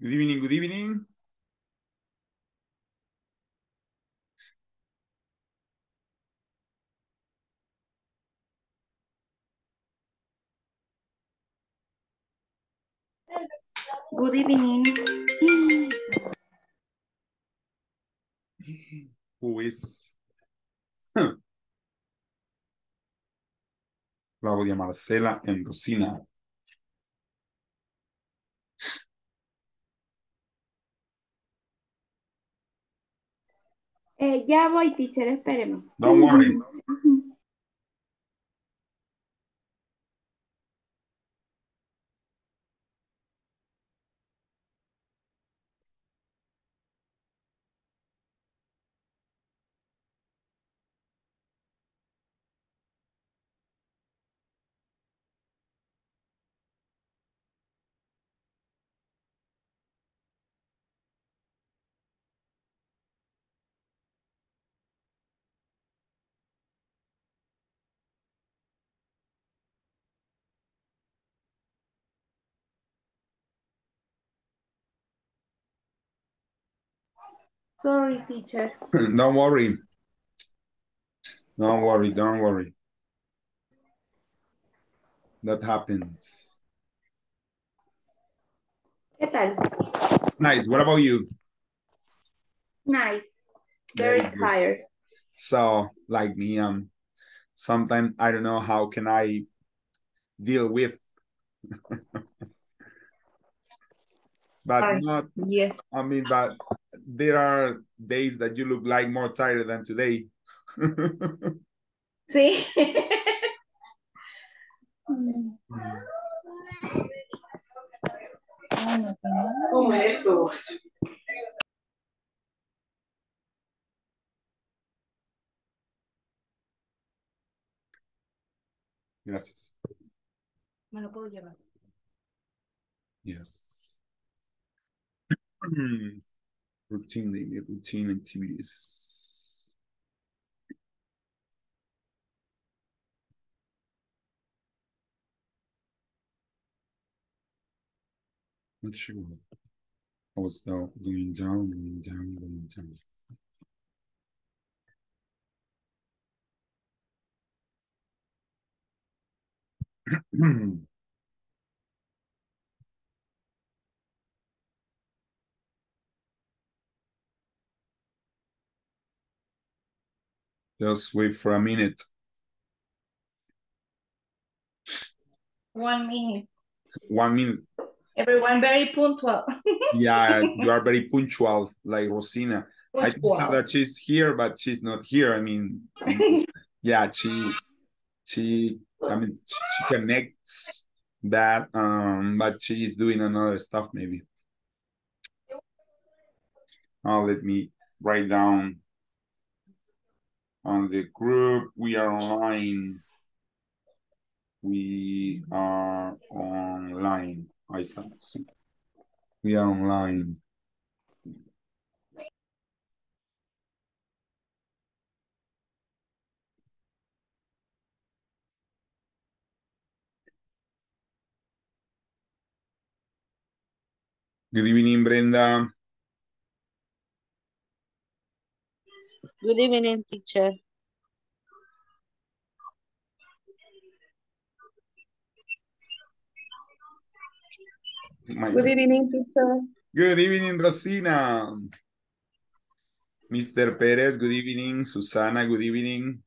Good evening, good evening. Good evening. Who is? Claudia, Marcela, and Rosina. Ya voy, teacher, espéreme. Don't worry. Sorry, teacher. Don't worry. Don't worry, don't worry. That happens. ¿Qué tal? Nice. What about you? Nice. Very Very good. tired. So, like me, sometimes I don't know how can I deal with, but Hi. not, Yes. I mean, but there are days that you look like more tired than today. Sí. ¿Cómo es esto? Gracias. Me lo puedo llevar. Yes. Routine activities. Not sure. I was going down, going down, going down. Just wait for a minute. 1 minute. 1 minute. Everyone very punctual. Yeah, you are very punctual, like Rosina. I just saw Punctual. that she's here, but she's not here. I mean, yeah, I mean, she connects that, but she's doing another stuff maybe. Now let me write down on the group. We are online. We are online. Ahí estamos. We are online. Good evening, Brenda. Good evening, teacher. Good evening, teacher. Good evening, Rosina. Mr. Perez, good evening. Susana, good evening.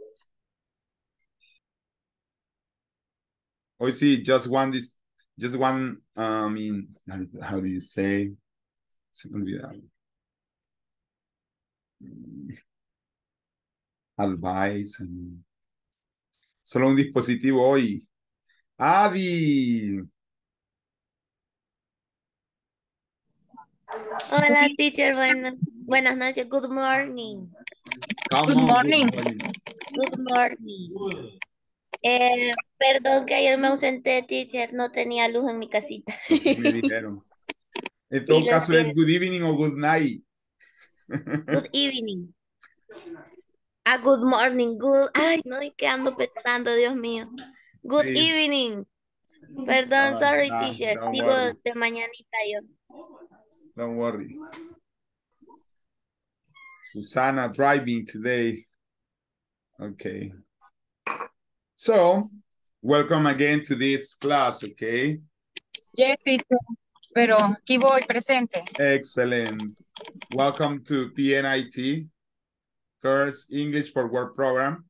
Oh, see, just one, I mean, how do you say? Se me olvidaron. Advice. Solo un dispositivo hoy. Adi. Hola, teacher. Buenas noches. Good morning. Come Good on, morning. good morning. Good morning. Perdón que ayer me ausenté, teacher. No tenía luz en mi casita. Así me dijeron. En Y todo lo caso es siento. good evening o good night. Good evening. Good morning. Good. Ay, no, ¿y qué ando pensando, Dios mío? Good Sí. evening. Perdón, sorry, teacher. Don't Sigo worry. de mañanita yo. Don't worry. Susana driving today. Okay. So, welcome again to this class, okay? Yes, teacher, pero aquí voy presente. Excellent. Welcome to PNIT, Course English for Work program.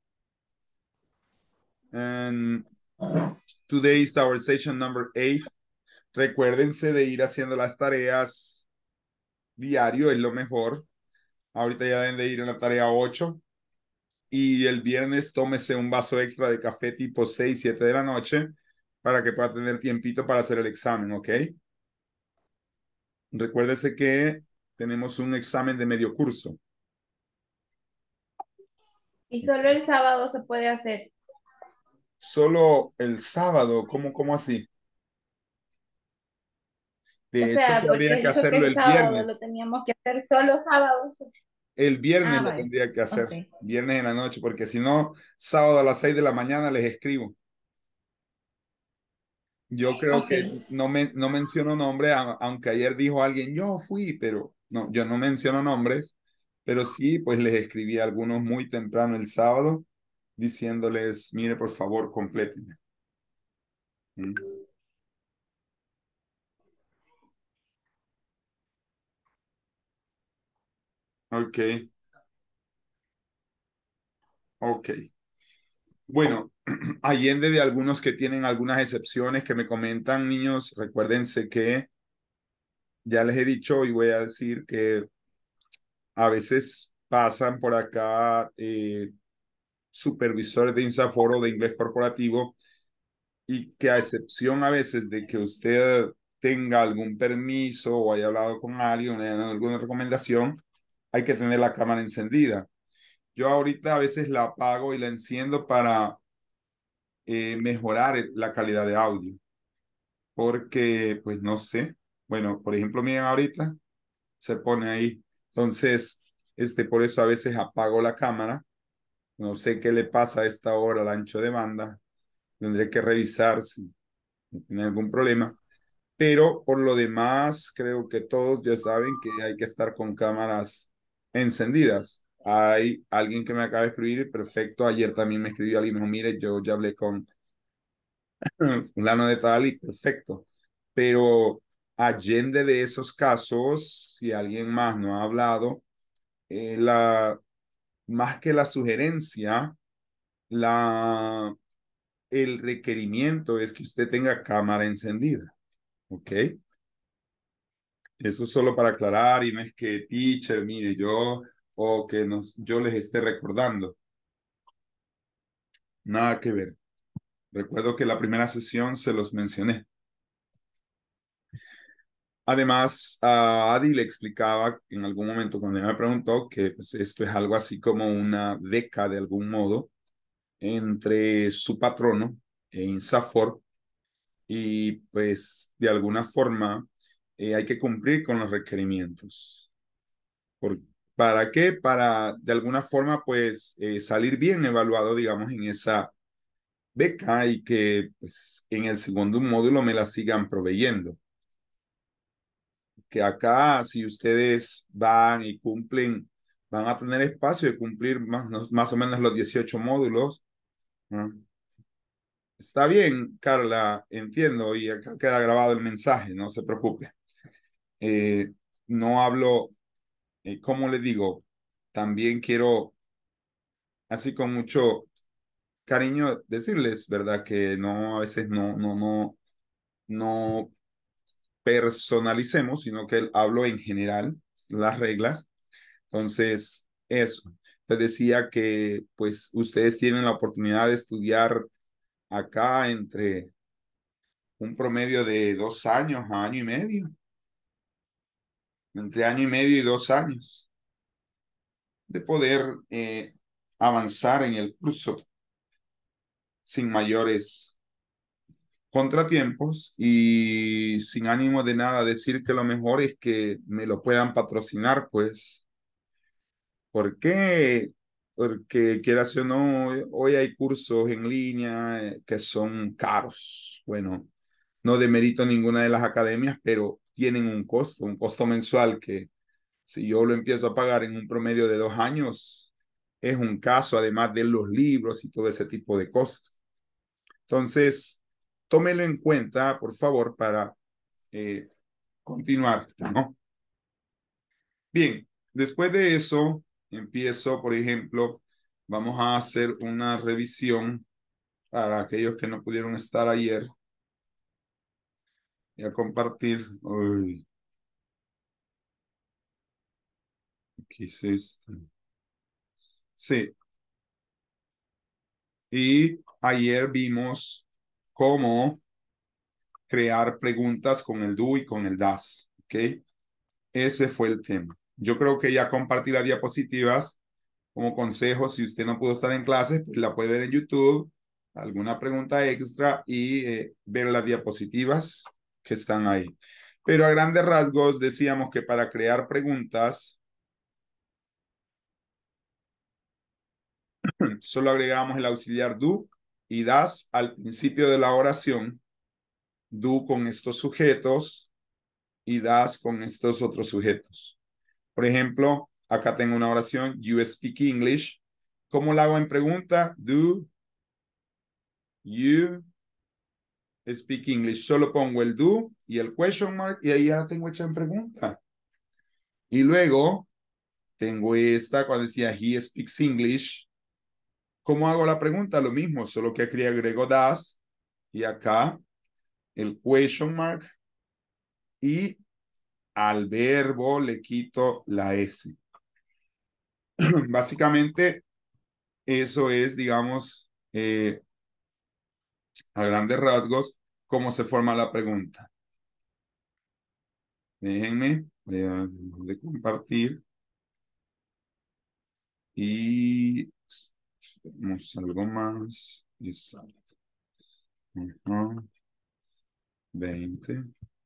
And today is our session number 8. Recuérdense de ir haciendo las tareas diario, es lo mejor. Ahorita ya deben de ir en la tarea 8. Y el viernes tómese un vaso extra de café tipo 6, 7 de la noche para que pueda tener tiempito para hacer el examen, ¿ok? Recuérdese que tenemos un examen de medio curso. Y solo el sábado se puede hacer. Solo el sábado, ¿cómo así? De O hecho, sea, que porque habría que dijo que hacerlo el el sábado lo viernes. teníamos que hacer solo sábados. El viernes lo vale. tendría que hacer, Ok. viernes en la noche, porque si no, sábado a las 6 de la mañana les escribo. Yo creo Ok. que no menciono nombre, aunque ayer dijo alguien, yo fui, pero no, yo no menciono nombres, pero sí, pues les escribí a algunos muy temprano el sábado, diciéndoles, mire, por favor, complétenme. ¿Mm? Ok, ok. Bueno, allende de algunos que tienen algunas excepciones que me comentan, niños, recuérdense que ya les he dicho y voy a decir que a veces pasan por acá supervisores de INSAFOR de inglés corporativo y que a excepción a veces de que usted tenga algún permiso o haya hablado con alguien, alguna recomendación, hay que tener la cámara encendida. Yo ahorita a veces la apago y la enciendo para mejorar la calidad de audio, porque pues no sé, bueno, por ejemplo, miren ahorita, se pone ahí, entonces, por eso a veces apago la cámara, no sé qué le pasa a esta hora al ancho de banda, tendré que revisar si tiene algún problema, pero por lo demás creo que todos ya saben que hay que estar con cámaras encendidas. Hay alguien que me acaba de escribir, perfecto, ayer también me escribió alguien, me dijo, mire, yo ya hablé con fulano de tal y perfecto, pero allende de esos casos, si alguien más no ha hablado, más que la sugerencia, el requerimiento es que usted tenga cámara encendida, ¿ok? Eso solo para aclarar y no es que teacher, mire, o que yo les esté recordando. Nada que ver. Recuerdo que la primera sesión se los mencioné. Además, a Adi le explicaba en algún momento cuando ella me preguntó que pues, esto es algo así como una beca de algún modo entre su patrono en Safor y pues de alguna forma hay que cumplir con los requerimientos. ¿Para qué? Para de alguna forma pues salir bien evaluado, digamos, en esa beca y que pues en el segundo módulo me la sigan proveyendo. Que acá si ustedes van y cumplen, van a tener espacio de cumplir más o menos los 18 módulos, ¿no? Está bien, Carla, entiendo, y acá queda grabado el mensaje, no se preocupe. No hablo, ¿cómo le digo? También quiero, así con mucho cariño, decirles, ¿verdad? Que no, a veces no personalicemos, sino que hablo en general, las reglas. Entonces, eso. Te decía que, pues, ustedes tienen la oportunidad de estudiar acá entre un promedio de 2 años a año y medio, entre año y medio y 2 años, de poder avanzar en el curso sin mayores contratiempos y sin ánimo de nada decir que lo mejor es que me lo puedan patrocinar, pues, ¿por qué? Porque quieras o no, hoy hay cursos en línea que son caros. Bueno, no demerito ninguna de las academias, pero tienen un costo mensual que si yo lo empiezo a pagar en un promedio de 2 años, es un caso, además de los libros y todo ese tipo de cosas. Entonces, tómelo en cuenta, por favor, para continuar, ¿no? Bien, después de eso, empiezo, por ejemplo, vamos a hacer una revisión para aquellos que no pudieron estar ayer y a compartir. Uy, ¿qué es esto? Sí, y ayer vimos cómo crear preguntas con el do y con el das, ¿ok? Ese fue el tema. Yo creo que ya compartí las diapositivas como consejo. Si usted no pudo estar en clases, pues la puede ver en YouTube, alguna pregunta extra y ver las diapositivas que están ahí. Pero a grandes rasgos decíamos que para crear preguntas solo agregamos el auxiliar do y das al principio de la oración, do con estos sujetos y das con estos otros sujetos. Por ejemplo, acá tengo una oración, you speak English. ¿Cómo la hago en pregunta? Do you speak English? Solo pongo el do y el question mark y ahí ya la tengo hecha en pregunta. Y luego tengo esta cuando decía he speaks English. ¿Cómo hago la pregunta? Lo mismo, solo que aquí agrego das y acá el question mark y al verbo le quito la S. Básicamente, eso es, digamos, a grandes rasgos, cómo se forma la pregunta. Déjenme, voy a de compartir y vamos algo más. Exacto. 20.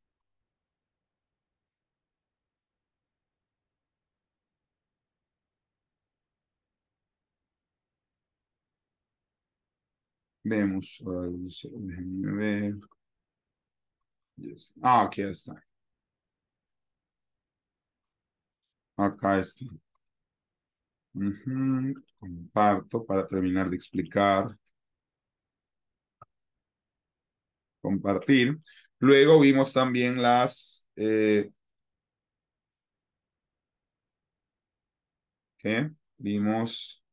Vemos, déjenme ver. Yes. Ah, aquí está. Acá está. Comparto para terminar de explicar. Compartir. Luego vimos también ¿qué? Vimos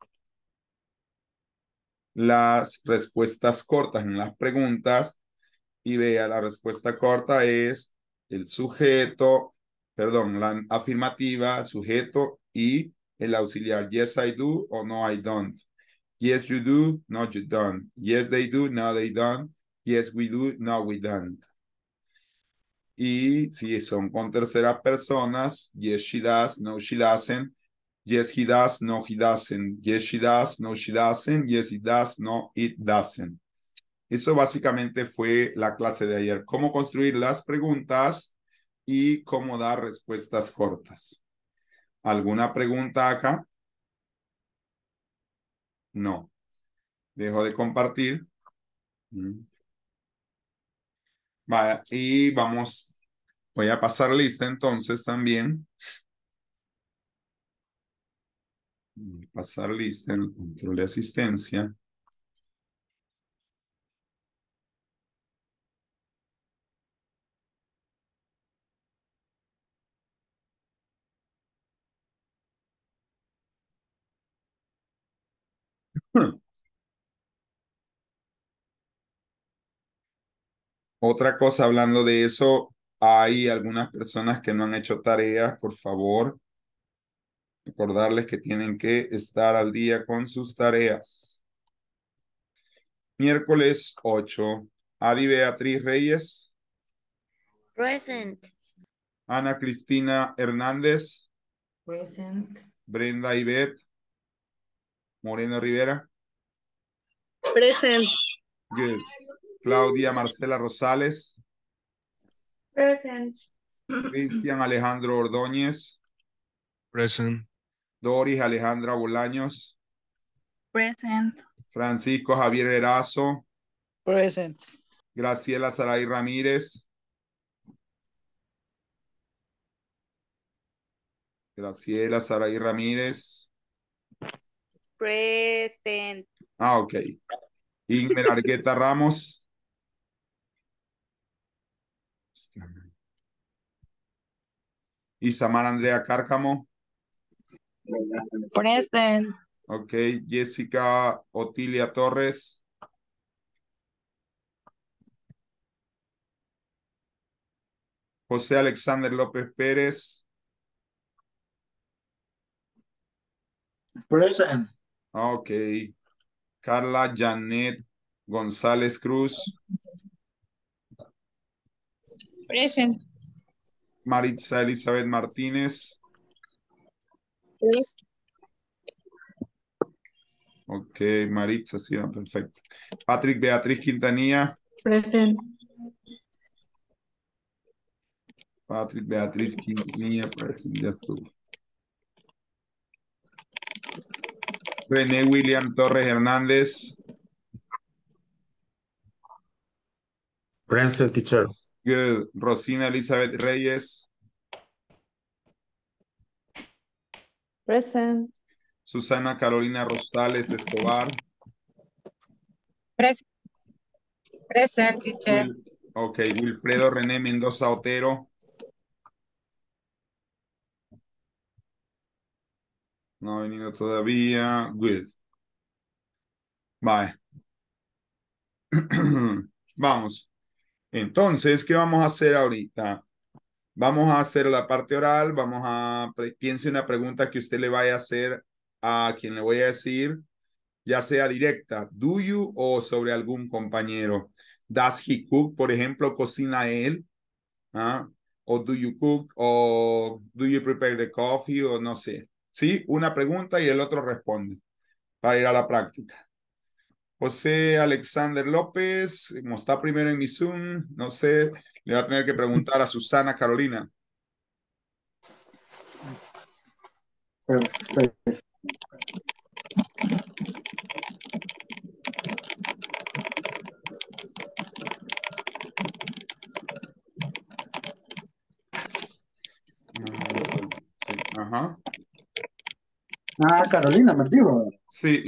las respuestas cortas en las preguntas y vea, la respuesta corta es el sujeto, perdón, la afirmativa, el sujeto y el auxiliar. Yes, I do o no, I don't. Yes, you do, no, you don't. Yes, they do, no, they don't. Yes, we do, no, we don't. Y si son con terceras personas, yes, she does, no, she doesn't. Yes, he does, no, he doesn't. Yes, she does, no, she doesn't. Yes, it does, no, it doesn't. Eso básicamente fue la clase de ayer. Cómo construir las preguntas y cómo dar respuestas cortas. ¿Alguna pregunta acá? No. Dejo de compartir. Vaya, y vamos, voy a pasar lista entonces también. Pasar lista en el control de asistencia. Otra cosa, hablando de eso, hay algunas personas que no han hecho tareas, por favor, recordarles que tienen que estar al día con sus tareas. Miércoles 8. Adi Beatriz Reyes. Present. Ana Cristina Hernández. Present. Brenda Ivette Moreno Rivera. Present. Good. Claudia Marcela Rosales. Present. Cristian Alejandro Ordóñez. Present. Doris Alejandra Bolaños. Present. Francisco Javier Erazo. Present. Graciela Saray Ramírez. Graciela Saraí Ramírez. Present. Ah, ok. Ingmer Argueta Ramos. Isamar Andrea Cárcamo. Present. Ok. Jessica Otilia Torres. José Alexander López Pérez. Present. Ok. Carla Janet González Cruz. Present. Maritza Elizabeth Martínez. Present. Ok, Maritza, sí, perfecto. Patrick Beatriz Quintanilla. Present. Patrick Beatriz Quintanilla, present, ya estuvo. René William Torres Hernández. Present, teacher. Good. Rosina Elizabeth Reyes. Present. Susana Carolina Rosales Escobar. Present. Present, teacher. Ok, Wilfredo René Mendoza Otero. No ha venido todavía. Good. Bye. Vamos. Entonces, ¿qué vamos a hacer ahorita? Vamos a hacer la parte oral. Piense una pregunta que usted le vaya a hacer a quien le voy a decir, ya sea directa, do you o sobre algún compañero. Does he cook, por ejemplo, cocina él. ¿Ah? O do you cook, o do you prepare the coffee, o no sé. Sí, una pregunta y el otro responde para ir a la práctica. José Alexander López, como está primero en mi Zoom, no sé, le va a tener que preguntar a Susana Carolina. Perfecto. Sí, ajá. Ah, Carolina, me dijo. Sí.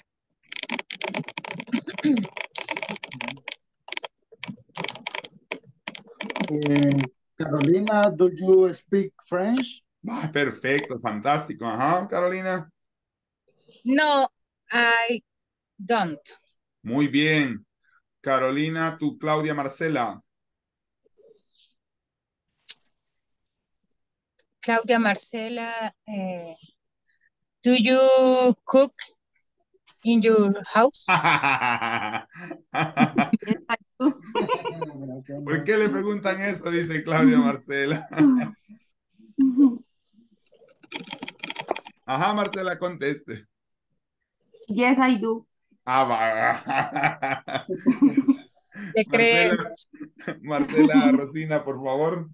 Carolina, do you speak French? Ah, perfecto, fantástico. Ajá, Carolina. No, I don't. Muy bien. Carolina, tú, Claudia Marcela. Claudia Marcela, do you cook in your house? Yes, I do. ¿Por qué le preguntan eso? Dice Claudia Marcela. Ajá, Marcela, conteste. Yes, I do. Ah, va. Le Marcela, creemos. Marcela Rosina, por favor.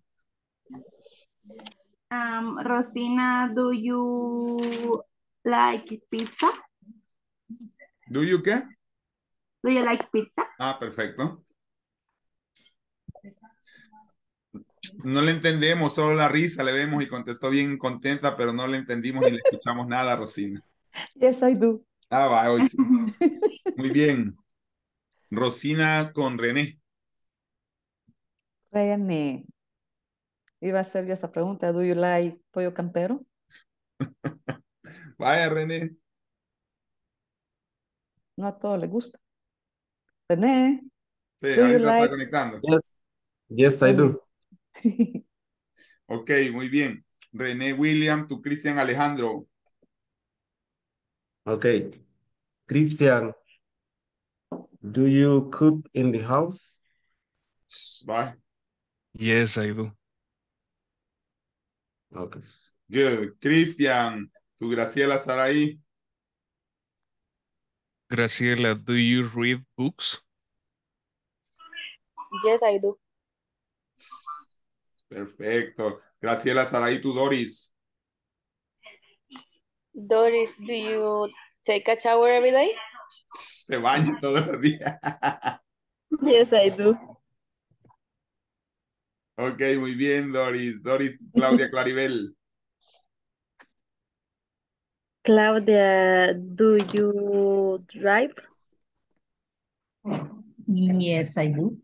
Rosina, do you like pizza? ¿Do you qué? Do you like pizza? Ah, perfecto. No le entendemos, solo la risa le vemos y contestó bien contenta, pero no le entendimos ni le escuchamos nada, Rosina. Yes, I do. Ah, va, hoy sí. Muy bien. Rosina con René. René. Iba a hacer yo esa pregunta. Do you like pollo campero? Vaya, René. No a todos les gusta. René, Sí, do you ahorita está like? conectando. Yes. Yes, I do. Ok, muy bien. René William, tu Cristian Alejandro. Okay. Christian, do you cook in the house? Va. Yes, I do. Okay. Good. Cristian, tu Graciela Saraí. Graciela, do you read books? Yes, I do. Perfecto. Graciela Saraí, tu Doris. Doris, do you take a shower every day? Se baña todos los días. Yes, I do. Ok, muy bien, Doris. Doris, Claudia Claribel. Claudia, do you drive? Yes, I do.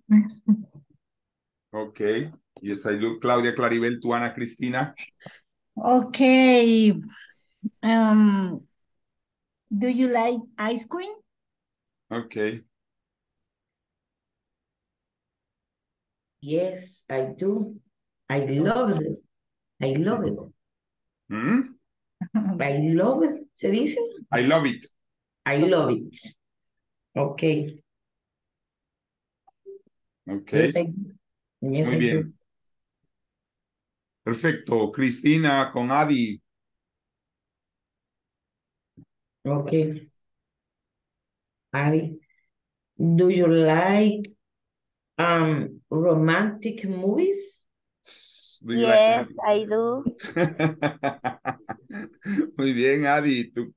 Ok. Yes, I do. Claudia, Claribel, tú, Ana Cristina. Okay. Do you like ice cream? Ok. Yes, I do. I love it. I love it. ¿Mm? I love it. ¿Se dice? I love it. I love it. Okay. Ok. Yes, I do. Yes, Muy I do. bien. Perfecto. Cristina con Adi. Okay. Ari, do you like romantic movies? Do you like Yes, I do. Muy bien, Adi. Tú,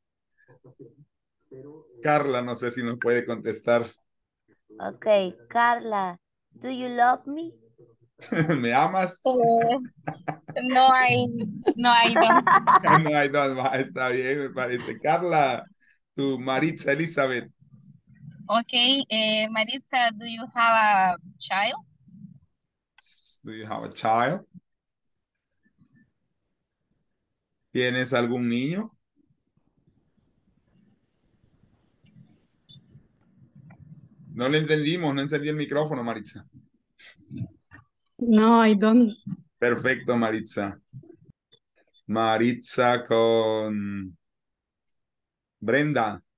Carla, no sé si nos puede contestar. Okay, Carla, do you love me? ¿Me amas? No, I don't. No hay dos más. Está bien, me parece. Carla, tu Maritza Elizabeth. Okay, Maritza, do you have a child? Do you have a child? ¿Tienes algún niño? No le entendimos, no encendí el micrófono, Maritza. No, I don't. Perfecto, Maritza. Maritza con Brenda.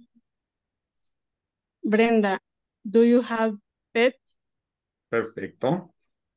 Brenda, do you have pets? Perfecto.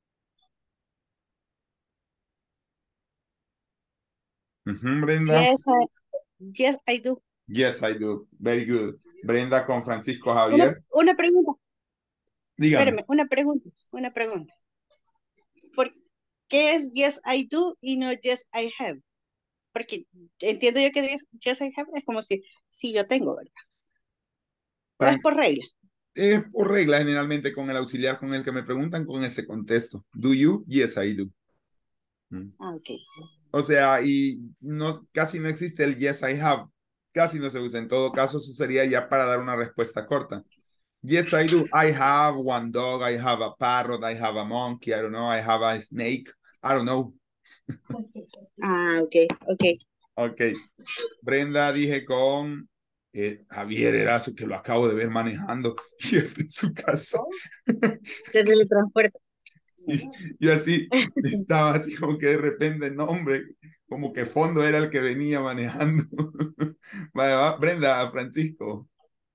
Brenda. Yes, I do. Yes, I do. Very good. Brenda con Francisco Javier. Una pregunta, Dígame. espérame, una pregunta. ¿Por qué es yes, I do y no yes, I have? Porque entiendo yo que yes, I have es como si yo tengo, ¿verdad? ¿O es por regla? Es por regla generalmente con el auxiliar con el que me preguntan con ese contexto. Do you? Yes, I do. Ah, ok. O sea, y no, casi no existe el yes, I have. Casi no se usa. En todo caso, eso sería ya para dar una respuesta corta. Yes, I do. I have one dog. I have a parrot. I have a monkey. I don't know. I have a snake. I don't know. Ah, ok, ok. Ok. Brenda, dije con Javier Erazo, que lo acabo de ver manejando y está en su casa. Se teletransporta. Sí, yo así estaba así como que de repente, no, hombre, como que fondo era el que venía manejando. Vale, va, Brenda, Francisco.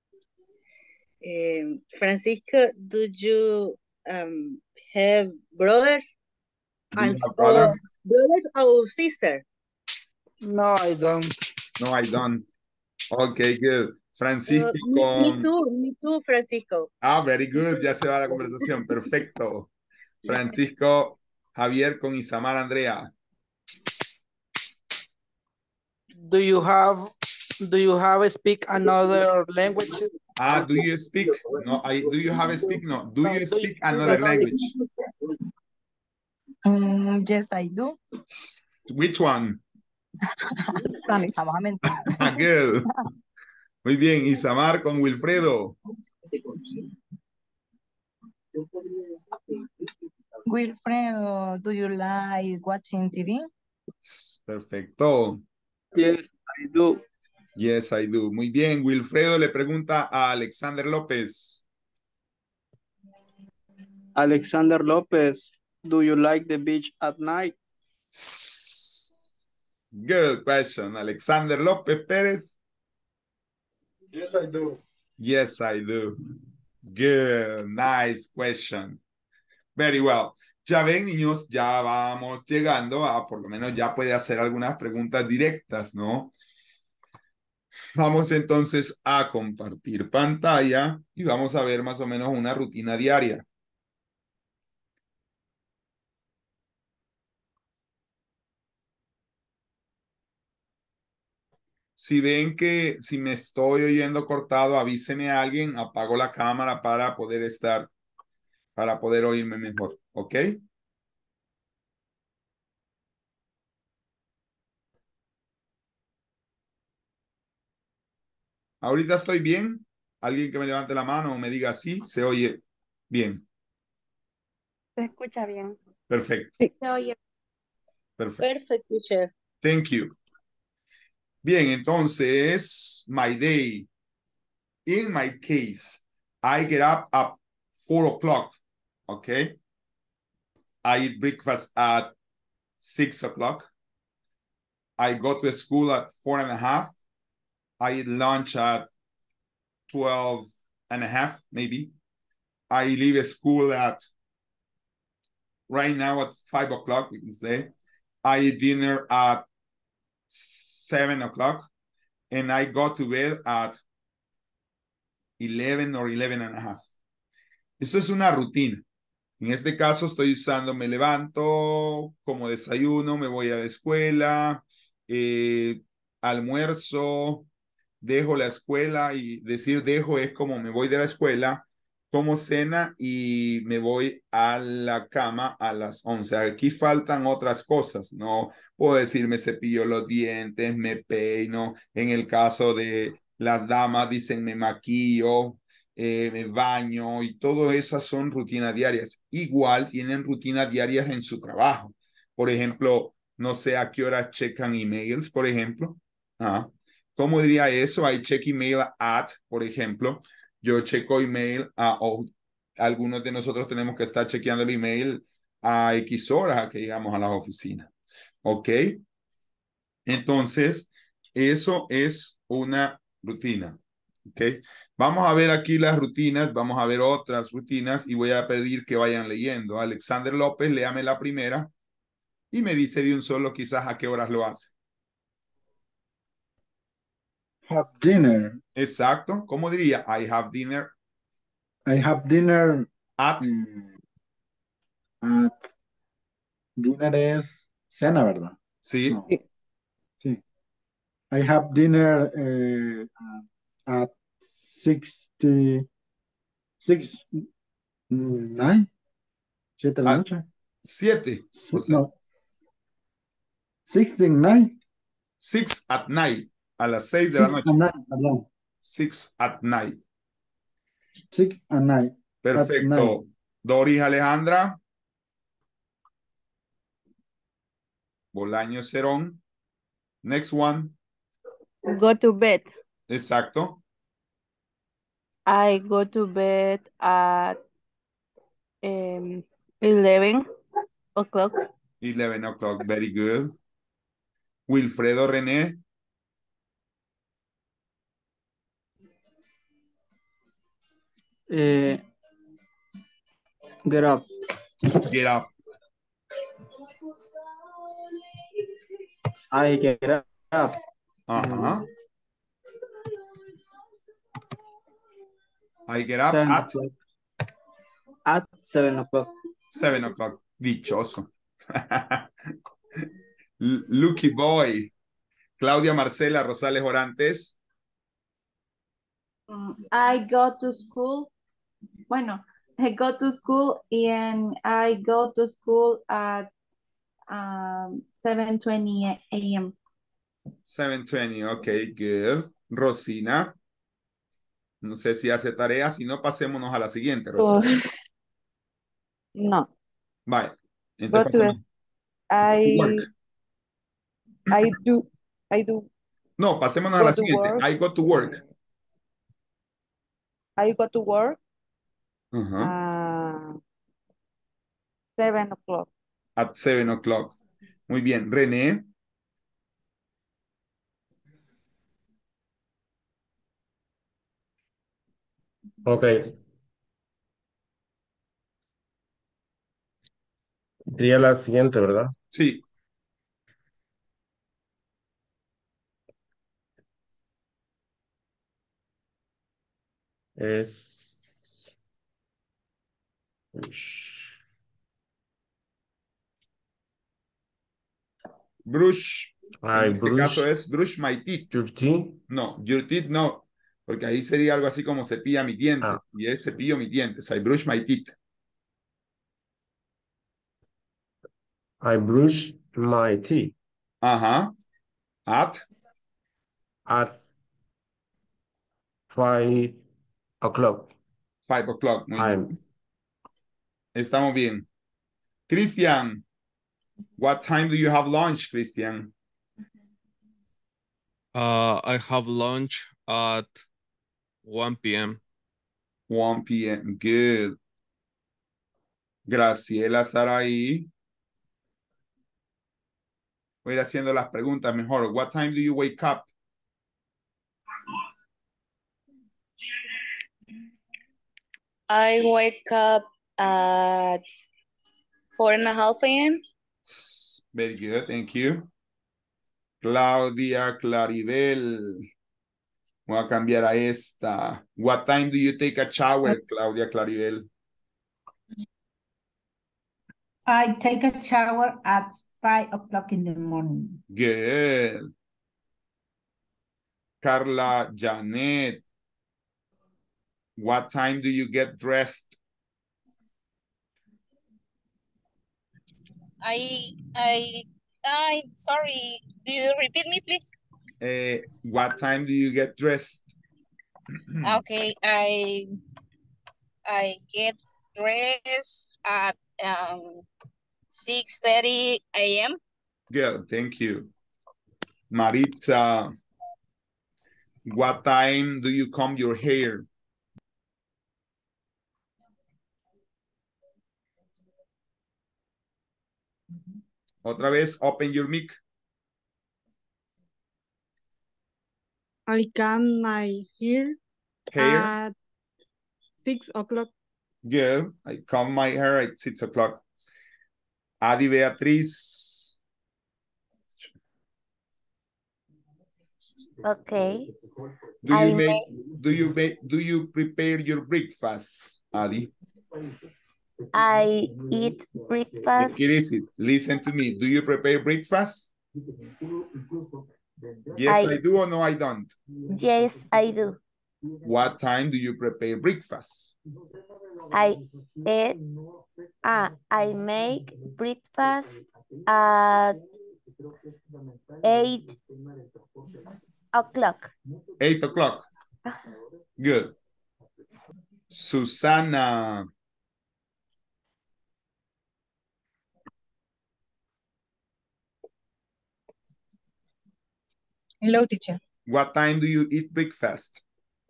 Francisco, do you have brothers? Do you And, have or brothers? brothers or sister? No, I don't. No, I don't. Okay, good. Francisco con... Me too, Francisco. Ah, very good, ya se va la conversación, perfecto. Francisco Javier con Isamar Andrea. Do you have speak another language? Ah, do you speak? No, do you have a speak? No, do No, you do speak you another speak? language? Yes, I do. Which one? Spanish, vamos a mentir. Good. Muy bien, Isamar con Wilfredo. Wilfredo, do you like watching TV? Perfecto. Yes, I do. Yes, I do. Muy bien, Wilfredo le pregunta a Alexander López. Alexander Lopez, do you like the beach at night? Good question. Alexander López Pérez. Yes, I do. Yes, I do. Good. Nice question. Very well. Ya ven, niños, ya vamos llegando a, por lo menos ya puede hacer algunas preguntas directas, ¿no? Vamos entonces a compartir pantalla y vamos a ver más o menos una rutina diaria. Si ven que si me estoy oyendo cortado, avíseme a alguien, apago la cámara para poder oírme mejor, ¿ok? Ahorita estoy bien. Alguien que me levante la mano o me diga sí, se oye bien. Se escucha bien. Perfecto, Sí. Se oye. perfecto. Perfect, teacher. Thank you. Bien, entonces, my day. In my case, I get up at 4 o'clock. Okay. I eat breakfast at 6 o'clock. I go to school at 4:30. I eat lunch at 12:30, maybe. I leave school at right now at 5 o'clock, we can say. I eat dinner at 7 o'clock, and I go to bed at 11 or 11:30. Eso es una rutina. En este caso estoy usando, me levanto, como desayuno, me voy a la escuela, almuerzo, dejo la escuela y decir dejo es como me voy de la escuela, como cena y me voy a la cama a las 11. Aquí faltan otras cosas, no puedo decir me cepillo los dientes, me peino, en el caso de las damas dicen me maquillo, me baño y todo esas son rutinas diarias. Igual tienen rutinas diarias en su trabajo. Por ejemplo, no sé a qué hora checan emails, por ejemplo. Ah, ¿cómo diría eso? I check email at, por ejemplo. Yo checo email o algunos de nosotros tenemos que estar chequeando el email a X horas a que llegamos a las oficinas. ¿Ok? Entonces, eso es una rutina. ¿Ok? Vamos a ver aquí las rutinas, vamos a ver otras rutinas y voy a pedir que vayan leyendo. Alexander López, léame la primera y me dice de un solo quizás a qué horas lo hace. Have dinner. Exacto. ¿Cómo diría? I have dinner I have dinner at. At dinner es cena, ¿verdad? Sí. No. Sí. I have dinner at 6, 9, 7 de la noche. 7. No. 6 6 at night. A las 6 de la 6 noche. at night, perdón. 6 at night. 6 at night. Perfecto. Doris Alejandra. Bolaño Cerón. Next one. Go to bed. Exacto. I go to bed at 11 o'clock. 11 o'clock. Very good. Wilfredo René. Get up. Get up. I get up. Ajá. I get up 7 at o'clock. At 7 o'clock. 7 o'clock. Dichoso. Lucky boy. Claudia Marcela Rosales Orantes. I go to school. Bueno, I go to school and I go to school at 7:20 a.m. 7:20. Ok, good. Rosina. No sé si hace tarea. Si no, pasémonos a la siguiente, Rosina. No. Vale. Go Entonces, to pasémonos. Work. I do No, pasémonos a go la to siguiente. work. I go to work. I go to work Ajá. 7 o'clock. At 7 o'clock. Muy bien. René. Ok. Sería la siguiente, ¿verdad? Sí. Es... Ush. Brush. I En este caso brush es brush my teeth. your teeth. No, your teeth no. Porque ahí sería algo así como cepilla mis dientes. Y es cepillo mis dientes. I brush my teeth. I brush my teeth. Ajá. At At 5 o'clock. 5 o'clock. Muy bien. I'm Estamos bien. Christian, what time do you have lunch, Christian? I have lunch at 1 p.m. 1 p.m. Good. Graciela Saraí. Voy a ir haciendo las preguntas mejor. What time do you wake up? I wake up at 4:30 a.m. Very good, thank you. Claudia Claribel. Voy a cambiar a esta. What time do you take a shower, Claudia Claribel? I take a shower at 5 o'clock in the morning. Good. Carla Janet. What time do you get dressed? Sorry, do you repeat me, please? What time do you get dressed? Okay, I get dressed at 6:30 a.m. Good, thank you. Maritza, what time do you comb your hair? Otra vez, open your mic. I comb my hair at 6 o'clock. Good. I comb my hair at 6 o'clock. Adi Beatriz. Okay. Do you prepare your breakfast, Adi? I eat breakfast. It is it. Listen to me. Do you prepare breakfast? Yes, I do or no, I don't. Yes, I do. What time do you prepare breakfast? I make breakfast at 8 o'clock. 8 o'clock. Good. Susana. Hello, teacher. What time do you eat breakfast?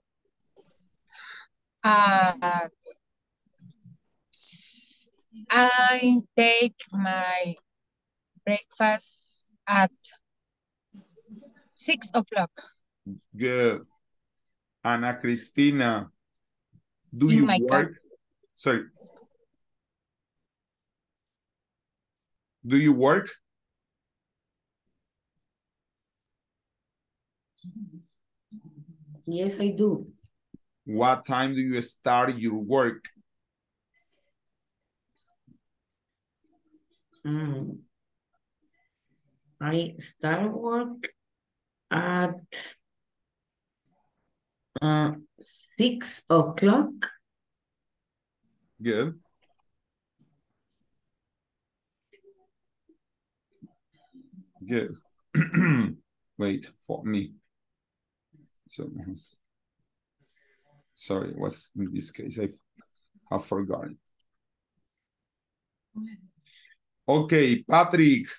I take my breakfast at 6 o'clock. Good. Ana Cristina, do In you my car. work? Sorry. Do you work? Yes, I do. What time do you start your work? I start work at 6 o'clock. Good. Good. Wait for me. So, sorry, was in this case, I have forgotten. Okay, Patrick.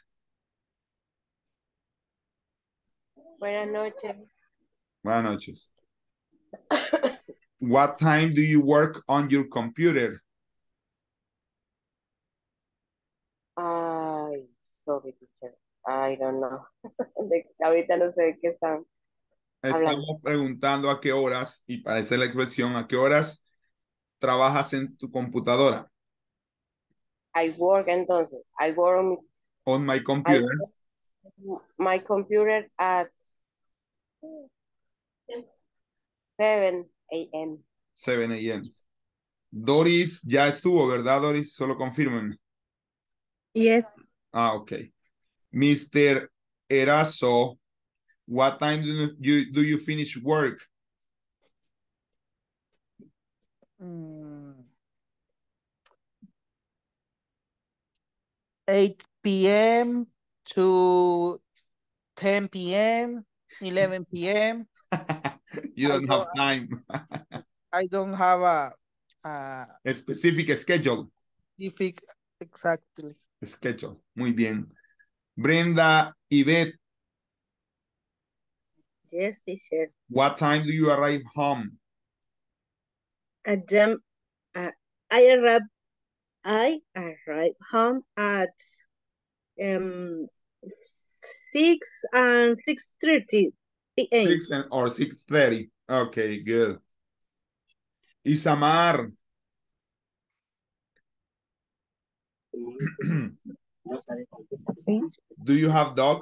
Buenas noches. Buenas noches. What time do you work on your computer? Ay, sorry, teacher. I don't know. Ahorita no sé de qué están hablando. Estamos preguntando a qué horas, y para hacer la expresión, ¿a qué horas trabajas en tu computadora? I work entonces. I work On my computer. my computer at 7 a.m. 7 a.m. Doris ya estuvo, ¿verdad, Doris? Solo confirmen. Yes. Ah, ok. Mr. Erazo, what time do you finish work? 8 p.m. to 10 p.m., 11 p.m. You don't have time. I don't have a Specific schedule. specific, exactly. Schedule. Muy bien. Brenda Yvette, Yes, teacher. what time do you arrive home? At jam, I arrive home at 6 and 6:30 p.m. 6 or 6:30. Okay, good. Isamar. Do you have dog?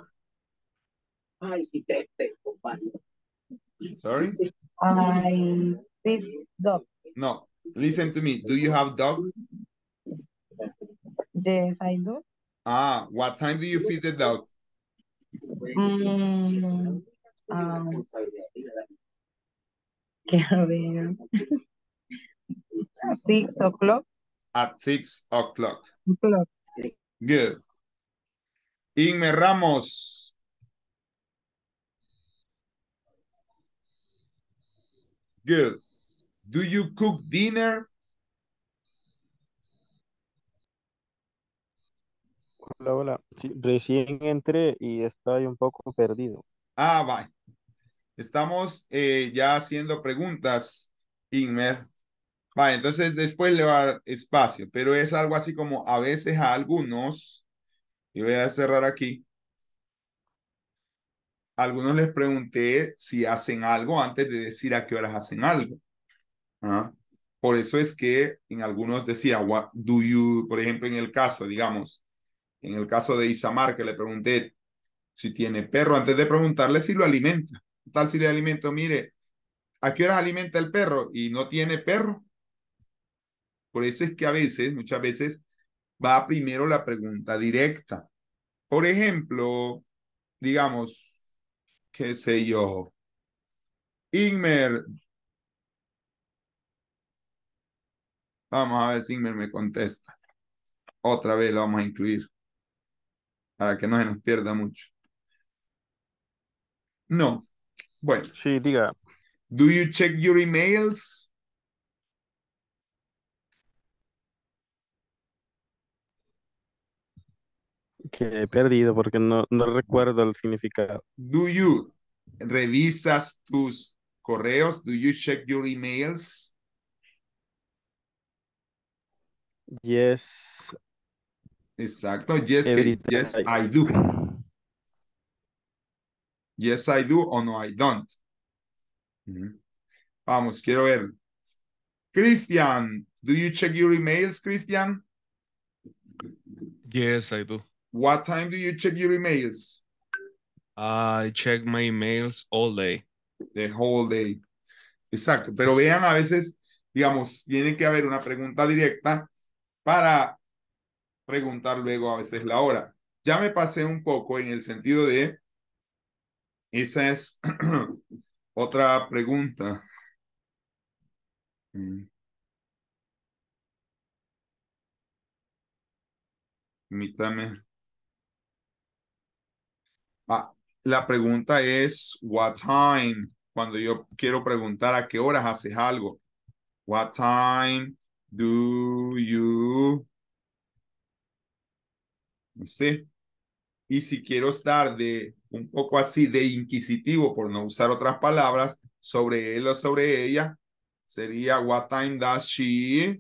Sorry? I feed dog. No. Listen to me. Do you have dog? Yes, I do. What time do you feed the dog? Quiero ver. 6 o'clock. At 6 o'clock. Good. Inme Ramos. Good. Do you cook dinner? Hola, hola. Sí, recién entré y estoy un poco perdido. Va. Estamos ya haciendo preguntas, Inmer. Va, entonces después le va a dar espacio, pero es algo así como a veces a algunos, y voy a cerrar aquí, a algunos les pregunté si hacen algo antes de decir a qué horas hacen algo. Por eso es que en algunos decía, what do you, por ejemplo, en el caso, digamos, en el caso de Isamar, que le pregunté si tiene perro, antes de preguntarle si lo alimenta. Tal si le alimento, mire, ¿a qué horas alimenta el perro? Y no tiene perro. Por eso es que a veces, muchas veces, va primero la pregunta directa. Por ejemplo, digamos, qué sé yo, Inmer. Vamos a ver si Inmer me contesta. Otra vez lo vamos a incluir para que no se nos pierda mucho. No. Bueno. Sí, diga. Do you check your emails? Que he perdido porque no recuerdo el significado. Do you revisas tus correos? Do you check your emails? Yes. Exacto. Yes, I do. Yes, I do o no, I don't. Vamos, quiero ver. Christian, do you check your emails, Christian? Yes, I do. What time do you check your emails? I check my emails all day. The whole day. Exacto, pero vean, a veces, digamos, tiene que haber una pregunta directa para preguntar luego a veces la hora. Ya me pasé un poco en el sentido de, esa es otra pregunta. Permítame. La pregunta es, what time? Cuando yo quiero preguntar a qué horas haces algo. What time do you? No sé. Y si quiero estar un poco así de inquisitivo, por no usar otras palabras, sobre él o sobre ella, sería what time does she?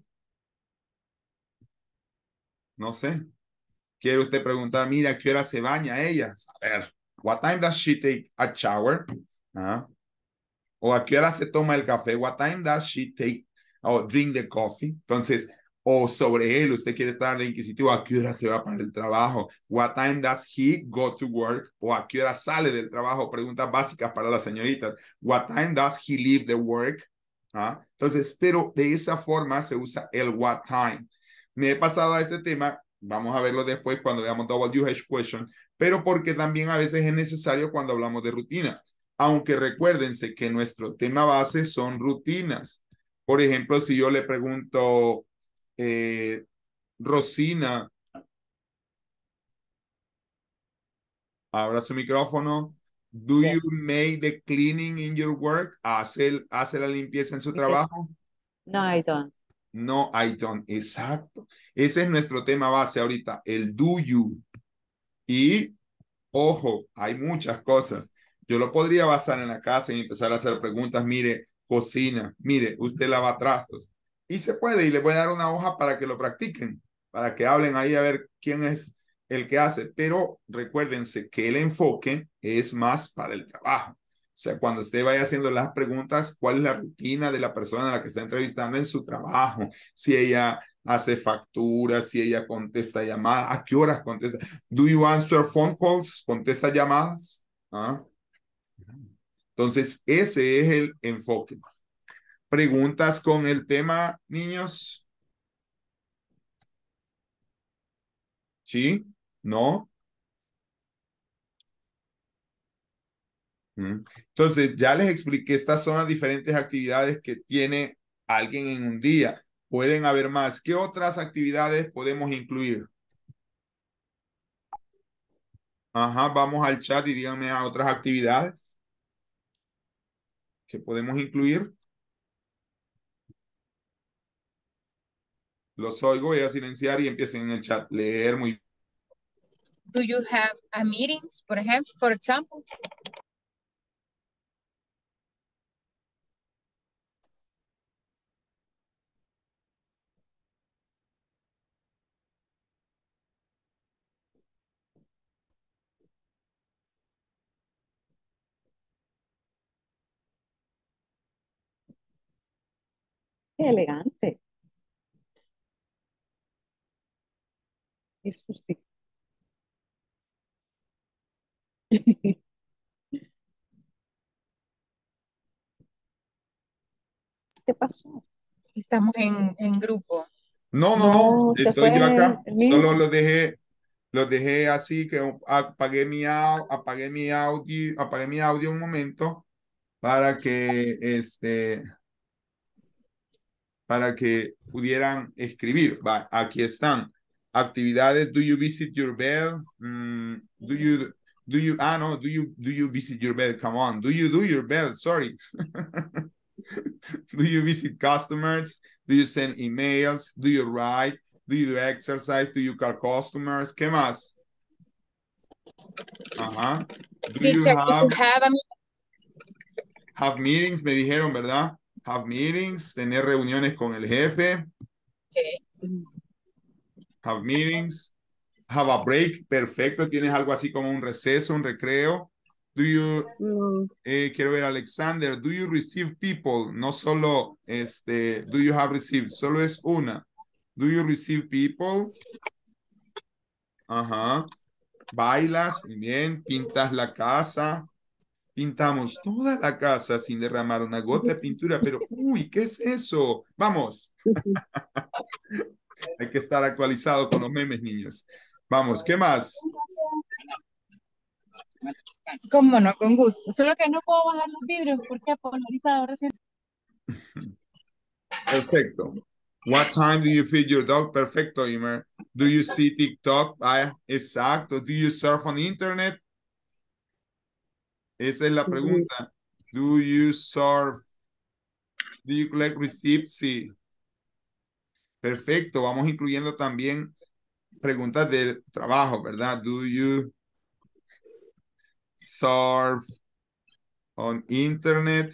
No sé. Quiere usted preguntar, mira, ¿a qué hora se baña ella? A ver, what time does she take a shower? O a qué hora se toma el café? What time does she take or drink the coffee? Entonces, o sobre él, usted quiere estar de inquisitivo, ¿a qué hora se va para el trabajo? What time does he go to work? O ¿a qué hora sale del trabajo? Preguntas básicas para las señoritas. What time does he leave the work? Entonces, pero de esa forma se usa el what time. Me he pasado a ese tema, vamos a verlo después cuando veamos WH question, pero porque también a veces es necesario cuando hablamos de rutina. Aunque recuérdense que nuestro tema base son rutinas. Por ejemplo, si yo le pregunto, Rosina, abra su micrófono. Do you make the cleaning in your work? ¿Hace la limpieza en su trabajo? No, I don't. No, I don't. Exacto. Ese es nuestro tema base ahorita, el do you. Y, ojo, hay muchas cosas. Yo lo podría basar en la casa y empezar a hacer preguntas. Mire, cocina. Mire, usted lava trastos. Y se puede, y le voy a dar una hoja para que lo practiquen, para que hablen ahí a ver quién es el que hace. Pero recuérdense que el enfoque es más para el trabajo. O sea, cuando usted vaya haciendo las preguntas, ¿cuál es la rutina de la persona a la que está entrevistando en su trabajo? Si ella hace facturas, si ella contesta llamadas, ¿a qué horas contesta? Do you answer phone calls? ¿Contesta llamadas? ¿Ah? Entonces, ese es el enfoque. ¿Preguntas con el tema, niños? ¿Sí? ¿No? Entonces, ya les expliqué, estas son las diferentes actividades que tiene alguien en un día. Pueden haber más. ¿Qué otras actividades podemos incluir? Ajá, vamos al chat y díganme a otras actividades que podemos incluir. Los oigo, voy a silenciar y empiecen en el chat. Leer muy bien. Do you have a meetings, for example? Qué elegante. Eso sí. ¿Qué pasó? Estamos en grupo. No, Se estoy yo fue acá. el Miss. Solo los dejé así que apagué mi audio un momento para que pudieran escribir. Va, aquí están. Actividades. Do you visit your bed? Do you visit your bed? Come on. Do you do your bed? Sorry. Do you visit customers? Do you send emails? Do you write? Do you do exercise? Do you call customers? ¿Qué más? Ajá. Do you have meetings? Me dijeron, ¿verdad? Have meetings, tener reuniones con el jefe. Okay. Have meetings. Have a break. Perfecto. Tienes algo así como un receso, un recreo. Do you, quiero ver Alexander, do you receive people? No solo, do you have received? Solo es una. Do you receive people? Ajá. Bailas, muy bien. Pintas la casa. Pintamos toda la casa sin derramar una gota de pintura, pero, uy, ¿qué es eso? Vamos. Hay que estar actualizado con los memes, niños. Vamos, ¿qué más? Cómo no, con gusto. Solo que no puedo bajar los vidrios porque ha polarizado recién. Perfecto. What time do you feed your dog? Perfecto, Imer. Do you see TikTok? Exacto. Do you surf on internet? Esa es la pregunta. Do you surf? Do you collect receipts? Sí. Perfecto. Vamos incluyendo también preguntas de trabajo, ¿verdad? Do you surf on internet?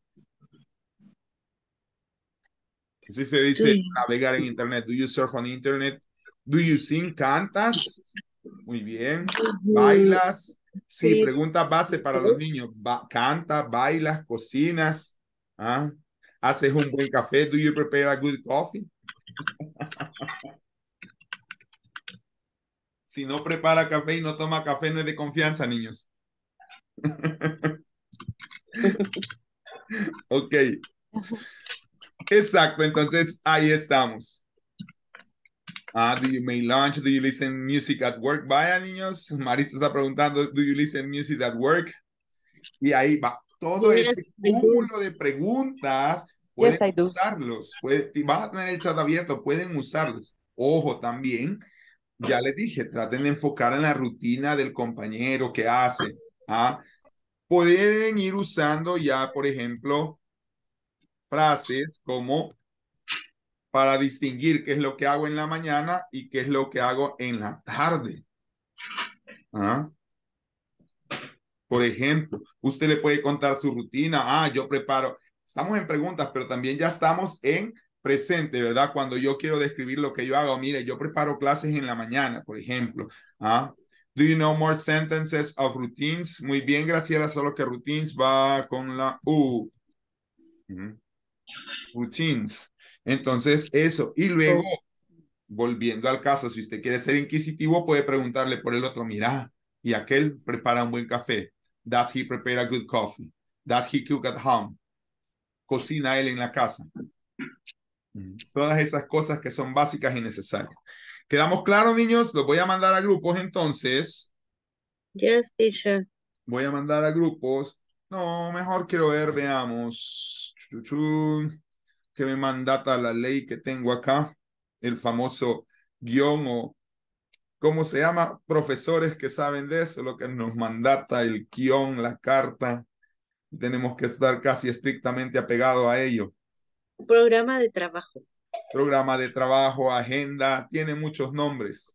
Así se dice navegar en internet. Do you surf on internet? Do you sing? ¿Cantas? Muy bien. ¿Bailas? Sí, pregunta base para los niños. ¿Cantas, bailas, cocinas? ¿Ah? ¿Haces un buen café? Do you prepare a good coffee? Si no prepara café y no toma café, no es de confianza, niños. Ok. Exacto, entonces ahí estamos. Do you make lunch? Do you listen music at work? Vaya, niños. Marita está preguntando, do you listen music at work? Y ahí va. Todo ese cúmulo de preguntas pueden usarlos. Van a tener el chat abierto, pueden usarlos. Ojo, también, ya les dije, traten de enfocar en la rutina del compañero que hace. pueden ir usando ya, por ejemplo, frases como para distinguir qué es lo que hago en la mañana y qué es lo que hago en la tarde. ¿Ah? Por ejemplo, usted le puede contar su rutina. Ah, yo preparo. Estamos en preguntas, pero también ya estamos en presente, ¿verdad? Cuando yo quiero describir lo que yo hago, mire, yo preparo clases en la mañana, por ejemplo. ¿Ah? Do you know more sentences of routines? Muy bien, Graciela, solo que routines va con la U. Routines. Entonces, eso. Y luego, volviendo al caso, si usted quiere ser inquisitivo, puede preguntarle por el otro, mira, ¿y aquel prepara un buen café? Does he prepare a good coffee? Does he cook at home? ¿Cocina él en la casa? Todas esas cosas que son básicas y necesarias. ¿Quedamos claros, niños? Los voy a mandar a grupos entonces. Yes, teacher. Voy a mandar a grupos. No, mejor quiero ver, veamos. Que me mandata la ley que tengo acá. El famoso guión o ¿cómo se llama? Profesores que saben de eso, lo que nos mandata el guión, la carta. Tenemos que estar casi estrictamente apegados a ello. Programa de trabajo. Programa de trabajo, agenda, tiene muchos nombres.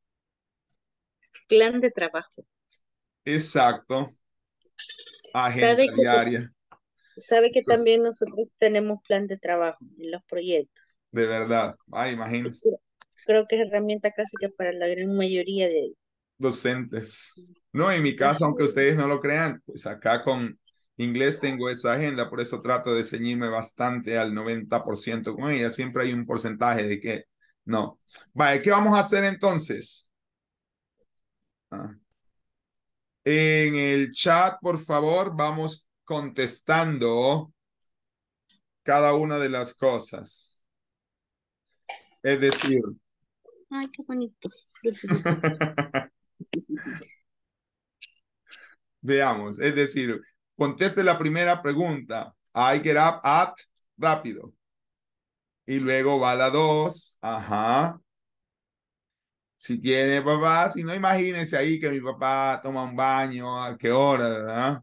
Plan de trabajo. Exacto. Agenda diaria. Sabe que Pues, también nosotros tenemos plan de trabajo en los proyectos. de verdad. Ay, imagínense. Creo que es herramienta casi que para la gran mayoría de Docentes. No, en mi caso, aunque ustedes no lo crean, pues acá con inglés tengo esa agenda, por eso trato de ceñirme bastante al 90% con ella. Siempre hay un porcentaje de que no. Vale, ¿qué vamos a hacer entonces? En el chat, por favor, vamos contestando cada una de las cosas. Es decir, ay, qué bonito. veamos, es decir, conteste la primera pregunta. I get up at, rápido. Y luego va la 2. Ajá. Si tiene papá, si no, imagínense ahí que mi papá toma un baño, a qué hora, ¿verdad?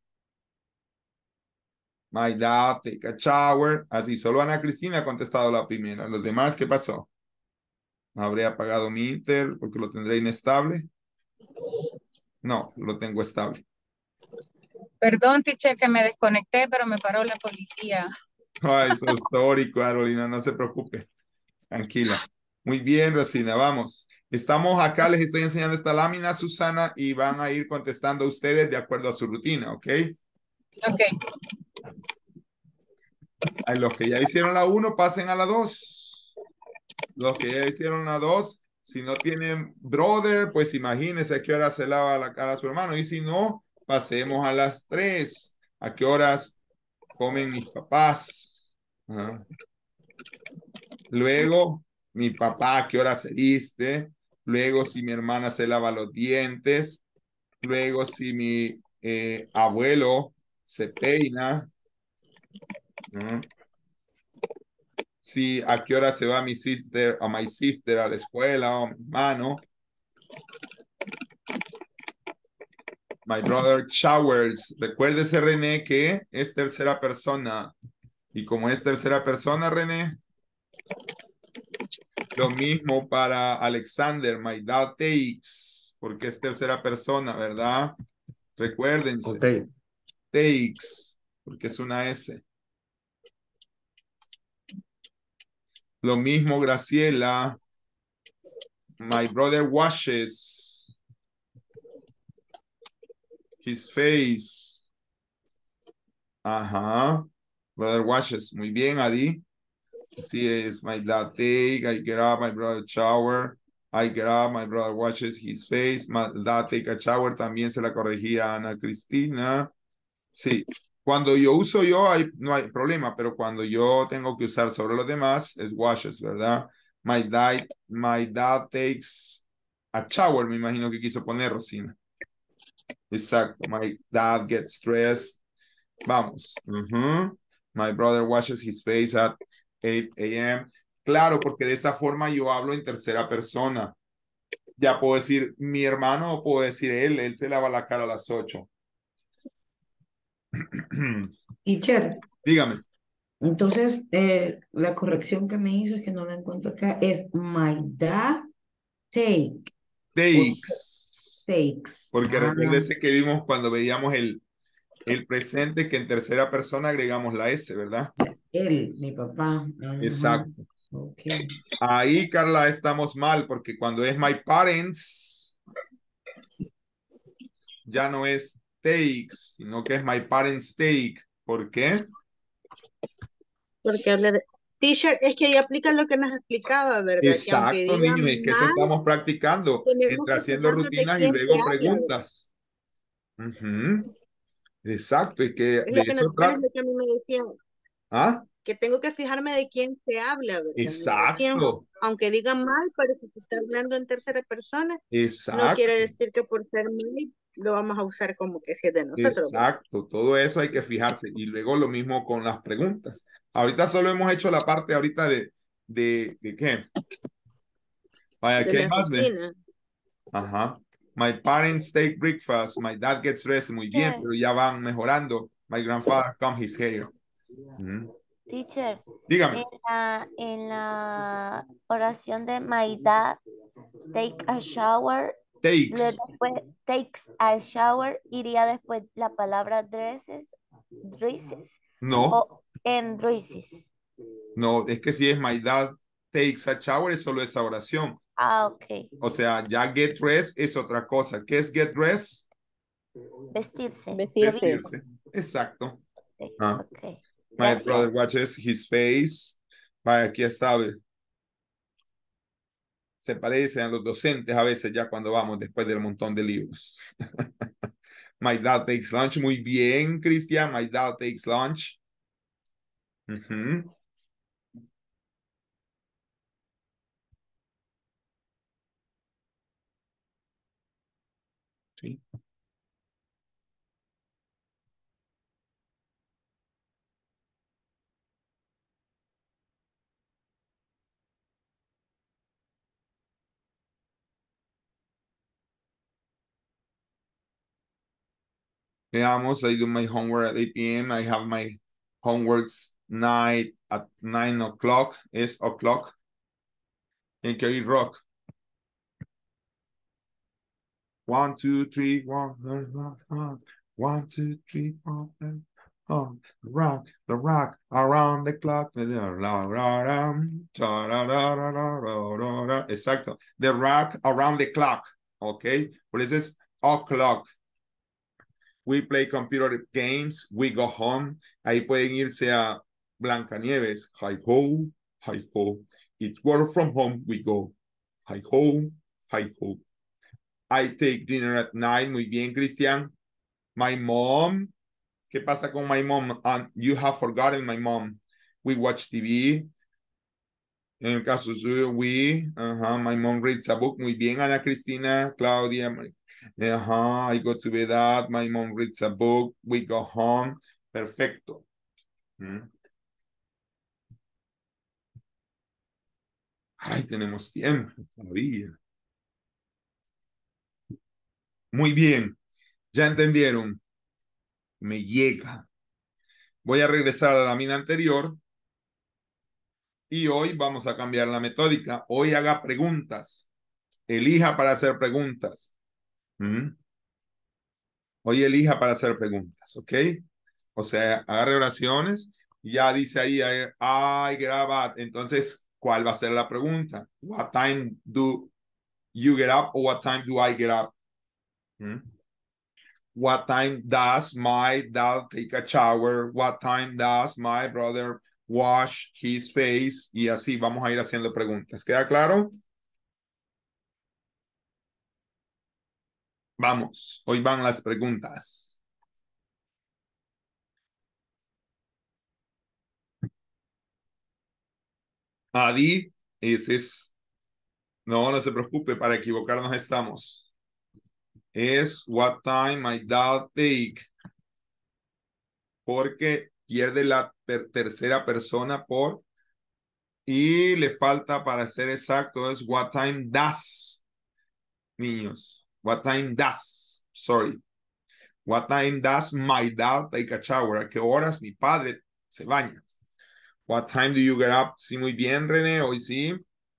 My dad take a shower. Así, solo Ana Cristina ha contestado la primera. Los demás, ¿qué pasó? ¿Habré apagado mi Inter porque lo tendré inestable? No, lo tengo estable. Perdón, teacher, que me desconecté, pero me paró la policía. Ay, so sorry, Carolina, no se preocupe. Tranquila. Muy bien, Rosina, vamos. Estamos acá, les estoy enseñando esta lámina, Susana, y van a ir contestando ustedes de acuerdo a su rutina, ¿ok? Ok. A los que ya hicieron la 1, pasen a la 2. Los que ya hicieron la 2, si no tienen brother, pues imagínense a qué hora se lava la cara a su hermano. Y si no, pasemos a las 3. ¿A qué horas comen mis papás? Ajá. Luego, mi papá, ¿a qué hora se viste? Luego, si mi hermana se lava los dientes. Luego, si mi abuelo se peina. Si a qué hora se va mi sister o my sister a la escuela o mi hermano. My brother showers. Recuérdese, René, que es tercera persona. Y como es tercera persona, René, lo mismo para Alexander. My dad takes. Porque es tercera persona, ¿verdad? Recuérdense. Okay. Takes. Porque es una S. Lo mismo, Graciela. My brother washes his face. Ajá. Brother washes. Muy bien, Adi. Así es. My dad take. I get up. My brother shower. I get up. My brother washes his face. My dad take a shower. También se la corregía a Ana Cristina. Sí. Cuando yo uso yo, no hay problema, pero cuando yo tengo que usar sobre los demás, es washes, ¿verdad? My dad takes a shower, me imagino que quiso poner, Rosina. Exacto. My dad gets dressed. Vamos. My brother washes his face at 8 a.m. Claro, porque de esa forma yo hablo en tercera persona. Ya puedo decir mi hermano o puedo decir él se lava la cara a las 8. Teacher, Dígame. entonces la corrección que me hizo es que no la encuentro acá, es my dad take. Takes. Takes. Porque Ah, recuérdese que vimos cuando veíamos el presente que en tercera persona agregamos la S, ¿verdad? él, mi papá. Ajá. Exacto. Ok. Ahí, Carla, estamos mal porque cuando es my parents, ya no es takes, sino que es my parents take. ¿Por qué? Porque habla de... Teacher, es que ahí aplica lo que nos explicaba, ¿verdad? Que aunque Exacto, digan niños, es que eso mal, estamos practicando, tenemos entre que haciendo fijarnos de rutinas y quién se luego habla, ¿verdad? preguntas. Ujú. Exacto, y que Es de lo que, eso bueno, es trata. lo que a mí me decía, ¿Ah? que tengo que fijarme de quién se habla, ¿verdad? Me decían, Exacto, aunque digan mal, pero si se está hablando en tercera persona, no exacto, quiere decir que por ser mal lo vamos a usar como que si es de nosotros, ¿verdad? exacto. Todo eso hay que fijarse. Y luego lo mismo con las preguntas. Ahorita solo hemos hecho la parte ahorita ¿de qué? Vaya, De ¿qué hay la más, ve? rutina. Ajá. My parents take breakfast. My dad gets dressed. Muy bien, Teacher, pero ya van mejorando. My grandfather combs his hair. Ujú. teacher, Dígame. en la oración de my dad take a shower, Takes. después takes a shower, iría después la palabra dresses No, o en dresses. no, es que si es my dad takes a shower, es solo esa oración. Ah, ok. O sea, ya get dressed es otra cosa. ¿Qué es get dressed? Vestirse. Vestirse. Exacto. Ah. Ok. My Gracias. brother watches his face. Vaya, aquí está. Ve. Se parecen a los docentes a veces ya cuando vamos después del montón de libros. My dad takes lunch. Muy bien, Cristian. My dad takes lunch. Ujú. Sí. Veamos, I do my homework at 8 p.m. I have my homeworks night at 9 o'clock. Es o'clock. En que oír rock. 1, 2, 3, 1, 1, 2, 3, 4, the rock around the clock. Exacto. The rock around the clock. Ok. Por eso es o'clock. We play computer games. We go home. Ahí pueden irse a Blancanieves. Hi ho, hi ho. It's work from home. We go. Hi ho, hi ho. I take dinner at night. Muy bien, Cristian. My mom. ¿Qué pasa con my mom? You have forgotten my mom. We watch TV. En el caso suyo, my mom reads a book. Muy bien, Ana Cristina, Claudia. I go to bed at. My mom reads a book. We go home. Perfecto. Ay, tenemos tiempo todavía. Muy bien. ¿Ya entendieron? Me llega. Voy a regresar a la mina anterior. Y hoy vamos a cambiar la metódica. Hoy haga preguntas. Elija para hacer preguntas. Hoy elija para hacer preguntas, ¿ok? O sea, agarre oraciones. Ya dice ahí, I get up at. Entonces, ¿cuál va a ser la pregunta? What time do you get up or what time do I get up? What time does my dad take a shower? What time does my brother wash his face? Y así vamos a ir haciendo preguntas. ¿Queda claro? Vamos, hoy van las preguntas. Adi, ese es... No, no se preocupe, para equivocarnos estamos. Es what time my dad take. Porque pierde la tercera persona por... Y le falta, para ser exacto, es what time does. Niños, what time does. Sorry. What time does my dad take a shower? ¿A qué horas mi padre se baña? What time do you get up? Sí, muy bien, René, hoy sí.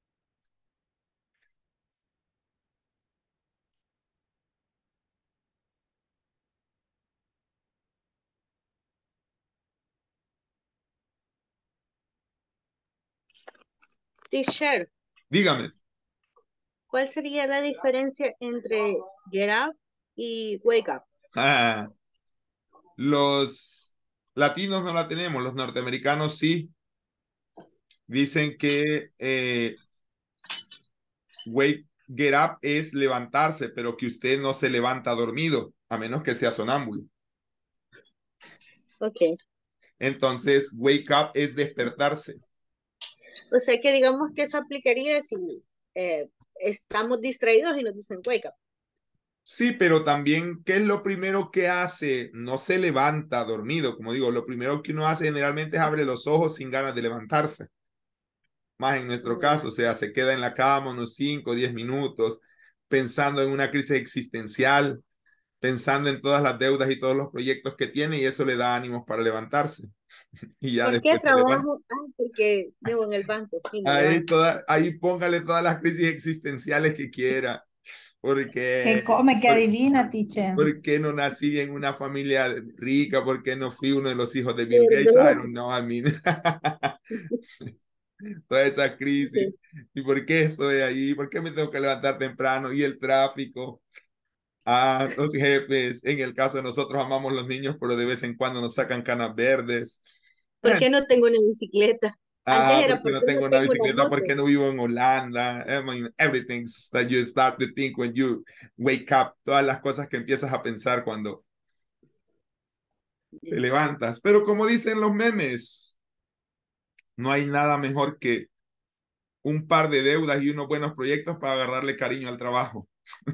Teacher, Dígame. ¿cuál sería la diferencia entre get up y wake up? Ah, los latinos no la tenemos, los norteamericanos sí. Dicen que get up es levantarse, pero que usted no se levanta dormido, a menos que sea sonámbulo. Ok. Entonces, wake up es despertarse. O sea que digamos que eso aplicaría si estamos distraídos y nos dicen wake up. Sí, pero también, ¿qué es lo primero que hace? No se levanta dormido, como digo, lo primero que uno hace generalmente es abre los ojos sin ganas de levantarse. Más en nuestro caso, o sea, se queda en la cama unos 5 o 10 minutos pensando en una crisis existencial, pensando en todas las deudas y todos los proyectos que tiene y eso le da ánimos para levantarse. Y ya ¿Por qué después se levanta. trabajo? Ah, porque debo en el banco. Sí, me Ahí, levanto. ahí póngale todas las crisis existenciales que quiera. Que Porque, come, que adivina, teacher. ¿por qué no nací en una familia rica? ¿Por qué no fui uno de los hijos de Bill Gates? I Perdón. don't know, I mean, toda esa crisis. Sí. ¿Y por qué estoy ahí? ¿Por qué me tengo que levantar temprano? Y el tráfico. Ah, los jefes. En el caso de nosotros amamos los niños, pero de vez en cuando nos sacan canas verdes. ¿Por qué no tengo una bicicleta? Antes Ah, era porque no porque no tengo una tengo una bicicleta, moto. porque no vivo en Holanda. I mean, everything that you start to think when you wake up. Todas las cosas que empiezas a pensar cuando te levantas. Pero como dicen los memes, no hay nada mejor que un par de deudas y unos buenos proyectos para agarrarle cariño al trabajo.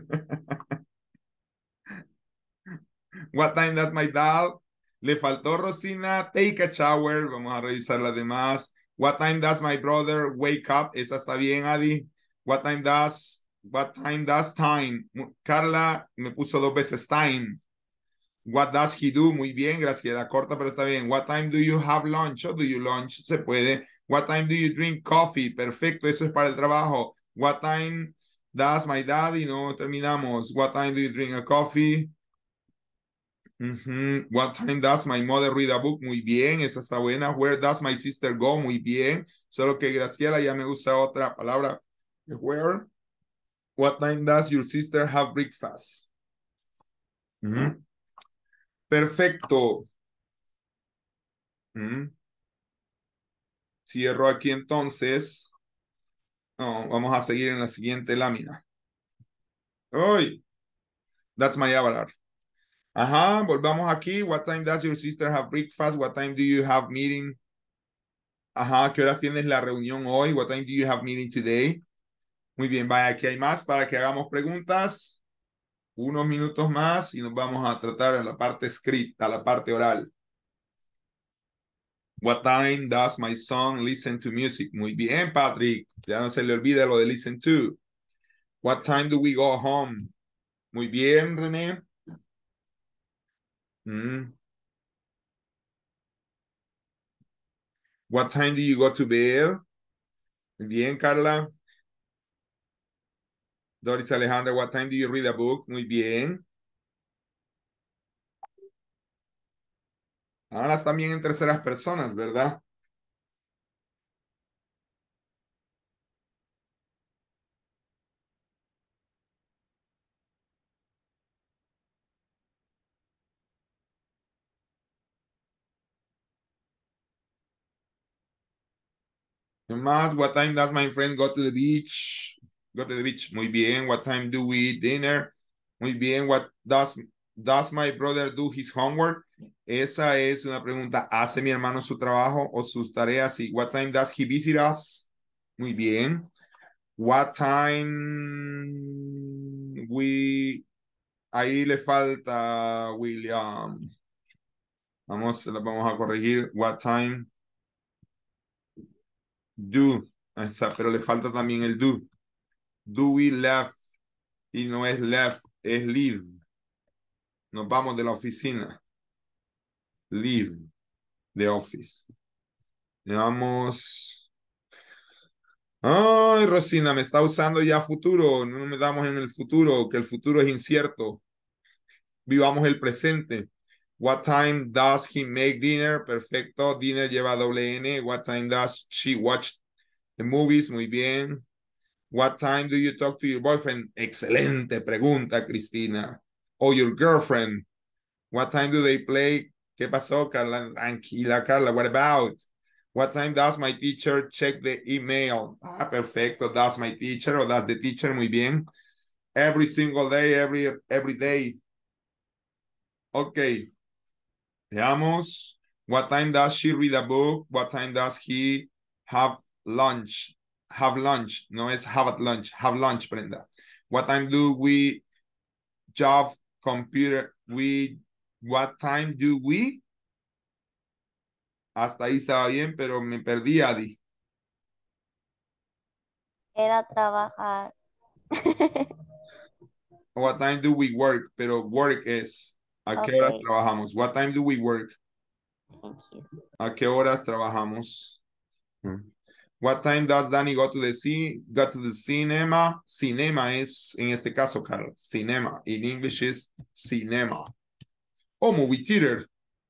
What time does my dad? Le faltó Rosina. Take a shower. Vamos a revisar las demás. What time does my brother wake up? Esa está bien, Adi. What time does time? Carla me puso 2 veces time. What does he do? Muy bien, Graciela. Corta, pero está bien. What time do you have lunch? O do you lunch? Se puede. What time do you drink coffee? Perfecto, eso es para el trabajo. What time does my daddy? No, terminamos. What time do you drink a coffee? What time does my mother read a book? Muy bien, esa está buena. Where does my sister go? Muy bien. Solo que Graciela ya me usa otra palabra. Where? What time does your sister have breakfast? Perfecto. Cierro aquí entonces. No, vamos a seguir en la siguiente lámina. Uy, that's my avatar. Ajá, volvamos aquí. What time does your sister have breakfast? What time do you have meeting? Ajá, ¿qué horas tienes la reunión hoy? What time do you have meeting today? Muy bien, vaya, aquí hay más para que hagamos preguntas. Unos minutos más y nos vamos a tratar en la parte escrita, la parte oral. What time does my son listen to music? Muy bien, Patrick. Ya no se le olvida lo de listen to. What time do we go home? Muy bien, René. What time do you go to bed? Muy bien, Carla. Doris Alejandra, what time do you read a book? Muy bien. Ahora también en terceras personas, ¿verdad? Más, what time does my friend go to the beach? Go to the beach. Muy bien. What time do we eat dinner? Muy bien. What does my brother do his homework? Esa es una pregunta. ¿Hace mi hermano su trabajo o sus tareas? Y what time does he visit us? Muy bien. What time we... Ahí le falta William. Vamos a corregir. What time do? Esa, pero le falta también el do. Do we left? Y no es left, es leave. Nos vamos de la oficina. Leave the office. Vamos. Ay, Rosina, me está usando ya futuro. No nos metamos en el futuro, que el futuro es incierto. Vivamos el presente. What time does he make dinner? Perfecto. Dinner lleva doble N. What time does she watch the movies? Muy bien. What time do you talk to your boyfriend? Excelente pregunta, Cristina. O your girlfriend. What time do they play? ¿Qué pasó, Carla? Tranquila, Carla. What about? What time does my teacher check the email? Ah, perfecto. Does my teacher o does the teacher? Muy bien. Every single day, every day. Ok. Veamos. What time does she read a book? What time does he have lunch? Have lunch. No es have at lunch. Have lunch, Brenda. What time do we job computer? What time do we? Hasta ahí estaba bien, pero me perdí, Adi. Era trabajar. What time do we work? Pero work es ¿a qué horas trabajamos? What time do we work? Thank you. ¿A qué horas trabajamos? What time does Danny go to the cinema? Cinema es, en este caso, Carl, cinema. In English is cinema. O movie theater.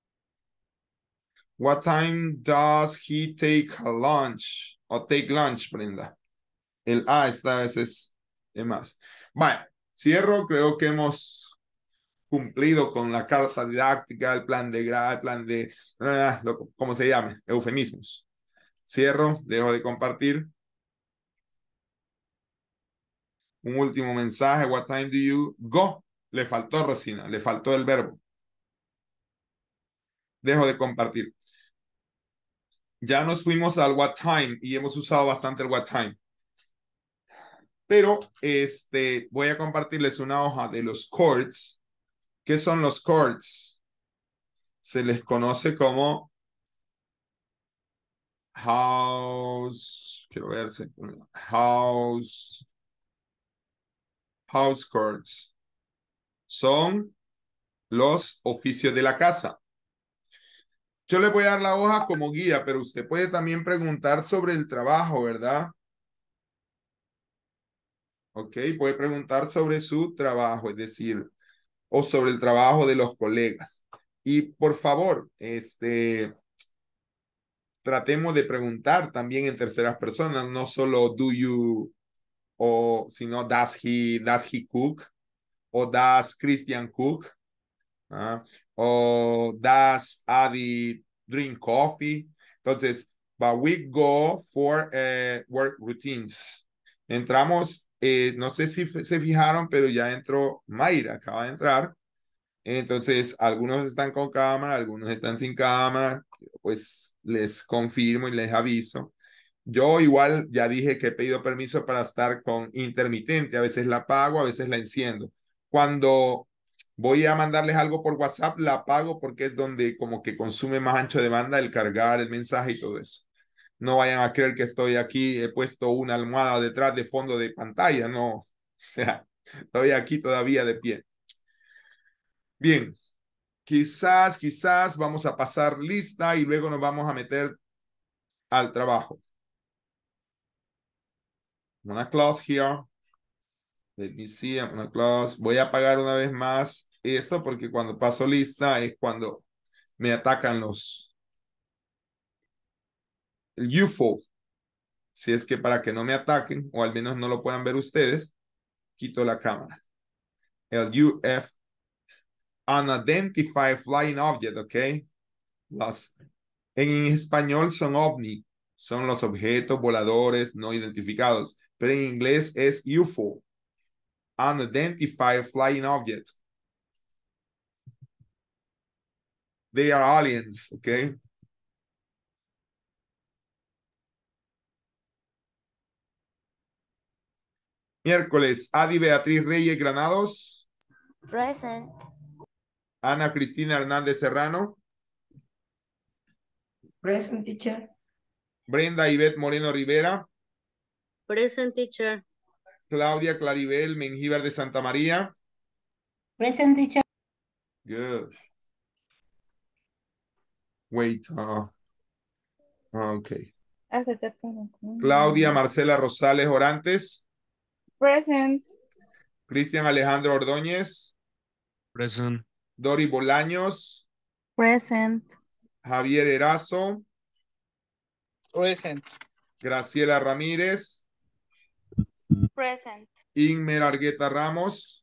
What time does he take a lunch? O take lunch, Brenda. El A esta vez es de más. Vale, cierro. Creo que hemos cumplido con la carta didáctica, el plan de grado, el plan de, ¿cómo se llame? Eufemismos. Cierro, dejo de compartir. Un último mensaje. What time do you go? Le faltó, Rosina, le faltó el verbo. Dejo de compartir. Ya nos fuimos al what time y hemos usado bastante el what time. Pero voy a compartirles una hoja de los chords. ¿Qué son los chords? Se les conoce como house chords. Son los oficios de la casa. Yo le voy a dar la hoja como guía, pero usted puede también preguntar sobre el trabajo, ¿verdad? Ok, puede preguntar sobre su trabajo, es decir, o sobre el trabajo de los colegas. Y por favor, tratemos de preguntar también en terceras personas, no solo do you, sino does he cook, o does Christian cook, o does Adi drink coffee. Entonces, but we go for work routines. Entramos, no sé si se fijaron, pero ya entró Mayra, acaba de entrar. Entonces, algunos están con cámara, algunos están sin cámara, pues les confirmo y les aviso. Yo igual ya dije que he pedido permiso para estar con intermitente, a veces la apago, a veces la enciendo. Cuando voy a mandarles algo por WhatsApp, la apago porque es donde como que consume más ancho de banda el cargar el mensaje y todo eso. No vayan a creer que estoy aquí, he puesto una almohada detrás de fondo de pantalla, no. O sea, estoy aquí todavía de pie. Bien, quizás vamos a pasar lista y luego nos vamos a meter al trabajo. I'm gonna close here. Let me see, I'm gonna close. Voy a apagar una vez más esto porque cuando paso lista es cuando me atacan el UFO. Si es que para que no me ataquen o al menos no lo puedan ver ustedes, quito la cámara. El UF, Unidentified Flying Object, ¿ok? En español son OVNI, son los objetos voladores no identificados, pero en inglés es UFO, Unidentified Flying Object. They are aliens, ¿ok? Miércoles, Adi Beatriz Reyes Granados. Present. Ana Cristina Hernández Serrano. Present, teacher. Brenda Ivette Moreno Rivera. Present, teacher. Claudia Claribel Mengíbar de Santa María. Present, teacher. Good. Wait. Okay. Claudia Marcela Rosales Orantes. Present. Cristian Alejandro Ordóñez. Present. Dori Bolaños. Present. Javier Erazo. Present. Graciela Ramírez. Present. Inmer Argueta Ramos.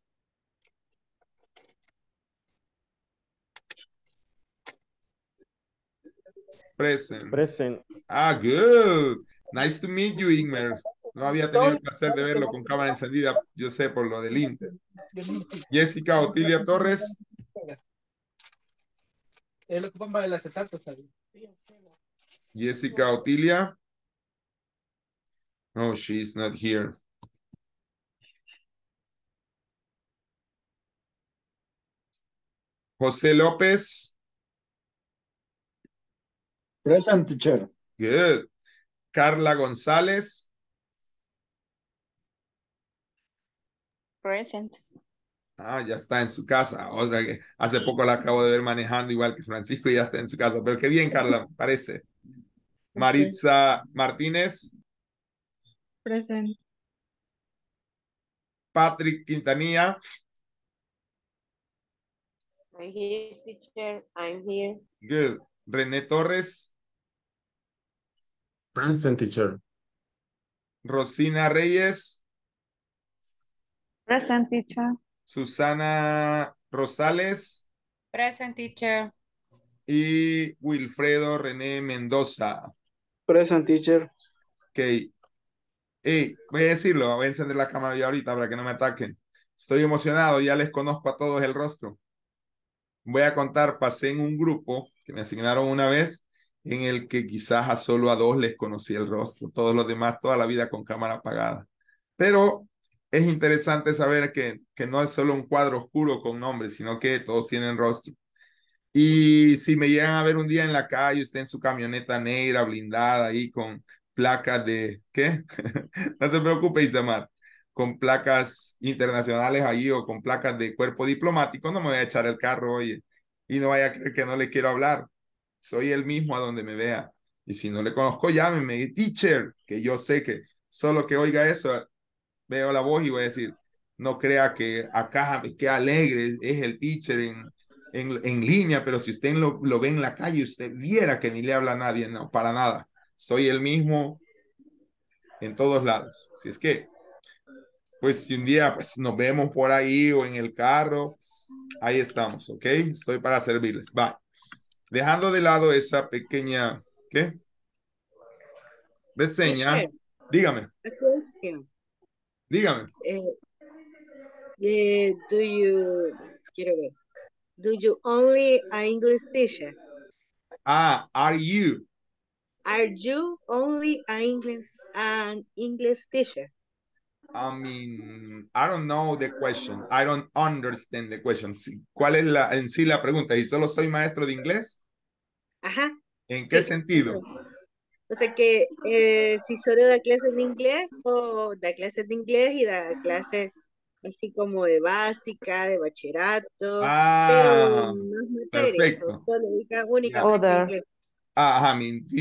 Present. Present. Ah, good. Nice to meet you, Inmer. No había tenido el placer de verlo con cámara encendida, yo sé, por lo del Inter. Jessica Otilia Torres. Jessica Otilia. Oh, she's not here. José López. Present, teacher. Good. Carla González. Present. Ah, ya está en su casa. Otra que hace poco la acabo de ver manejando igual que Francisco y ya está en su casa. Pero qué bien, Carla, parece. Maritza Martínez. Present. Patrick Quintanilla. I'm here, teacher. I'm here. Good. René Torres. Present, teacher. Rosina Reyes. Present, teacher. Susana Rosales. Present, teacher. Y Wilfredo René Mendoza. Present, teacher. Ok. Hey, voy a decirlo, voy a encender la cámara ya ahorita para que no me ataquen. Estoy emocionado, ya les conozco a todos el rostro. Voy a contar, pasé en un grupo que me asignaron una vez, en el que quizás a solo a 2 les conocí el rostro, todos los demás toda la vida con cámara apagada. Pero es interesante saber que no es solo un cuadro oscuro con nombres, sino que todos tienen rostro. Y si me llegan a ver un día en la calle, usted en su camioneta negra blindada ahí con placas de, ¿qué? No se preocupe, Isamar, con placas internacionales ahí o con placas de cuerpo diplomático, no me voy a echar el carro, oye, y no vaya a creer que no le quiero hablar. Soy el mismo a donde me vea. Y si no le conozco, llámeme, teacher, que yo sé que solo que oiga eso, veo la voz y voy a decir, no crea que acá, qué alegre es el teacher en línea, pero si usted lo ve en la calle, usted viera que ni le habla a nadie, no, para nada. Soy el mismo en todos lados. Si es que, pues si un día pues, nos vemos por ahí o en el carro, pues, ahí estamos, ¿ok? Estoy para servirles. Va. Dejando de lado esa pequeña, ¿qué? Reseña. Teacher, Dígame, a question. dígame. Quiero ver, do you only a English teacher? Ah, are you? Are you only an English teacher? I mean, I don't know the question. I don't understand the question. Sí, ¿cuál es en sí la pregunta? ¿Y solo soy maestro de inglés? Ajá. ¿En qué Sí. sentido? O sea que si solo da clases de inglés o da clases de inglés y da clases así como de básica, de bachillerato, pero más materias, o perfecto. solo dedica únicamente a inglés. Ajá,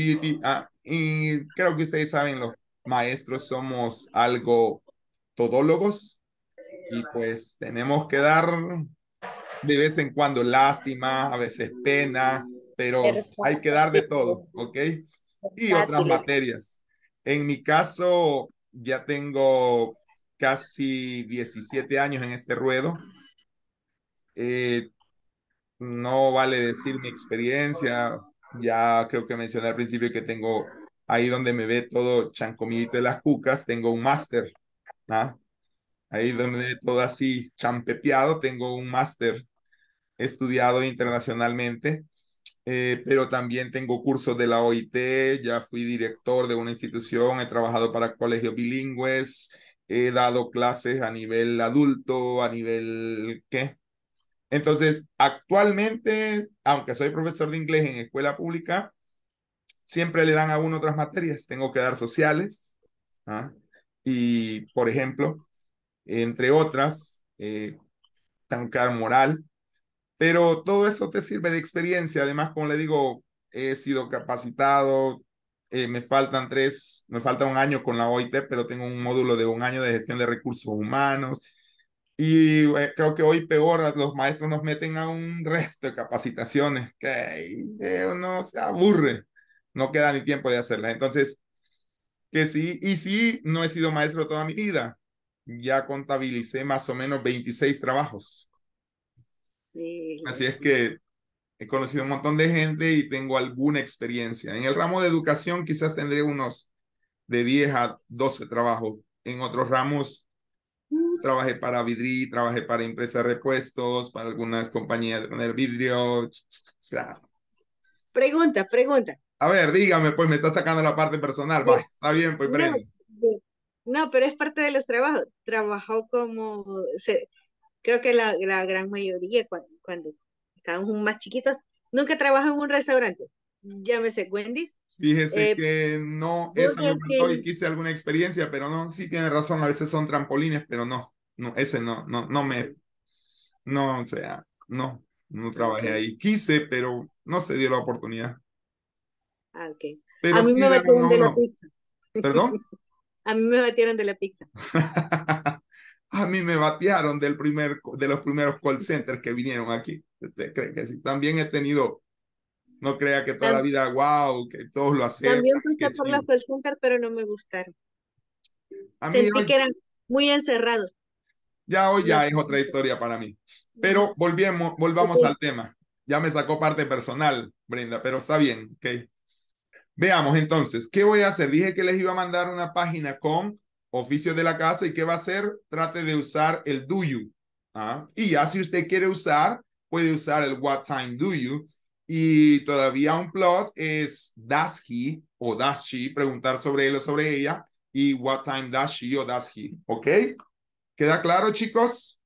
y creo que ustedes saben, los maestros somos algo todólogos y pues tenemos que dar de vez en cuando lástima, a veces pena, pero hay que dar de todo, ¿ok? Y otras materias. En mi caso, ya tengo casi 17 años en este ruedo. No vale decir mi experiencia. Ya creo que mencioné al principio que tengo ahí donde me ve todo chancomidito de las cucas, tengo un máster. ¿Ah? Ahí donde me ve todo así champepeado, tengo un máster estudiado internacionalmente. Pero también tengo cursos de la OIT, ya fui director de una institución, he trabajado para colegios bilingües, he dado clases a nivel adulto, a nivel, ¿qué? Entonces, actualmente, aunque soy profesor de inglés en escuela pública, siempre le dan a uno otras materias. Tengo que dar sociales, ¿ah? Y, por ejemplo, entre otras, tengo que dar moral, Pero todo eso te sirve de experiencia. Además, como le digo, he sido capacitado, me falta un año con la OIT, pero tengo un módulo de un año de gestión de recursos humanos. Y creo que hoy peor, los maestros nos meten a un resto de capacitaciones que uno se aburre, no queda ni tiempo de hacerlas. Entonces, que sí, y sí, no he sido maestro toda mi vida. Ya contabilicé más o menos 26 trabajos. Sí, Así es sí. que he conocido un montón de gente y tengo alguna experiencia. En el ramo de educación quizás tendré unos de 10 a 12 trabajos. En otros ramos trabajé para Vidri, trabajé para empresas de repuestos, para algunas compañías de poner vidrio. O sea, Pregunta, pregunta. a ver, dígame, pues me está sacando la parte personal. Va, De- está bien, pues no, Brenda. no, pero es parte de los trabajos. Trabajó como, creo que la gran mayoría cuando estábamos más chiquitos, nunca trabajó en un restaurante. Llámese Wendy's, Fíjese eh, que no, esa me Burger faltó y King. quise alguna experiencia, pero no, sí tiene razón, a veces son trampolines, pero no, no, ese no, o sea, no trabajé Ok. ahí. Quise, pero no se dio la oportunidad. Ah, ok. Pero A mí sí me dan a batieron de la uno, pizza. ¿perdón? A mí me batieron de la pizza. A mí me batearon de los primeros call centers que vinieron aquí. ¿Usted cree que sí? También he tenido, no crea que toda la Tam- vida, wow, que todos lo También aceptan, pasé qué por la chido. call center, pero no me gustaron. A mí Sentí que hoy, eran muy encerrados. hoy No. ya es otra historia para mí. No. Pero volvamos Ok. al tema. Ya me sacó parte personal, Brenda, pero está bien, ¿ok? Veamos entonces, ¿qué voy a hacer? Dije que les iba a mandar una página con oficios de la casa y ¿qué va a hacer? Trate de usar el do you. ¿Ah? Y ya si usted quiere usar, puede usar el what time do you. Y todavía un plus es does he o does she, preguntar sobre él o sobre ella. Y what time does she o does he. ¿Ok? ¿Queda claro, chicos?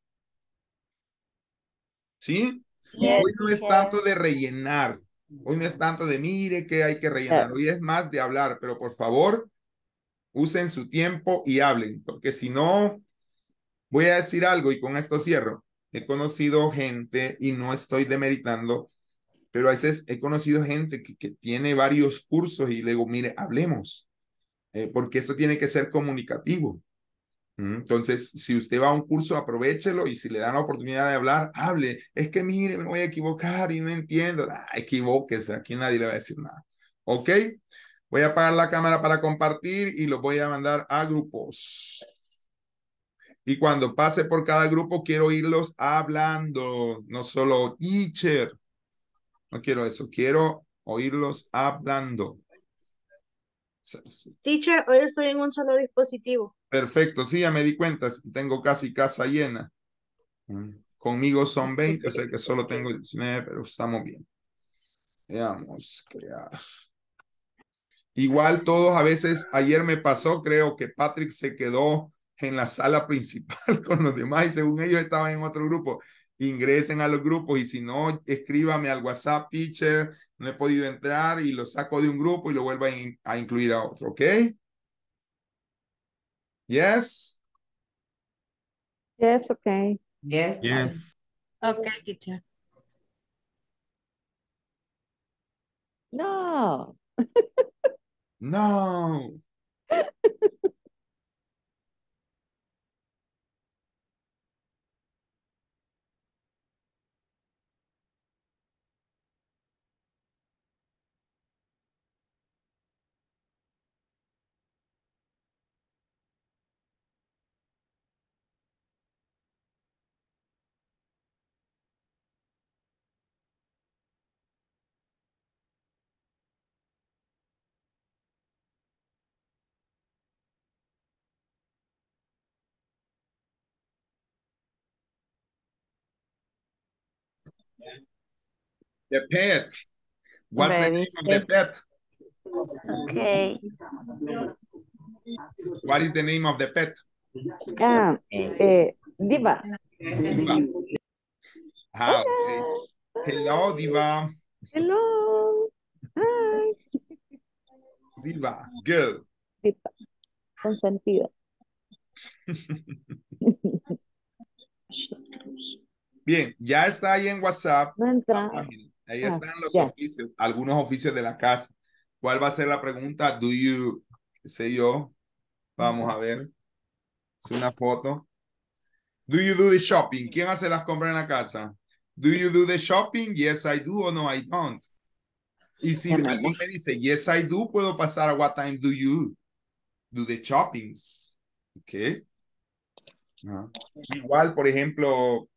¿Sí? Yes, Hoy no es teacher. tanto de rellenar. Hoy no es tanto de mire que hay que rellenar. Hoy Yes. es más de hablar, pero por favor, usen su tiempo y hablen, porque si no, voy a decir algo y con esto cierro. He conocido gente y no estoy demeritando, pero a veces he conocido gente que tiene varios cursos y le digo, mire, hablemos, porque esto tiene que ser comunicativo. Entonces, si usted va a un curso, aprovéchelo y si le dan la oportunidad de hablar, hable. Es que mire, me voy a equivocar y no entiendo. Equivóquese, aquí nadie le va a decir nada. ¿Ok? Voy a apagar la cámara para compartir y lo voy a mandar a grupos. Y cuando pase por cada grupo, quiero oírlos hablando, no solo teacher. No quiero eso, quiero oírlos hablando. Teacher, hoy estoy en un solo dispositivo. Perfecto, sí, ya me di cuenta, tengo casi casa llena. Conmigo son 20, o sea que solo tengo 19, pero estamos bien. Veamos, crear. Igual todos a veces, ayer me pasó, creo que Patrick se quedó en la sala principal con los demás y según ellos estaban en otro grupo. Ingresen a los grupos y si no, escríbame al WhatsApp, teacher, no he podido entrar y lo saco de un grupo y lo vuelvo a incluir a otro, ¿ok? Yes? Yes, okay. Yes, teacher. Yes. Okay, teacher. No. No. The pet. What's the Ready. name of the pet? Okay. What is the name of the pet? Ah, Diva. Diva. Ah, okay. Hello, Diva. Hello. Hi. Diva, girl. Diva. Consentida. Bien, ya está ahí en WhatsApp No entra. la página. Ahí Ah, están los ya. oficios, algunos oficios de la casa. ¿Cuál va a ser la pregunta? Do you, qué sé yo? Vamos a ver. Es una foto. Do you do the shopping? ¿Quién hace las compras en la casa? Do you do the shopping? Yes, I do o no, I don't. Y si alguien me dice yes, I do, puedo pasar a what time do you do the shoppings? Ok. Ajá. Igual, por ejemplo,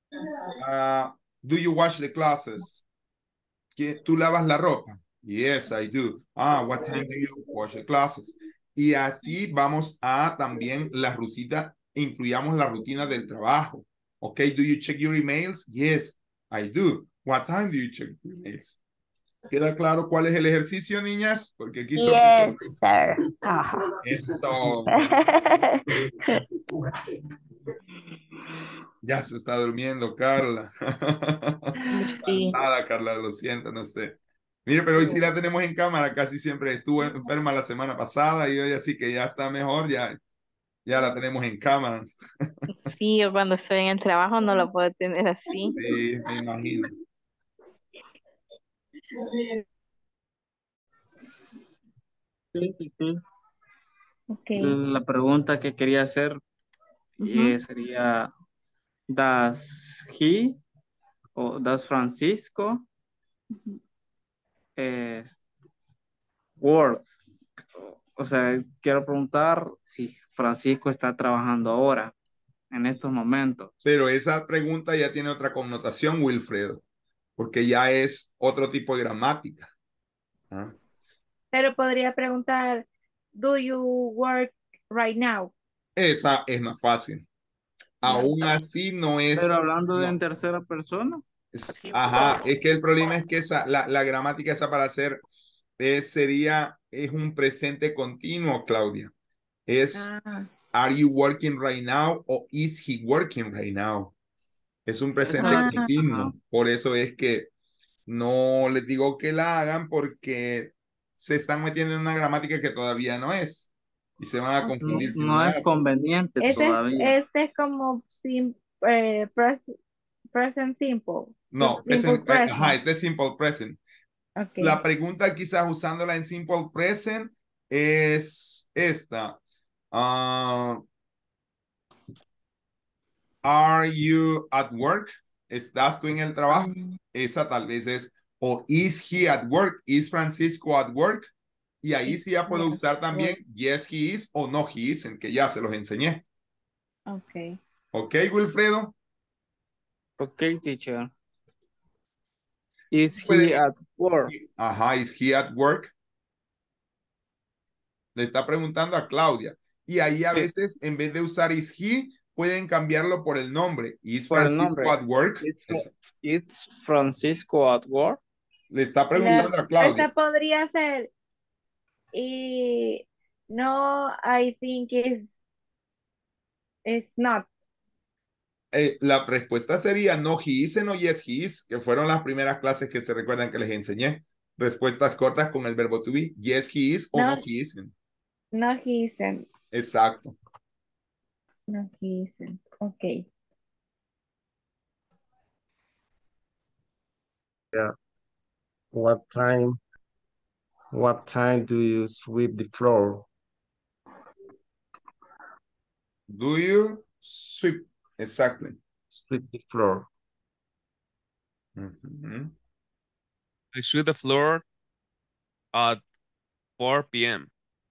do you wash the clothes? ¿Tú lavas la ropa? Yes, I do. What time do you wash the clothes? Y así vamos a también la rutina, incluyamos la rutina del trabajo. Ok, do you check your emails? Yes, I do. What time do you check your emails? ¿Queda claro cuál es el ejercicio, niñas? Porque aquí son... Yes, sir. Ajá. Eso. Ya se está durmiendo, Carla. Sí. Cansada, Carla, lo siento, no sé. Mire, pero hoy sí la tenemos en cámara, casi siempre estuvo enferma la semana pasada y hoy así que ya está mejor, ya la tenemos en cámara. Sí, yo cuando estoy en el trabajo no lo puedo tener así. Sí, me imagino. Sí, sí, sí. Okay. La pregunta que quería hacer Ujú. sería, ¿does he o does Francisco work? O sea, quiero preguntar si Francisco está trabajando ahora, en estos momentos. Pero esa pregunta ya tiene otra connotación, Wilfredo, porque ya es otro tipo de gramática. ¿Ah? Pero podría preguntar, do you work right now? Esa es más fácil. Aún así no Pero es... hablando no, en tercera persona. ajá, es que el problema es que la gramática esa para hacer es un presente continuo, Claudia. Es Ah, are you working right now o is he working right now? Es un presente Exacto. continuo. Ajá. Por eso es que no les digo que la hagan porque se están metiendo en una gramática que todavía no es. Y se van a ok. No, confundir si no no la es hacen. conveniente todavía. Este es como present simple. No, Simple ajá, present. es de simple present. Okay. La pregunta quizás usándola en simple present es esta. Are you at work? ¿Estás tú en el trabajo? Esa tal vez es, o is he at work? ¿Is Francisco at work? Y ahí sí ya puedo usar también yes he is o no he isn't, que ya se los enseñé. Okay. ¿Ok, Wilfredo? Ok, teacher. Is he at work? Ajá, is he at work? Le está preguntando a Claudia. Y ahí a Sí. veces, en vez de usar is he, pueden cambiarlo por el nombre. Is Por el Francisco nombre. at work? It's Francisco at work. Le está preguntando a Claudia. Esta podría ser, y no, I think it's not. La respuesta sería no he isn't o yes he is, que fueron las primeras clases que se recuerdan que les enseñé. Respuestas cortas con el verbo to be. Yes he is o no he isn't. No, he isn't. Exacto. No, he isn't. Okay. Yeah. What time do you sweep the floor? Do you sweep? Exactly. Sweep the floor. I sweep the floor at 4 p.m.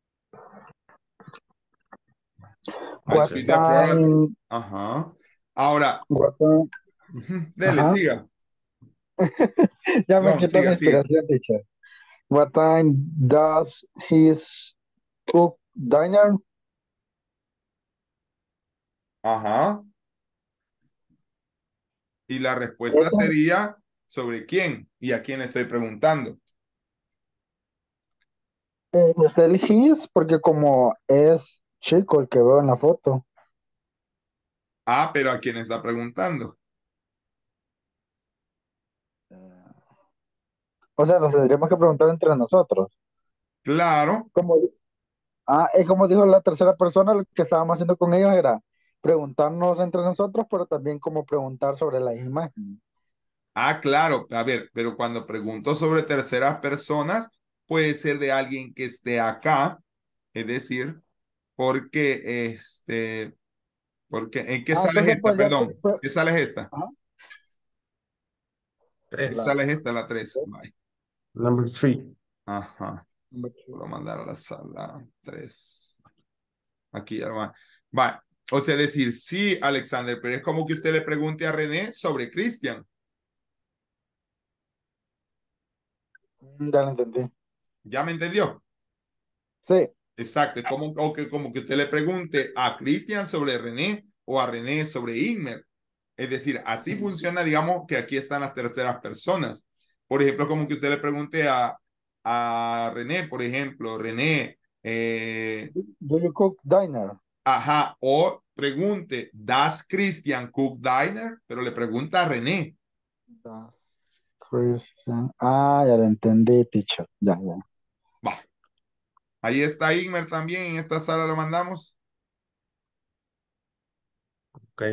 I sweep the floor. Ajá. Ahora. Dele, Ajá. siga. Ya me No, quitó siga, la siga. inspiración, teacher. What time does his cook dinner? Ajá. Y la respuesta Eso. sería ¿sobre quién? ¿Y a quién le estoy preguntando? Es el his, porque como es chico el que veo en la foto. Ah, pero ¿a quién está preguntando? O sea, nos tendríamos que preguntar entre nosotros. Claro. Es como dijo la tercera persona, lo que estábamos haciendo con ellos era preguntarnos entre nosotros, pero también como preguntar sobre las imágenes. Ah, claro. A ver, pero cuando pregunto sobre terceras personas, puede ser de alguien que esté acá, es decir, porque ¿en qué sala es Entonces esta? pues ya... Perdón, ¿qué sala es esta? ajá, ¿Qué Tres. sala es esta? La 3. Bye. Number 3. Ajá. number two. Puedo mandar a la sala 3. Aquí ya va. Va. O sea, decir, sí, Alexander, pero es como que usted le pregunte a René sobre Cristian. Ya lo entendí. ¿Ya me entendió? Sí. Exacto. Es como que usted le pregunte a Cristian sobre René o a René sobre Inmer. Es decir, así funciona, digamos, que aquí están las terceras personas. Por ejemplo, como que usted le pregunte a René, por ejemplo, René, Do you cook diner? ajá, o pregunte, ¿Does Christian cook diner? Pero le pregunta a René. Does Christian... Ah, ya lo entendí, teacher. Ya, ya. Va. Ahí está Igmer también, en esta sala lo mandamos. Ok.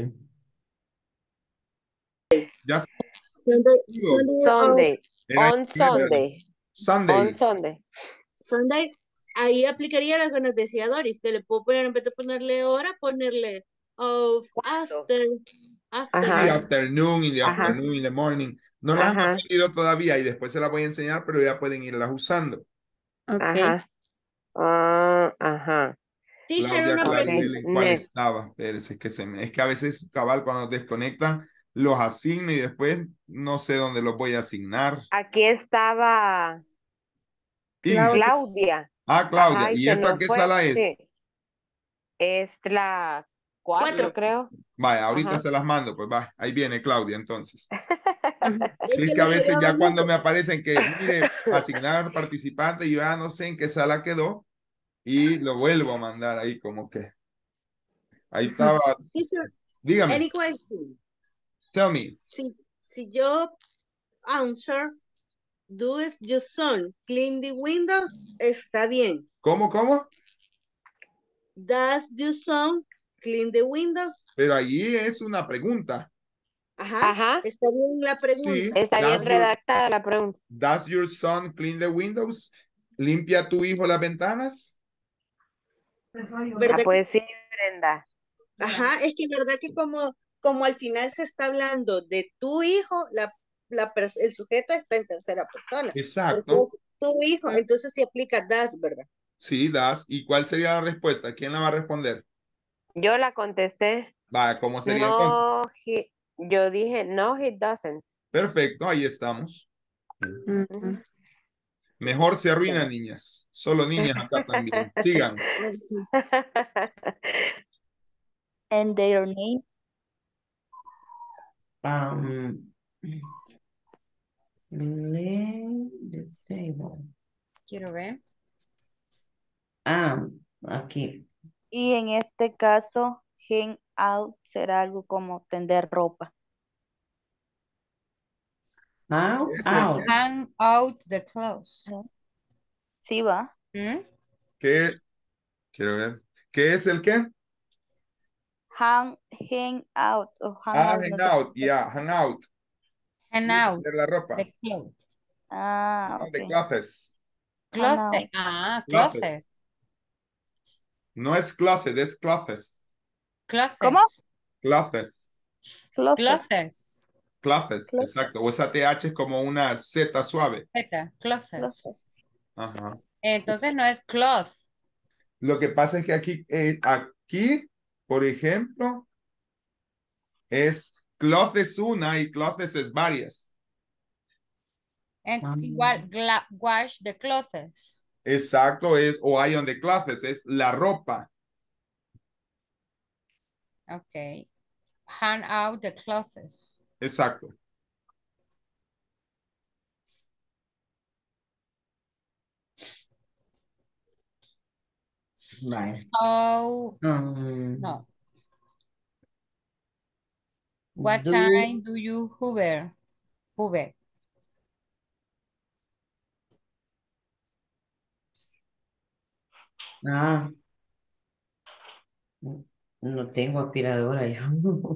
Ya Sunday, estuvo. Sunday. Era On Sunday. On Sunday. Sunday. Sunday, ahí aplicaría lo que nos decía Doris, que le puedo poner, en vez de ponerle hora, ponerle of after, Sí, Ajá. afternoon, in the Ajá. afternoon, in the morning. No las han Ajá. aprendido todavía y después se las voy a enseñar, pero ya pueden irlas usando. Ajá. Ah, ajá. Teacher, Claudia una Okay. Claribel, pregunta. ¿en cuál Next. estaba? Espérese, es que a veces, cabal, cuando desconectan, los asigno y después no sé dónde los voy a asignar. Aquí estaba Inma. Claudia. Ah, Claudia. Ajá, y ¿Y se esta nos qué fue. sala Sí. es? Es la 4, 4. creo. Vaya, ahorita Ajá. se las mando, pues va, ahí viene Claudia entonces. Es Sí, es que que a le veces quedó ya cuando abajito. me aparecen que, mire, asignar participante, yo ya no sé en qué sala quedó y lo vuelvo a mandar ahí como que. Ahí estaba. Teacher, Dígame, any question? tell me. Si yo answer, does your son clean the windows? Está bien. ¿Cómo? Does your son clean the windows? Pero allí es una pregunta. Ajá. Ajá. Está bien la pregunta. Sí, Está bien redactada la pregunta. does your son clean the windows? ¿Limpia tu hijo las ventanas? Ah, ¿Verdad que pues sí, Brenda. Ajá, es que verdad que como al final se está hablando de tu hijo, el sujeto está en tercera persona. Porque Exacto. es tu hijo, entonces se aplica das, ¿verdad? Sí, das. ¿Y cuál sería la respuesta? ¿Quién la va a responder? Yo la contesté. Va, ¿cómo sería entonces? No, yo dije, no, he doesn't. Perfecto, ahí estamos. Ujú. Mejor se arruina, niñas. Solo niñas acá también. Sigan. And their name. Learn the table. Quiero ver. Aquí. Y en este caso, hang out será algo como tender ropa. How? ¿Qué es el Out. qué? Hang out the clothes. Sí, va. ¿Mm? ¿Qué? Quiero ver. ¿Qué es el qué? Hang out o hang Ah, out, no hang sé. out. Yeah, hang out. Hang Sí, out tender la ropa. the clothes. Ah, No, ok. de clothes. Hang Closet. out. Ah, Clothes. closet. No es closet, es clothes. ¿Cómo? Clothes. Clothes. Closet. Clothes. Clothes, exacto. O esa TH es como una Z suave. Clothes. Closet. Ajá. Entonces no es cloth. Lo que pasa es que aquí, por ejemplo, es clothes una y clothes es varias. Igual, wash the clothes. Exacto, o iron the clothes, es la ropa. Ok. Hang out the clothes. Exacto. Right. Oh, no. What Do time do you Hoover? Hoover. Ah. No tengo aspiradora ya.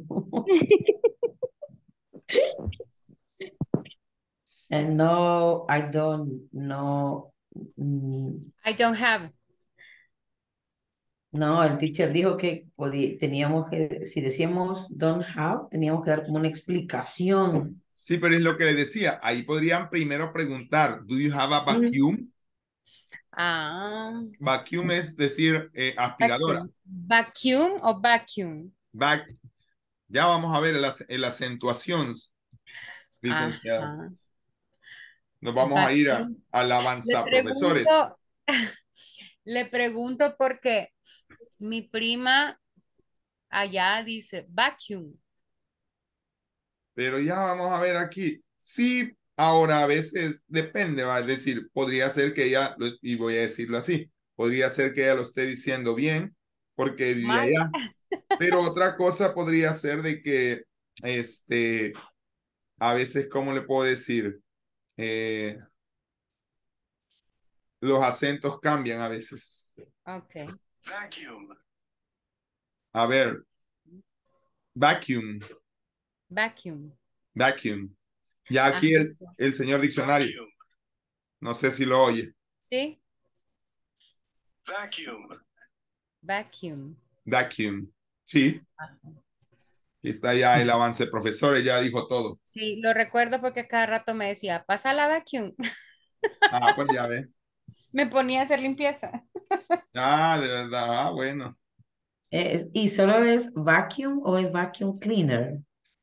And no, I don't know. I don't have. No, el teacher dijo que teníamos que, si decíamos don't have, teníamos que dar como una explicación. Sí, pero es lo que les decía. Ahí podrían primero preguntar, ¿do you have a vacuum? Ah. Vacuum es decir, aspiradora. Vacuum o vacuum. Ya vamos a ver la acentuación, licenciado. Ajá. Nos vamos a ir al avanza, profesores. Le pregunto porque mi prima allá dice vacuum. Pero ya vamos a ver aquí. Sí, ahora a veces depende, va a decir, podría ser que ella, y voy a decirlo así, podría ser que ella lo esté diciendo bien porque vivía allá. Pero otra cosa podría ser de que, a veces, ¿cómo le puedo decir? Los acentos cambian a veces. Ok. Vacuum. A ver. Vacuum. Vacuum. Vacuum. Ya aquí el señor diccionario. No sé si lo oye. ¿Sí? Vacuum. Vacuum. Vacuum. Sí. Aquí está ya el avance, profesor, ya dijo todo. Sí, lo recuerdo porque cada rato me decía, pasa la vacuum. Ah, pues ya ve. Me ponía a hacer limpieza. Ah, de verdad, bueno. ¿Y solo es vacuum o es vacuum cleaner?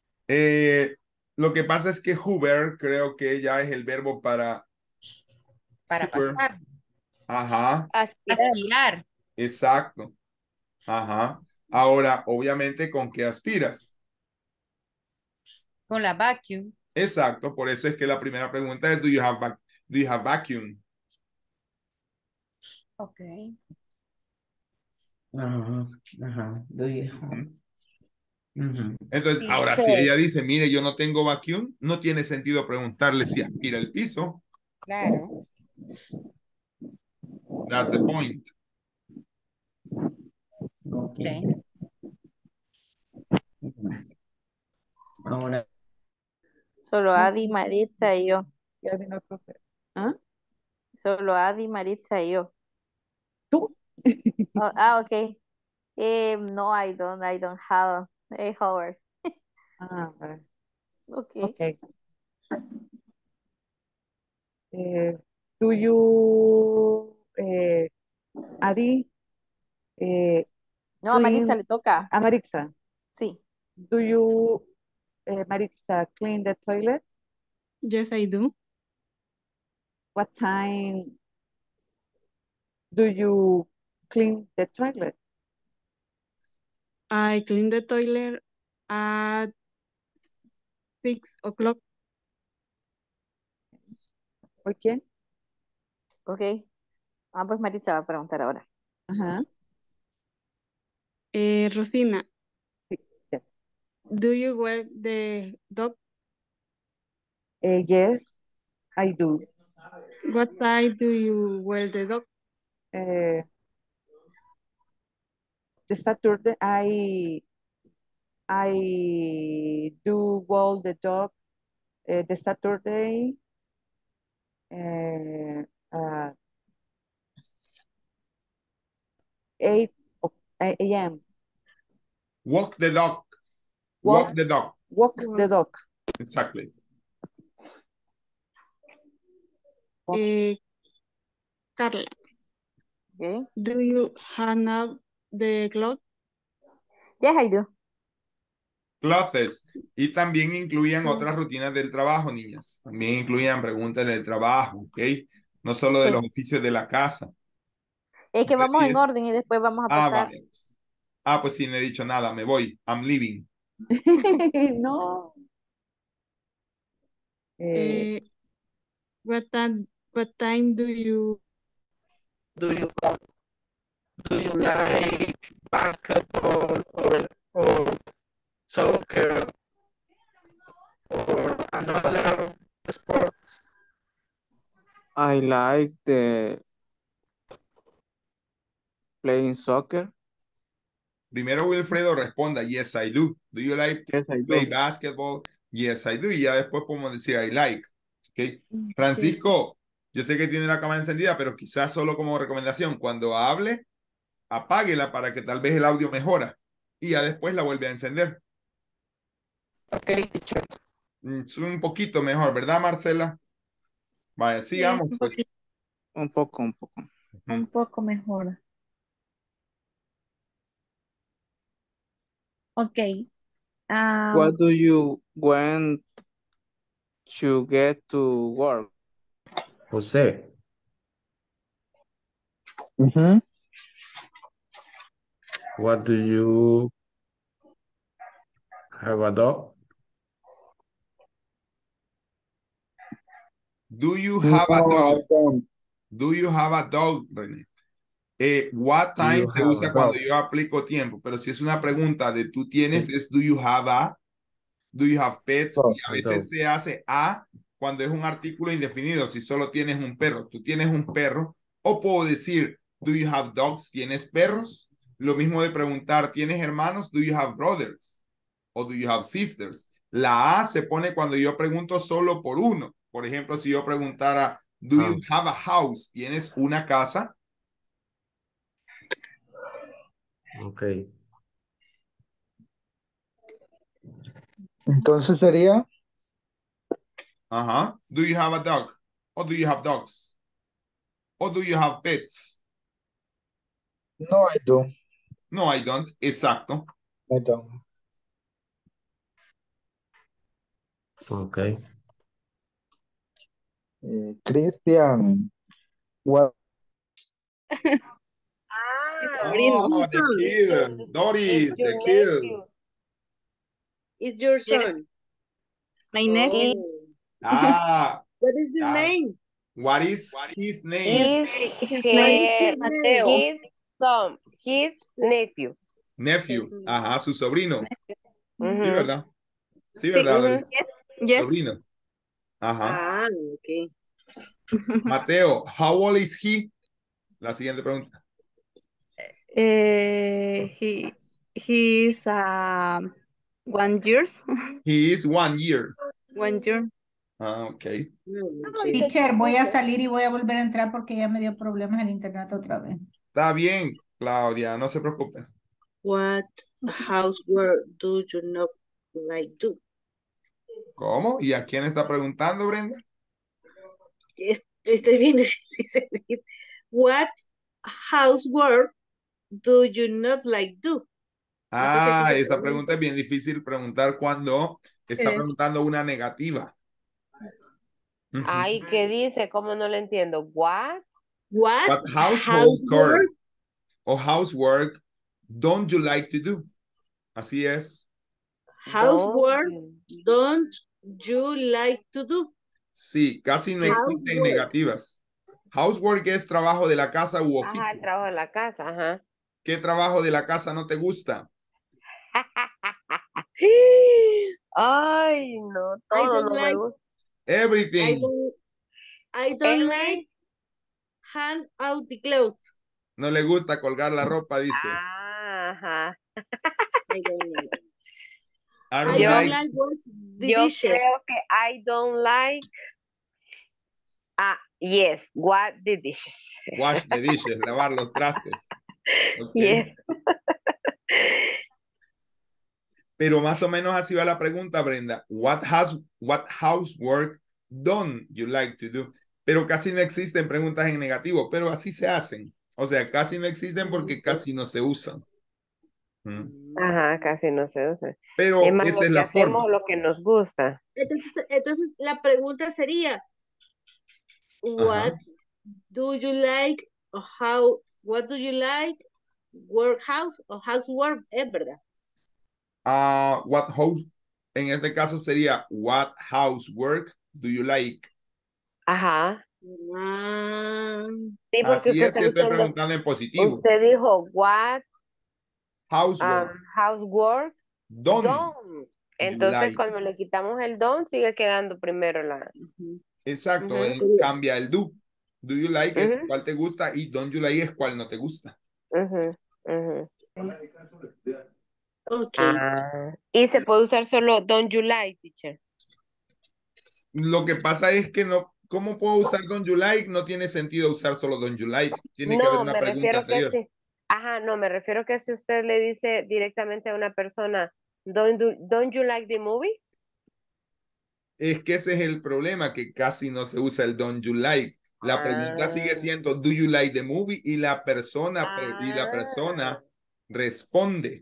Lo que pasa es que Hoover creo que ya es el verbo para Hoover. Pasar. Ajá. Aspirar. Exacto. Ajá. Ahora, obviamente, ¿con qué aspiras? Con la vacuum. Exacto. Por eso es que la primera pregunta es, do you have vacuum? Ok. Ajá. Do you have? Entonces, ahora si ella dice, mire, yo no tengo vacuum, no tiene sentido preguntarle si aspira el piso. Claro. That's the point. Okay. Ahora. Solo Adi, Maritza y yo. Ya vino el profe. ¿Ah? Solo Adi, Maritza y yo. ¿Tú? Ok. No, I don't have a hover. Ah, vale. Okay. Do you, Adi, No, a Maritza le toca. A Maritza. Sí. Do you, Maritza, clean the toilet? Yes, I do. What time do you clean the toilet? I clean the toilet at 6 o'clock. ¿Por qué? Ok. Pues Maritza va a preguntar ahora. Ajá. Rosina. Yes. Do you wear the dog? Yes, I do. What time do you wear the dog? The Saturday, I do walk the dog the Saturday 8 a.m. Walk the dog. Walk the dog. Walk the dog. Exactly. Carla. Okay. Do you hang out the clothes? Yes, I do. Clothes. Y también incluían otras rutinas del trabajo, niñas. También incluían preguntas en el trabajo, ¿ok? No solo de los oficios de la casa. Es que vamos en orden y después vamos a pasar. Vale. Pues sí, no he dicho nada, me voy. I'm leaving. No. What time do you like basketball or soccer or another sport? I like the playing soccer. Primero Wilfredo responda, yes, I do. Do you like Yes, I play do. basketball? Yes, I do. Y ya después podemos decir I like. ¿Ok? Francisco, yo sé que tiene la cámara encendida, pero quizás solo como recomendación, cuando hable, apáguela para que tal vez el audio mejora. Y ya después la vuelve a encender. Ok, teacher. Es un poquito mejor, ¿verdad, Marcela? Vaya, sigamos, pues. Un poco, un poco. Un poco mejor. Ok. What do you want to get to work? José, Ujú. what do you have a dog? Do you have a No, I dog? don't. Do you have a dog, René? What Do time you se have usa a cuando dog? yo aplico tiempo, pero si es una pregunta de tú tienes, Sí. es do you have a, do you have pets, No, y a I veces don't. se hace a cuando es un artículo indefinido, si solo tienes un perro, tú tienes un perro, o puedo decir, do you have dogs, tienes perros, lo mismo de preguntar, ¿tienes hermanos? Do you have brothers? O do you have sisters? La a se pone cuando yo pregunto solo por uno, por ejemplo, si yo preguntara, do Ah, you have a house, ¿tienes una casa? ok. Entonces sería, Ajá. Do you have a dog? Or do you have dogs? Or do you have pets? no, I do. No, I don't. Exacto. I don't. Ok. Christian, what? Oh, the kid. Doris, the kid. It's your son. My nephew. Oh. Ah, What is his ah. name? What is his name? Is His What is her, his name? his son, his nephew. Nephew. Ajá, su sobrino. Sí, Ujú. ¿verdad? Sí, Sí. ¿verdad, Ujú. Doris? Yes. Sobrino. Ajá. Ah, okay. Mateo, how old is he? La siguiente pregunta. He's 1 years. He is 1 year. 1 year. Ah, ok. Teacher, voy a salir y voy a volver a entrar porque ya me dio problemas el internet otra vez. Está bien, Claudia, no se preocupe. What housework do you not like do? ¿Cómo? ¿Y a quién está preguntando, Brenda? Estoy viendo si se dice. What housework do you not like do? No sé si Ah, así se esa pronuncia. pregunta es bien difícil preguntar cuando está preguntando una negativa. Ujú. Ay, ¿qué dice? ¿Cómo no lo entiendo? What? What household chore o housework don't you like to do? Así es. Housework don't you like to do? Sí, casi no existen Housework. negativas. Housework es trabajo de la casa u Ajá, el oficio. trabajo de la casa, ajá. ¿Qué trabajo de la casa no te gusta? Ay, no, I todo don't no me like, gusta. Everything. I don't Every- like hand out the clothes. No le gusta colgar la ropa, dice. Ajá. I don't like. I I don't don't like. like wash the Yo dishes. creo que I don't like. Yes, what the dishes. Wash the dishes, lavar los trastes. Ok. Yes. Pero más o menos así va la pregunta, Brenda. What housework don't you like to do? Pero casi no existen preguntas en negativo, pero así se hacen. O sea, casi no existen porque casi no se usan. Ajá, casi no se usa. Pero Es más esa lo es que la hacemos, forma. lo que nos gusta. Entonces la pregunta sería, what do you like or what do you like workhouse o housework, es verdad. What house, en este caso sería, what housework do you like? Ajá. Sí, porque Así usted es, si está estoy diciendo, preguntando en positivo. usted dijo, what Housework. housework Don't don't. Entonces, like. cuando le quitamos el don't, sigue quedando primero la... Exacto, Ujú. él cambia el do. Do you like es Ujú. cuál te gusta y don't you like es cuál no te gusta. Ujú, ujú. Ok. Y se puede usar solo don't you like, teacher. Lo que pasa es que no, ¿cómo puedo usar don't you like? No tiene sentido usar solo don't you like. Tiene que haber No, una me pregunta refiero que anterior. sí. Ajá, no, me refiero que si usted le dice directamente a una persona, don't you like the movie? Es que ese es el problema, que casi no se usa el don't you like. La pregunta sigue siendo do you like the movie y la persona responde.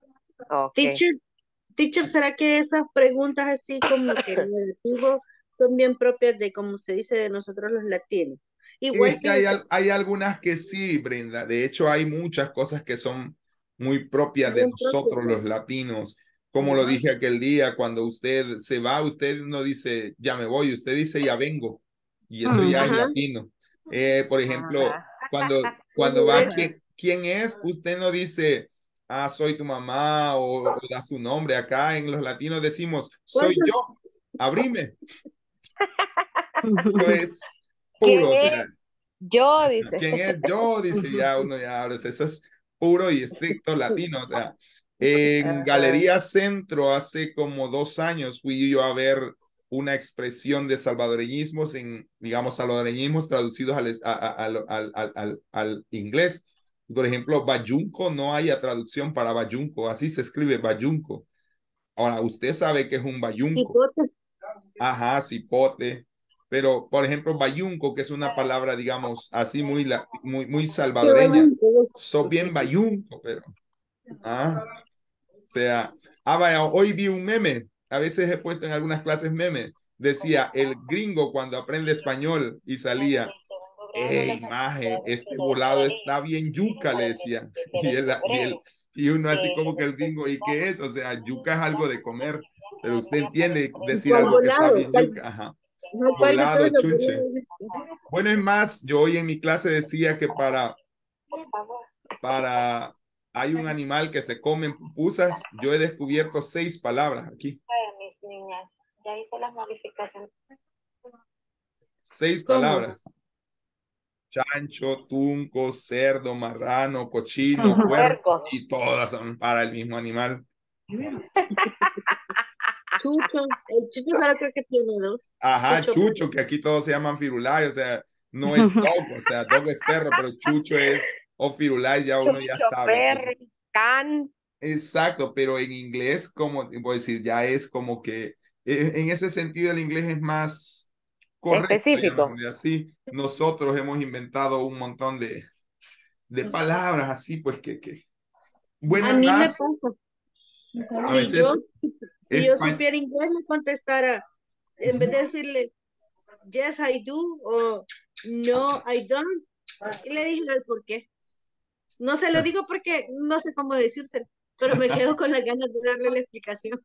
Teacher, ¿será que esas preguntas así como que negativo son bien propias de, como se dice, de nosotros los latinos? Igual Es que hay algunas que sí, Brenda. De hecho, hay muchas cosas que son muy propias de bien nosotros propias. los latinos. Como lo dije aquel día, cuando usted se va, usted no dice ya me voy, usted dice ya vengo. Y eso ya es Ajá. latino. Por ejemplo, cuando va, ¿quién es? Usted no dice, soy tu mamá o da su nombre. Acá en los latinos decimos, soy yo, abrime. Eso es puro, o sea. Yo, dice. ¿Quién es yo? Dice ya uno, ya ahora eso es puro y estricto latino. O sea, en Galería Centro hace como 2 años fui yo a ver una expresión de salvadoreñismos digamos, salvadoreñismos traducidos al inglés. Por ejemplo, bayunco, no hay traducción para bayunco, así se escribe bayunco. Ahora, usted sabe que es un bayunco. Cipote. Ajá, cipote. Pero, por ejemplo, bayunco, que es una palabra, digamos, así muy salvadoreña. Sos bien bayunco, pero. O sea, vaya, hoy vi un meme. A veces he puesto en algunas clases meme. Decía, el gringo cuando aprende español y salía, ¡ey, maje! Este volado está bien yuca, le decía. Y uno así como que el gringo, ¿y qué es? O sea, yuca es algo de comer, pero usted entiende decir algo que está bien yuca. Ajá. Volado, chunche. Bueno, es más, yo hoy en mi clase decía que hay un animal que se come en pupusas. Yo he descubierto 6 palabras aquí. Mis niñas, ya hice las modificaciones. 6 palabras. Chancho, tunco, cerdo, marrano, cochino, puerco, y todas son para el mismo animal. Chucho, el chucho solo creo que tiene 2. Ajá, chucho, que aquí todos se llaman firulai, o sea, no es dog, o sea, dog es perro, pero chucho es, o firulai, ya uno ya sabe. Exacto, pero en inglés, como, voy a decir, ya es como que, en ese sentido el inglés es más correcto. Específico. Así, nosotros hemos inventado un montón de palabras así, pues que bueno, a mí me más, pasa. a veces Si yo supiera inglés, le contestara, en vez de decirle, yes, I do, o no, I don't, y le dije el por qué. No se lo digo porque no sé cómo decírselo, pero me quedo con las ganas de darle la explicación.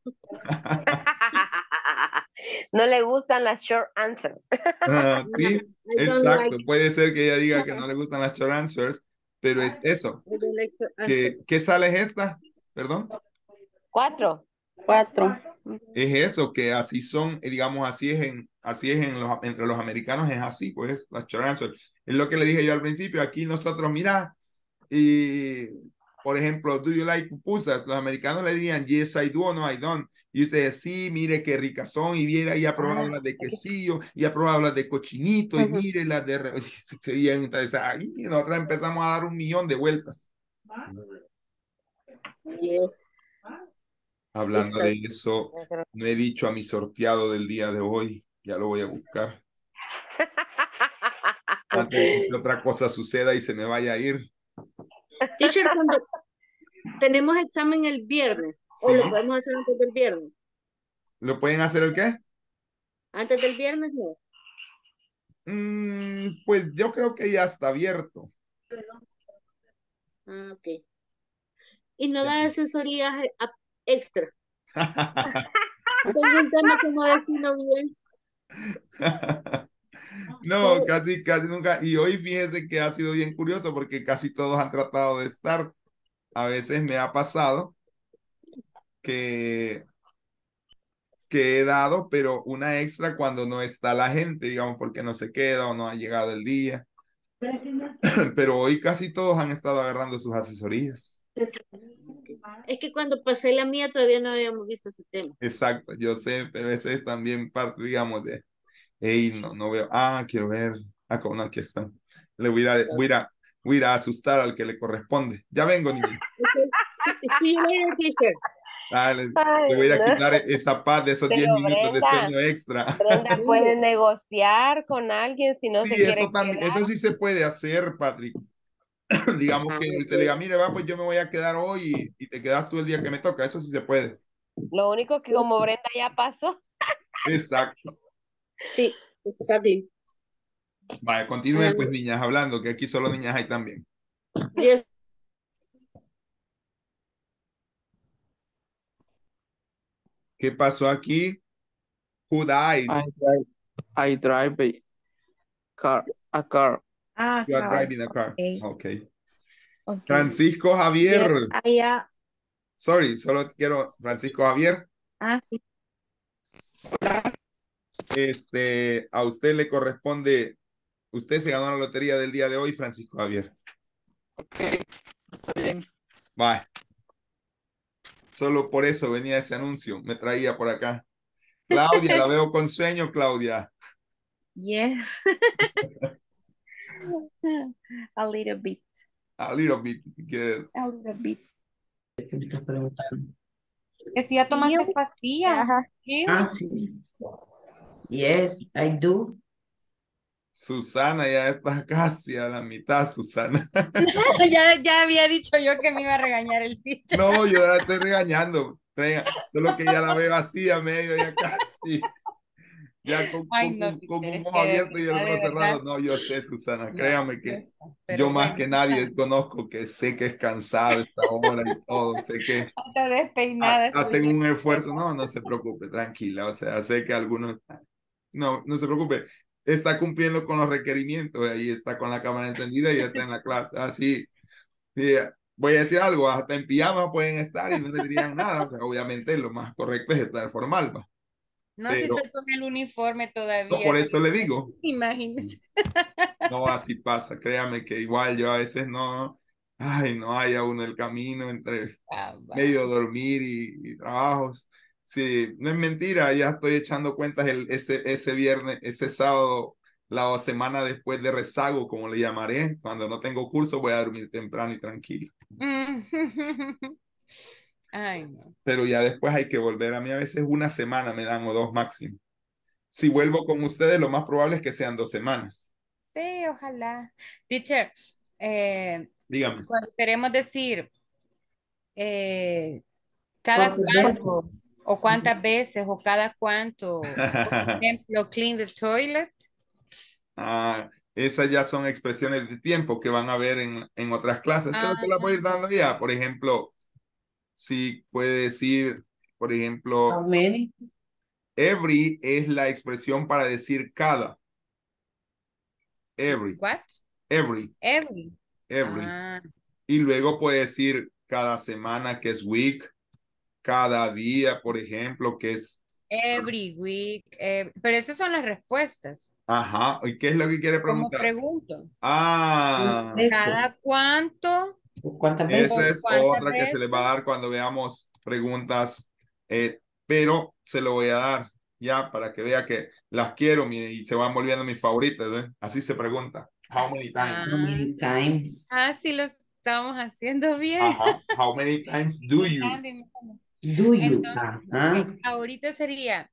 No le gustan las short answers. Sí, exacto. Puede ser que ella diga que no le gustan las short answers, pero es eso. ¿Qué sale es esta? ¿Perdón? 4. Es eso, que así son, digamos, entre los americanos es así, pues, las short answers. Es lo que le dije yo al principio. Aquí nosotros, mira, y por ejemplo, do you like pupusas? Los americanos le dirían yes I do o no I don't. Y ustedes sí, mire qué ricas son, y viera y ha probado las de quesillo, y ha probado las de cochinito, y mire las de y nosotros empezamos a dar 1.000.000 de vueltas. Yes. Hablando de eso, no he dicho a mi sorteado del día de hoy, ya lo voy a buscar. Antes de que otra cosa suceda y se me vaya a ir. Teacher, cuando tenemos examen el viernes, o lo podemos hacer antes del viernes. ¿Lo pueden hacer el qué? Antes del viernes, no. Pues yo creo que ya está abierto. Ok. Y no da asesorías extra. Tengo un tema que no defino bien. No, casi nunca. Y hoy fíjese que ha sido bien curioso porque casi todos han tratado de estar. A veces me ha pasado que he dado, pero una extra cuando no está la gente, digamos, porque no se queda o no ha llegado el día. Pero hoy casi todos han estado agarrando sus asesorías. Es que cuando pasé la mía todavía no habíamos visto ese tema. Exacto, yo sé, pero ese es también parte, digamos, de, hey, no veo, quiero ver, como no, aquí están. Le voy a ir a asustar al que le corresponde. Ya vengo, niño. Sí, teacher. Dale, Ay, le voy a ir a no. quitar esa paz de esos 10 Pero minutos de Brenda, sueño extra. Brenda puede negociar con alguien si no Sí, se eso quiere también, quedar. eso sí se puede hacer, Patrick. Digamos que usted le diga, mire, va, pues yo me voy a quedar hoy y te quedas tú el día que me toca. Eso sí se puede. Lo único que como Brenda ya pasó. Exacto. Sí, exacto. Vaya, continúen pues, niñas, hablando, que aquí solo niñas hay también. Yes. ¿Qué pasó aquí? Who dies? I drive a car. You are car. driving a car. Okay. Okay. Okay. Francisco Javier. Yes, Sorry, solo quiero Francisco Javier. sí. A usted le corresponde, usted se ganó la lotería del día de hoy, Francisco Javier. Ok, está bien. Bye. Solo por eso venía ese anuncio, me traía por acá. Claudia, la veo con sueño, Claudia. Yes. A little bit. A little bit, good. A little bit. Que si ya tomaste pastillas. ¿Sí? Sí. Yes, I do. Susana ya está casi a la mitad, Susana. Ya había dicho yo que me iba a regañar el teacher. No, yo la estoy regañando. Solo que ya la veo así a medio, ya casi. Ya con un ojo abierto y el otro cerrado. No, yo sé, Susana, créame que yo más que nadie conozco que sé que es cansado esta hora y todo. Sé que Está despeinada. hacen un esfuerzo. No se preocupe, tranquila. O sea, sé que algunos... No se preocupe. Está cumpliendo con los requerimientos. Ahí está con la cámara encendida y está en la clase. Así. Sí, voy a decir algo. Hasta en pijama pueden estar y no le dirían nada. O sea, obviamente lo más correcto es estar formal, ¿va? No, si estoy con el uniforme todavía. No, por eso le digo. Imagínese. No, así pasa. Créame que igual yo a veces no haya uno el camino entre medio dormir y trabajos. Sí, no es mentira, ya estoy echando cuentas ese viernes, ese sábado, la semana después de rezago, como le llamaré. Cuando no tengo curso voy a dormir temprano y tranquilo. Ay, no. Pero ya después hay que volver. A mí a veces una semana me dan o 2 máximo. Si vuelvo con ustedes, lo más probable es que sean 2 semanas. Sí, ojalá. Teacher, dígame. Cuando queremos decir cada cuánto, o cuántas veces, o cada cuánto, por ejemplo, clean the toilet. Esas ya son expresiones de tiempo que van a ver en otras clases, pero se las voy a ir dando ya. Por ejemplo, si puede decir, por ejemplo, How many? Every es la expresión para decir cada. Every. What? Every. Every. Y luego puede decir cada semana, que es week. Cada día, por ejemplo, que es... Every week. Pero esas son las respuestas. Ajá. ¿Y qué es lo que quiere preguntar? ¿Cómo pregunto? ¿Cada cuánto? ¿Cuántas veces? Esa es otra que se les va a dar cuando veamos preguntas, pero se lo voy a dar ya para que vea que las quiero, mire, y se van volviendo mis favoritas, ¿eh? Así se pregunta. How many times? How many times? Sí lo estamos haciendo bien. Ajá. How many times do you? Do you? Entonces, ahorita sería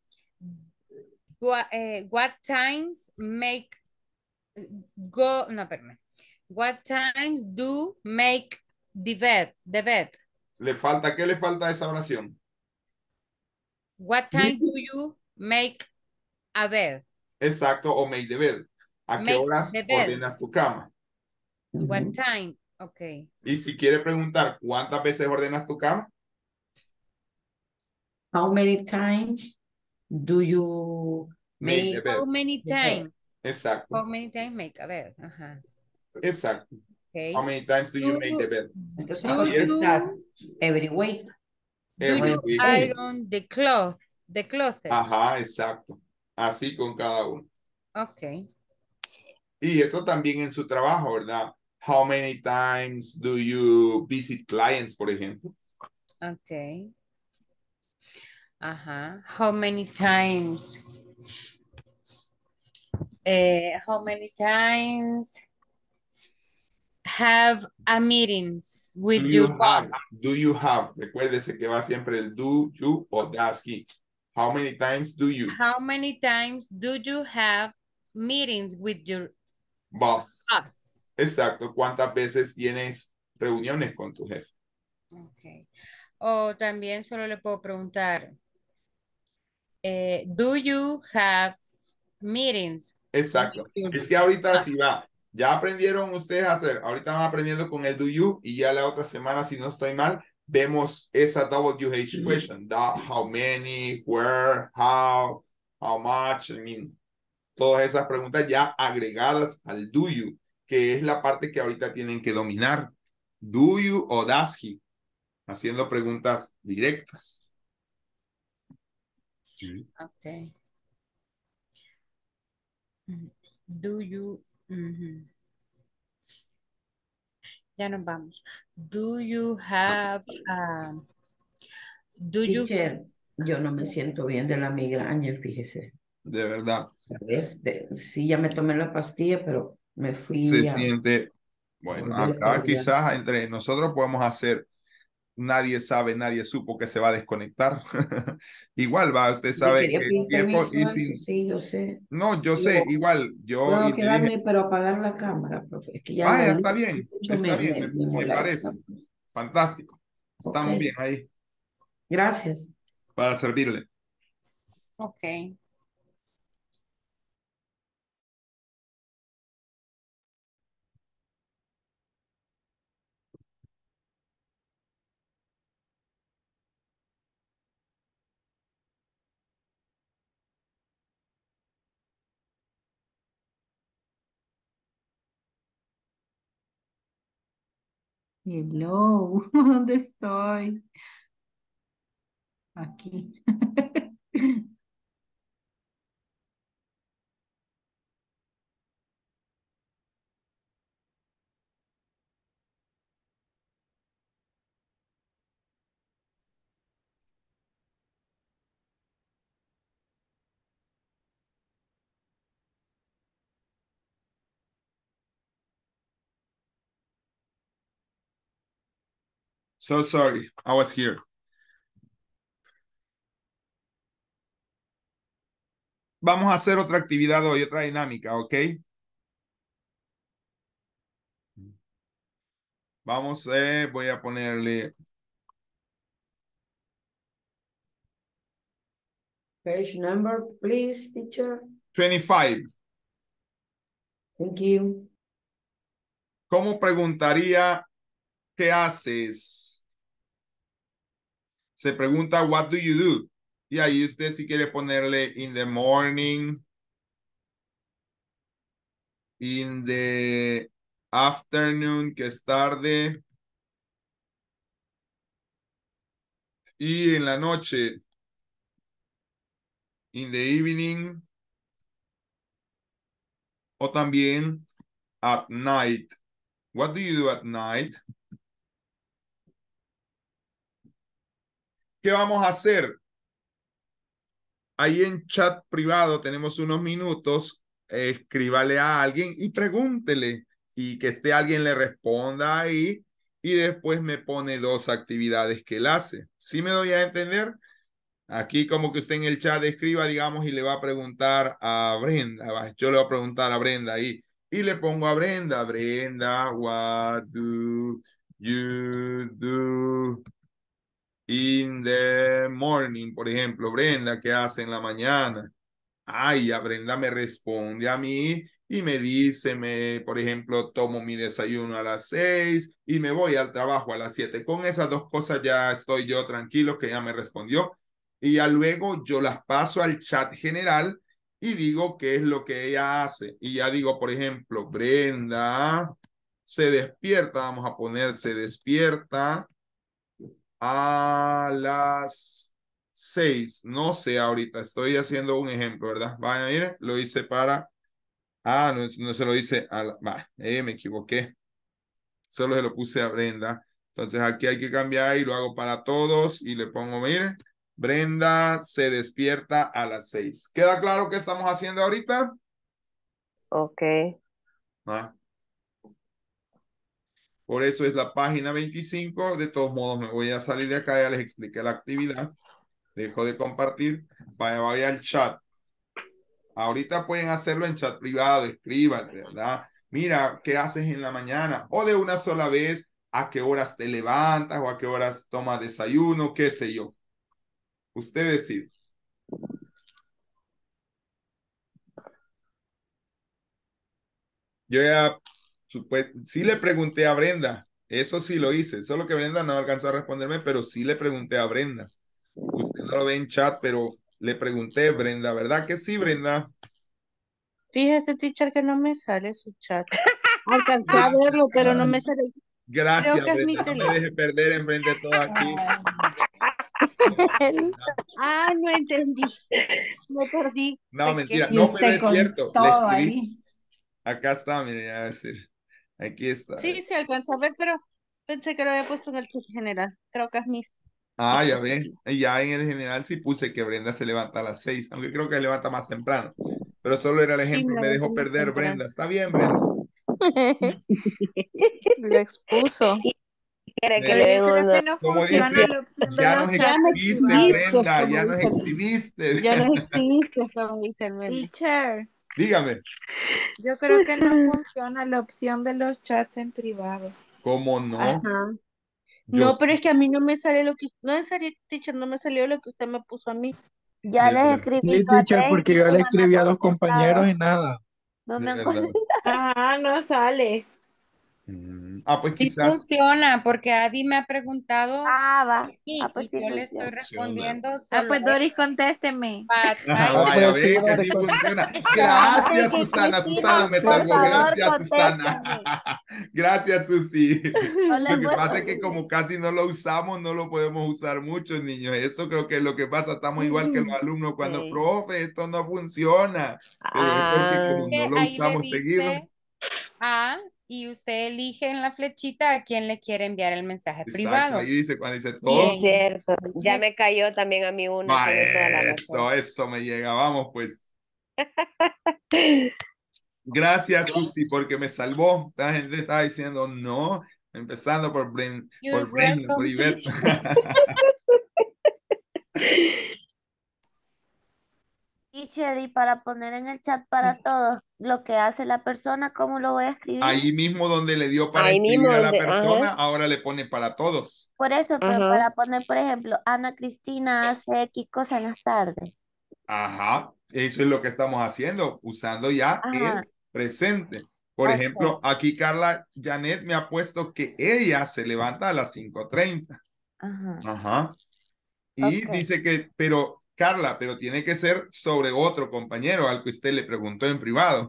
what times make go, no, perdón. What times do make the bed? ¿Qué le falta a esa oración? What time do you make a bed? Exacto, o make the bed. ¿A qué horas ordenas tu cama? What time? Ok. Y si quiere preguntar, ¿cuántas veces ordenas tu cama? How many times do you make the bed? How many times? Exacto. How many times make a bed? Ajá. Exacto. Okay. How many times do you make the bed? Entonces, Así es. Every week. Do you iron the clothes? The clothes. Ajá, exacto. Así con cada uno. Ok. Y eso también en su trabajo, ¿verdad? How many times do you visit clients, por ejemplo? Okay. Ajá. How many times? How many times have a meetings with Do your you have, boss? do you have, recuérdese que va siempre el do, you o does he. How many times do you? How many times do you have meetings with your Boss. boss? Exacto. ¿Cuántas veces tienes reuniones con tu jefe? Okay. O también solo le puedo preguntar, do you have meetings Exacto. with your Es que ahorita boss? si va, ya aprendieron ustedes a hacer, ahorita van aprendiendo con el do you y ya la otra semana, si no estoy mal, vemos esa WH question. How many, where, how much, I mean, todas esas preguntas ya agregadas al do you, que es la parte que ahorita tienen que dominar. Do you o does he, haciendo preguntas directas. Okay. Do you, ya nos vamos. Do you have, do you, Teacher, yo no me siento bien de la migraña, fíjese. De verdad. ¿Sabes? Sí, ya me tomé la pastilla, pero me Se fui a siente, bueno, volver a acá colgar. quizás entre nosotros podemos hacer, nadie sabe, nadie supo que se va a desconectar. Igual va, usted Yo sabe quería que es pedir tiempo permiso y a eso, sin, sí, yo sé. no, yo sé, igual, yo Puedo y le dije, quedarme, pero apagar la cámara, profe. Es que ya la vaya, luz mucho está bien, me me molesta. parece, fantástico, Ok, estamos bien ahí gracias. para servirle. okay. Hello, ¿dónde estoy? Aquí. So sorry, I was here. Vamos a hacer otra actividad hoy, otra dinámica, ¿ok? Vamos, voy a ponerle Page number, please, teacher. 25. Thank you. ¿Cómo preguntaría qué haces? Se pregunta, what do you do? Y ahí usted si quiere ponerle in the morning, in the afternoon, que es tarde, y en la noche, in the evening, o también at night. What do you do at night? ¿Qué vamos a hacer? Ahí en chat privado tenemos unos minutos, escríbale a alguien y pregúntele y que alguien le responda ahí y después me pone 2 actividades que él hace. ¿Sí me doy a entender? Aquí como que usted en el chat escriba, digamos, y le va a preguntar a Brenda. Yo le voy a preguntar a Brenda ahí y le pongo a Brenda, Brenda, what do you do in the morning? Por ejemplo, Brenda, ¿qué hace en la mañana? Ay, a Brenda me responde a mí y me dice, por ejemplo, tomo mi desayuno a las 6 y me voy al trabajo a las 7. Con esas 2 cosas ya estoy yo tranquilo que ya me respondió. Y ya luego yo las paso al chat general y digo qué es lo que ella hace. Y ya digo, por ejemplo, Brenda se despierta, vamos a poner se despierta a las 6. No sé ahorita, estoy haciendo un ejemplo, ¿verdad? Vaya, mire, lo hice para... Ah, no, no se lo hice a la... me equivoqué. Solo se lo puse a Brenda. Entonces aquí hay que cambiar y lo hago para todos y le pongo, mire, Brenda se despierta a las 6. ¿Queda claro qué estamos haciendo ahorita? Ok. Ah. Por eso es la página 25. De todos modos, me voy a salir de acá. Ya les expliqué la actividad. Dejo de compartir. Vaya al chat. Ahorita pueden hacerlo en chat privado. Escriban, ¿verdad? Mira, ¿qué haces en la mañana? O de una sola vez, ¿a qué horas te levantas? ¿O a qué horas tomas desayuno? ¿Qué sé yo? Usted decide. Yo ya, sí le pregunté a Brenda. Eso sí lo hice. Solo que Brenda no alcanzó a responderme, pero sí le pregunté a Brenda. Usted no lo ve en chat, pero le pregunté, Brenda, ¿verdad que sí, Brenda? Fíjese, teacher, que no me sale su chat. Alcancé a verlo, pero no me sale. Creo Gracias, que es mi Brenda. No me teléfono. deje perder enfrente de todo aquí. Ah, no entendí. Me perdí. No, Fue mentira. que- No, Y pero usted es con cierto. Le todo escribí. ahí. Acá está, mire, a decir. Aquí está. Sí, se alcanzó a ver, pero pensé que lo había puesto en el chat general. Creo que es mi Ah, ya ve. dispositivo. Y ya en el general sí puse que Brenda se levanta a las 6, aunque creo que se levanta más temprano. Pero solo era el Sí, ejemplo. me Me levanté dejó más perder, temprano. Brenda. Está bien, Brenda. Lo expuso. Quiere que Pero le yo den creo que uno. no Como funciona dice, la opción de ya los nos Ya chats no en exhibiste, privado. exhibiste, Brenda. como Ya nos dice exhibiste. ya no exhibiste, como dice el meme. Teacher, Dígame. yo creo que no funciona la opción de los chats en privado. ¿Cómo no? Ajá. Yo No, pero sí. es que a mí no me sale lo que, no en serio, teacher, no me salió lo que usted me puso a mí. Ya De les verdad. escribí Sí, yo a teacher, tres y porque yo no le me han escribí a dos compañeros contestado. y nada. No De me han verdad. contestado. Ajá, no sale. Pues Sí quizás. funciona, porque Adi me ha preguntado Ah, va. Ah, pues y sí yo le estoy funciona. Funciona. respondiendo Ah, solo pues Doris, contésteme. but I Ah, Vaya, pues sí, ve que Doris, sí funciona. Dicen Gracias, que Susana. Susana Cristina, me por salvó. favor, Gracias, Susana. contésteme. Gracias, Susi. No le he Lo que pasa puesto. es que como casi no lo usamos, no lo podemos usar mucho, niños. Eso creo que es lo que pasa. Estamos igual que los alumnos cuando, Sí. profe, esto no funciona. Pero es porque Ah, como no que lo ahí le usamos seguido. dice y usted elige en la flechita a quién le quiere enviar el mensaje Exacto. Ahí privado. dice, cuando dice Y sí es todo. cierto. Ya le- me cayó también a mí una, Va, tiene toda la razón. eso me llega. Vamos, pues. Gracias, Susi, porque me salvó. La gente estaba diciendo no, empezando por You're Brenda, por welcome, Ivette. teacher. Teacher, y para poner en el chat para todos lo que hace la persona, ¿cómo lo voy a escribir? Ahí mismo donde le dio para Ahí mismo escribir a la donde, persona, ajá, ahora le pone para todos. Por eso, pero ajá. para poner, por ejemplo, Ana Cristina hace X cosa en las tardes. Ajá, eso es lo que estamos haciendo, usando ya Ajá, el presente. Por ok. ejemplo, aquí Carla Janet me ha puesto que ella se levanta a las 5:30. Ajá, Ajá. Y ok, dice que, pero Carla, pero tiene que ser sobre otro compañero al que usted le preguntó en privado.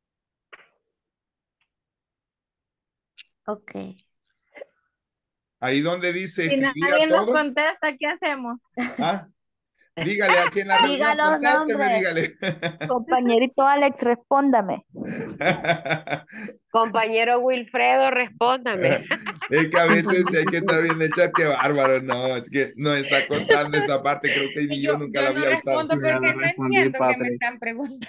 ok. Ahí donde dice Si escribir a nadie nos todos. contesta, ¿qué hacemos? Ah, dígale aquí en la Diga reunión, los contésteme, nombres. dígale. Compañerito Alex, respóndame. Compañero Wilfredo, respóndame. Es que a veces hay que estar viendo el chat, qué bárbaro, no, es que nos está costando esta parte, creo que ni Y yo nunca la yo no había usado. respondo Ya porque le no respondí, entiendo que me Patrick. están preguntando.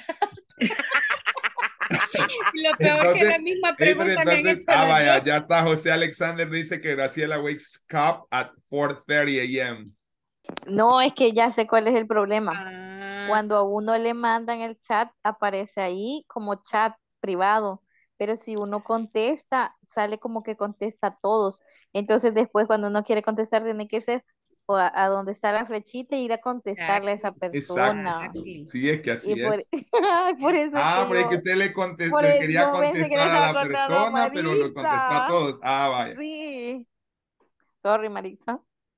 Y lo peor es que Entonces, la misma pero pregunta me han entonces, hecho las vaya, dos. ya está, José Alexander dice que Graciela wakes up at 4:30 a.m. No, es que ya sé cuál es el problema. Ah, Cuando a uno le mandan el chat, aparece ahí como chat privado, pero si uno contesta, sale como que contesta a todos. Entonces después cuando uno quiere contestar, tiene que irse a donde está la flechita e ir a contestarle a esa persona. exactly. Sí, es que Y así por, es. por eso es que Pero es que usted le quería yo pensé que le contestar a estaba la contando a persona, pero lo contestó a Maritza. todos. Vaya. Sí. Sorry, Maritza.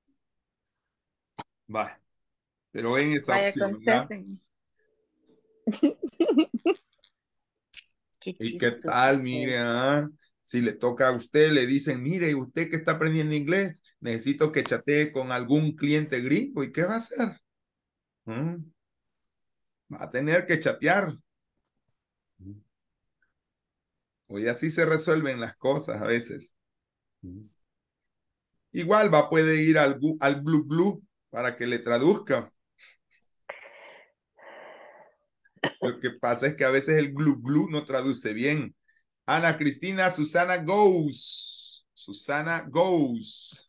Vaya. Pero en esa Vaya, opción, ¿verdad? contesten. Qué ¿Y qué chistoso. tal? Mire, si le toca a usted, le dicen, mire, usted que está aprendiendo inglés, necesito que chatee con algún cliente gringo. ¿Y qué va a hacer? Va a tener que chatear. Hoy así se resuelven las cosas a veces. Igual puede ir al Blue Blue para que le traduzca. Lo que pasa es que a veces el Blue Blue no traduce bien. Ana Cristina, Susana goes. Susana goes.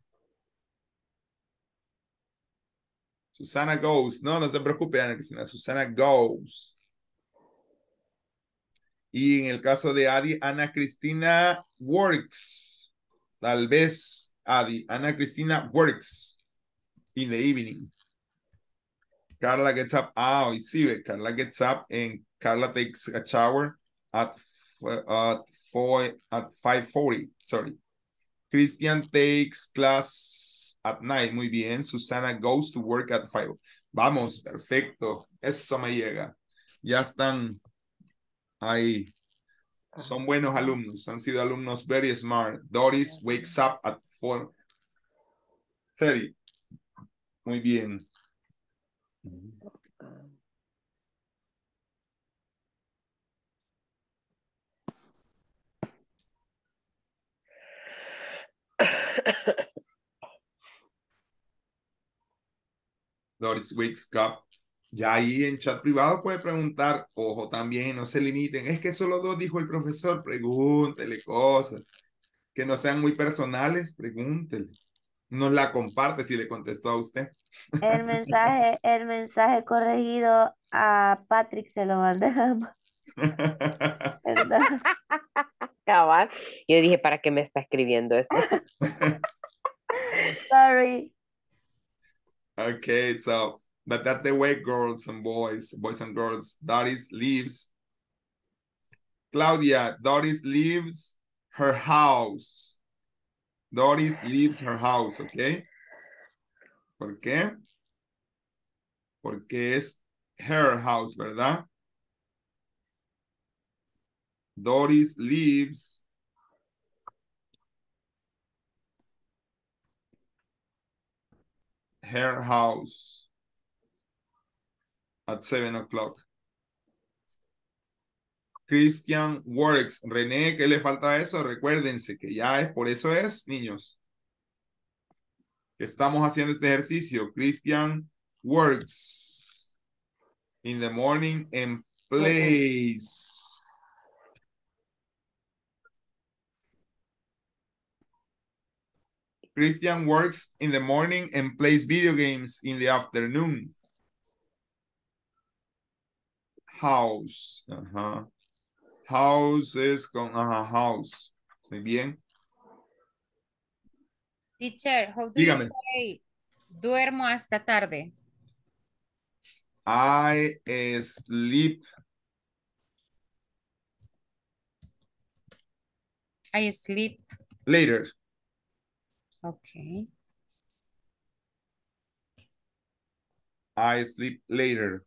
Susana goes. No, no se preocupe, Ana Cristina. Susana goes. Y en el caso de Adi, Ana Cristina works. Tal vez, Adi, Ana Cristina works in the evening. Carla gets up. Hoy sí, Carla gets up and Carla takes a shower at 5:40. Sorry. Christian takes class at night. Muy bien. Susana goes to work at 5. Vamos, perfecto. Eso me llega. Ya están ahí. Son buenos alumnos. Han sido alumnos very smart. Doris wakes up at 4:30. Muy bien. Doris wakes up. Ya ahí en chat privado puede preguntar, ojo también, no se limiten. Es que solo 2 dijo el profesor, pregúntele cosas que no sean muy personales, pregúntele. Nos la comparte si le contestó a usted. El mensaje corregido a Patrick se lo mandamos. ¿Verdad? Cabal. Yo dije, ¿para qué me está escribiendo eso? Sorry. Okay, so, but that's the way boys and girls. Doris leaves. Claudia, Doris leaves her house. Doris leaves her house, ¿ok? ¿Por qué? Porque es her house, ¿verdad? Doris leaves her house at 7 o'clock. Christian works. René, ¿qué le falta a eso? Recuérdense que ya es, por eso es, niños. Estamos haciendo este ejercicio. Christian works in the morning and plays. Christian works in the morning and plays video games in the afternoon. House. Ajá. House es con house. Muy bien. Teacher, how do you Dígame. say duermo hasta tarde? I sleep. I sleep. Later. Okay. I sleep later.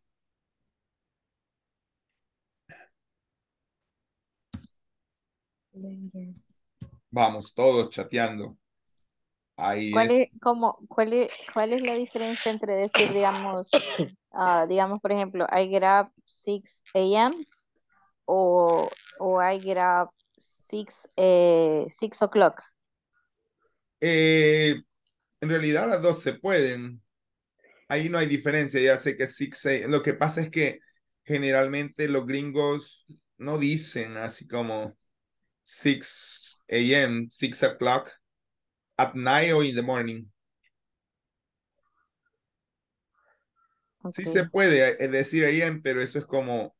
Vamos, todos chateando. Ahí ¿Cuál es. es, cuál es la diferencia entre decir, digamos, digamos, por ejemplo, I get up 6 a.m. o I get up 6 o'clock? En realidad las dos se pueden. Ahí no hay diferencia, ya sé que 6 a.m. Lo que pasa es que generalmente los gringos no dicen así como 6 a.m., 6 o'clock, at night or in the morning. Sí se puede decir AM, pero eso es como,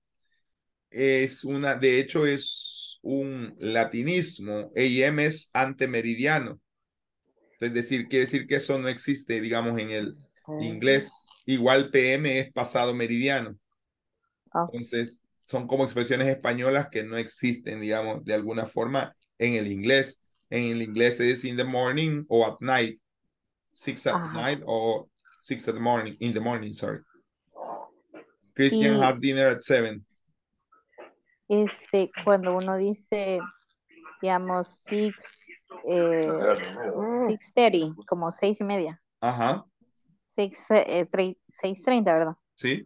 de hecho es un latinismo. AM es antemeridiano. Es decir, quiere decir que eso no existe, digamos, en el inglés. Igual PM es pasado meridiano. Entonces, son como expresiones españolas que no existen, digamos, de alguna forma en el inglés. En el inglés es in the morning o at night. 6 at night o 6 at the morning, in the morning, sorry. Christian has dinner at 7. Cuando uno dice, digamos, 6:30, como 6:30. Ajá. 6:30, ¿verdad? Sí.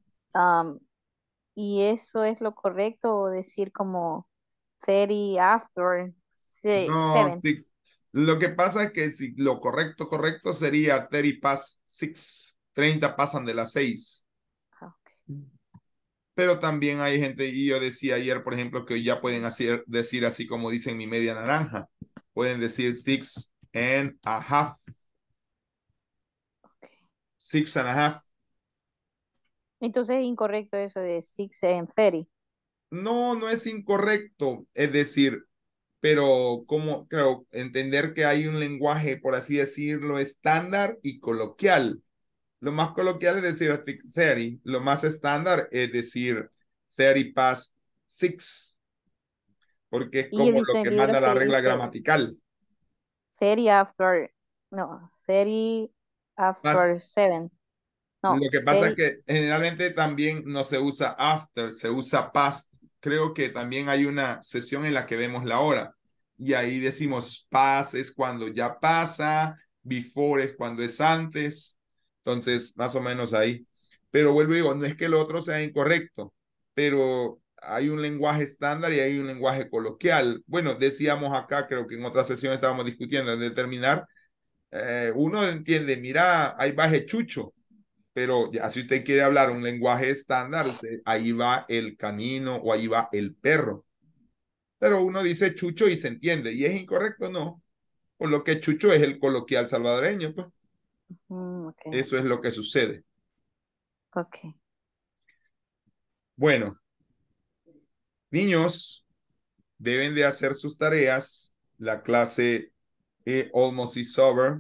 ¿Y eso es lo correcto o decir como 30 after 7? No, Lo que pasa es que si lo correcto sería 30 past 6. 30 pasan de las 6. Pero también hay gente, y yo decía ayer, por ejemplo, que ya pueden decir así como dicen mi media naranja. Pueden decir 6.5. 6.5. Entonces es incorrecto eso de 6 and 30. No, no es incorrecto. Es decir, pero como creo entender que hay un lenguaje, por así decirlo, estándar y coloquial. Lo más coloquial es decir 30. Lo más estándar es decir 30 past 6. Porque es Y yo he como visto lo en que manda libros la que regla dice gramatical. 30 after, no, 30 after 7. No, Lo que pasa es 30, que generalmente también no se usa after, se usa past. Creo que también hay una sesión en la que vemos la hora y ahí decimos past es cuando ya pasa, before es cuando es antes. Entonces, más o menos ahí. Pero vuelvo y digo, no es que lo otro sea incorrecto, pero hay un lenguaje estándar y hay un lenguaje coloquial. Bueno, decíamos acá, creo que en otra sesión estábamos discutiendo en determinar, uno entiende, mira, ahí va Chucho. Pero ya si usted quiere hablar un lenguaje estándar, ahí va el canino o ahí va el perro. Pero uno dice chucho y se entiende. ¿Y es incorrecto? No. Por lo que chucho es el coloquial salvadoreño. Pues. okay. Eso es lo que sucede. Ok. Bueno, niños, deben de hacer sus tareas. La clase almost is over.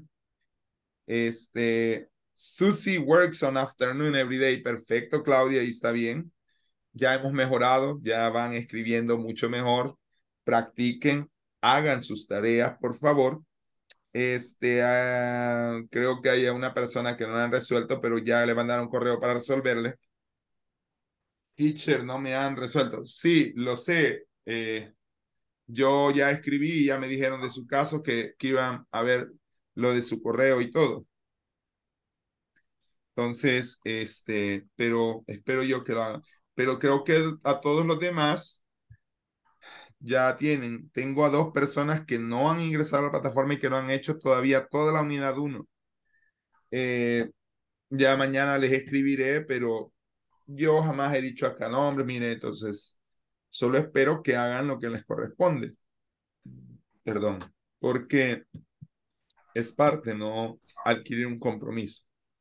Susie works on afternoon every day. Perfecto, Claudia, ahí está bien. Ya hemos mejorado, ya van escribiendo mucho mejor. Practiquen, hagan sus tareas, por favor. Creo que hay una persona que no la han resuelto, pero ya le mandaron correo para resolverle. Teacher, no me han resuelto. Sí, lo sé. Yo ya escribí y ya me dijeron de su caso que iban a ver lo de su correo y todo. Entonces, pero espero yo que lo hagan. Pero creo que a todos los demás ya tengo a 2 personas que no han ingresado a la plataforma y que no han hecho todavía toda la unidad 1. Ya mañana les escribiré, pero yo jamás he dicho acá, no, hombre, mire, entonces solo espero que hagan lo que les corresponde. Perdón, porque es parte, no adquirir un compromiso.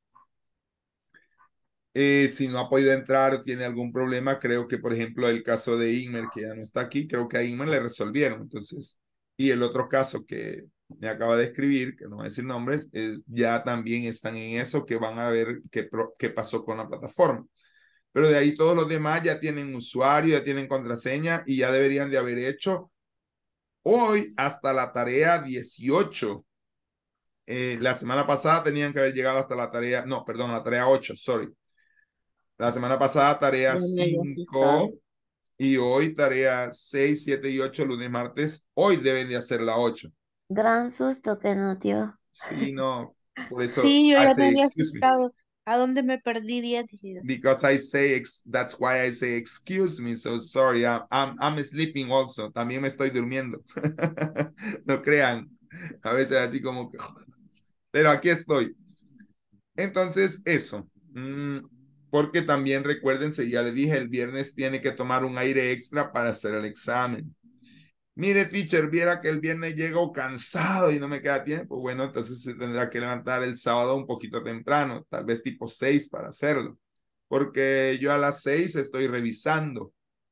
Si no ha podido entrar o tiene algún problema, creo que, por ejemplo, el caso de Inmer, que ya no está aquí, creo que a Inmer le resolvieron. Entonces, y el otro caso que me acaba de escribir, que no voy a decir nombres, ya también están en eso, que van a ver qué pasó con la plataforma. Pero de ahí todos los demás ya tienen usuario, ya tienen contraseña y ya deberían de haber hecho hoy hasta la tarea 18. La semana pasada tenían que haber llegado hasta la tarea, no, perdón, la tarea 8, sorry. La semana pasada tarea 5 y hoy tarea 6, 7 y 8, lunes, martes. Hoy deben de hacer la 8. Gran susto que nos dio. Sí, no, por eso Sí, yo I ya me say había excuse me. asustado. ¿A dónde me perdí 10 días? Because I say, that's why I say excuse me, so sorry, I'm sleeping also. También me estoy durmiendo. No crean, a veces así como que... Pero aquí estoy. Entonces, eso. Porque también recuérdense, ya le dije, el viernes tiene que tomar un aire extra para hacer el examen. Mire, teacher, viera que el viernes llego cansado y no me queda tiempo. Bueno, entonces se tendrá que levantar el sábado un poquito temprano, tal vez tipo 6 para hacerlo. Porque yo a las 6 estoy revisando.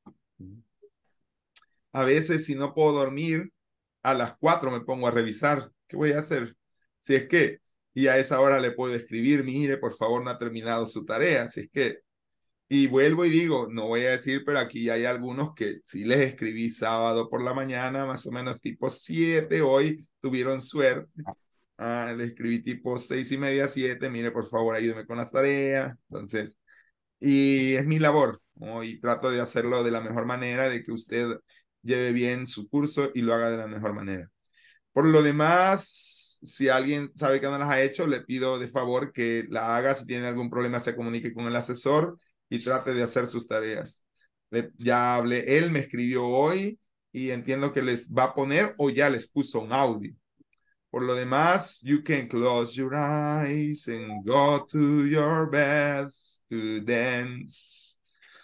A veces si no puedo dormir, a las 4 me pongo a revisar. ¿Qué voy a hacer? Si es que, y a esa hora le puedo escribir, mire, por favor, no ha terminado su tarea. Si es que, y vuelvo y digo, no voy a decir, pero aquí hay algunos que sí les escribí sábado por la mañana, más o menos tipo 7, hoy tuvieron suerte. Les escribí tipo 6:30, 7, mire, por favor, ayúdeme con las tareas. Entonces, y es mi labor, ¿no? Y trato de hacerlo de la mejor manera, de que usted lleve bien su curso y lo haga de la mejor manera. Por lo demás, si alguien sabe que no las ha hecho, le pido de favor que la haga. Si tiene algún problema, se comunique con el asesor y trate de hacer sus tareas. Ya hablé, él me escribió hoy y entiendo que les va a poner o ya les puso un audio. Por lo demás, you can close your eyes and go to your beds to dance.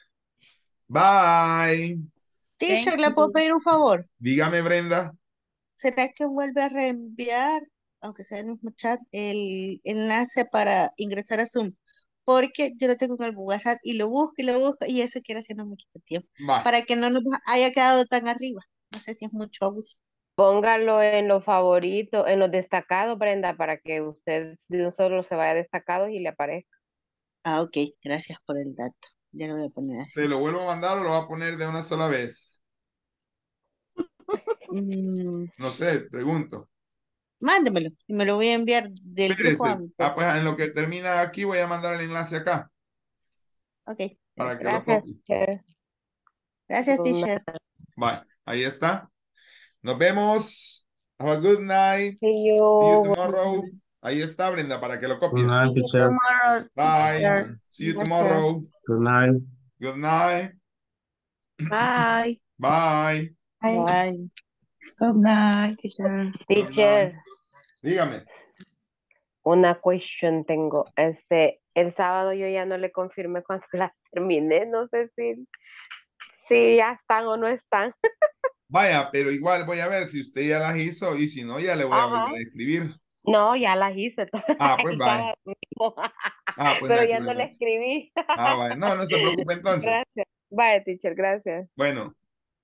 Bye. Teacher, ¿le puedo pedir un favor? Dígame, Brenda. ¿Será que vuelve a reenviar, aunque sea en el mismo chat, el enlace para ingresar a Zoom? Porque yo lo tengo en el WhatsApp y lo busco y eso quiere decir no me quita tiempo. Va. Para que no nos haya quedado tan arriba. No sé si es mucho abuso. Póngalo en los favoritos, en los destacados, Brenda, para que usted de un solo se vaya a destacados y le aparezca. Ah, ok. Gracias por el dato. Ya lo voy a poner así. ¿Se lo vuelvo a mandar o lo va a poner de una sola vez? No sé, pregunto. Mándemelo y me lo voy a enviar del grupo a Espérese. Pues en lo que termina aquí voy a mandar el enlace acá. Ok. Para que lo Gracias, copie. teacher. Gracias, teacher. Bye. Ahí está. Nos vemos. Have a good night. See See you you. tomorrow. Ahí está, Brenda, para que lo Good copie. night, teacher. Tomorrow, Bye. teacher. See you Gracias. tomorrow. Good night. Good night. Bye. Bye. Bye. Good night, teacher. Teacher, Dígame. una question tengo. El sábado yo ya no le confirmé cuando las terminé. No sé si ya están o no están. Vaya, pero igual voy a ver si usted ya las hizo y si no, ya le voy a volver a escribir. No, ya las hice. Ah, pues El vaya. sábado mismo. Ah, pues no Pero hay ya no le problema. escribí. Ah, vaya. No, no se preocupe entonces. Gracias. Bye, teacher, gracias. Bueno.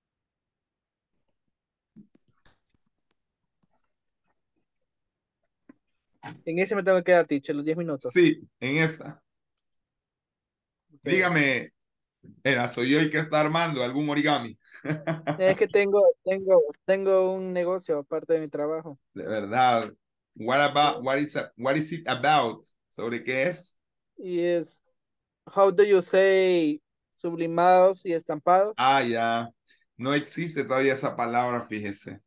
En ese me tengo que quedar, teacher, los 10 minutos. Sí, en esta. Okay. Dígame, soy yo el que está armando algún origami. Es que tengo un negocio aparte de mi trabajo. De verdad. What is it about? ¿Sobre qué es? Y es, how do you say sublimados y estampados? Ah, ya. No existe todavía esa palabra, fíjese.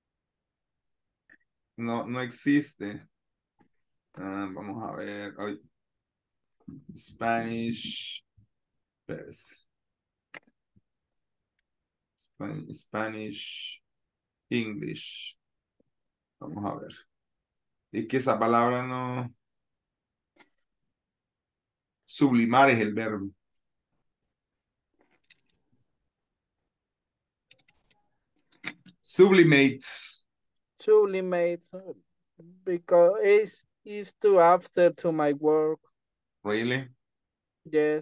No existe. Vamos a ver. Spanish. Spanish. English. Vamos a ver. Es que esa palabra no. Sublimar es el verbo. Sublimates. Sublimates, because it's too after to my work. Really? Yes.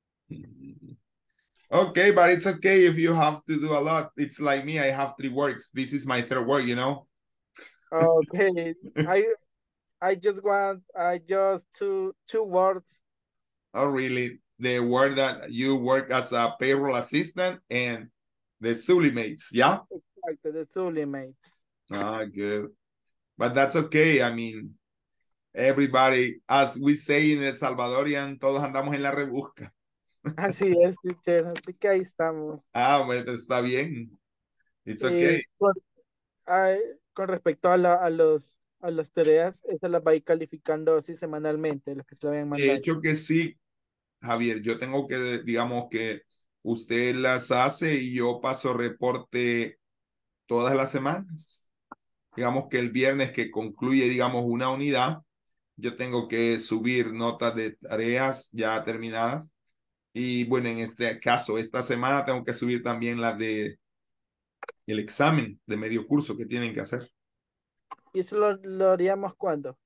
Okay, but it's okay if you have to do a lot. It's like me, I have 3 works. This is my 3rd work, you know? Okay. I just two words. Oh, really? The word that you work as a payroll assistant and the sublimates, yeah? Exactly, the sublimates. Ah, good. But that's okay. I mean, everybody, as we say in El Salvadorian, todos andamos en la rebusca. Así es, teacher. Así que ahí estamos. Ah, bueno, está bien. It's okay. Con respecto a las tareas, esas las va a ir calificando así semanalmente, las que se le vayan De mandando. hecho que sí, Javier, yo tengo que, digamos que usted las hace y yo paso reporte todas las semanas. Digamos que el viernes que concluye, digamos, una unidad, yo tengo que subir notas de tareas ya terminadas. Y bueno, en este caso, esta semana tengo que subir también las de el examen de medio curso que tienen que hacer. ¿Y eso lo haríamos cuándo?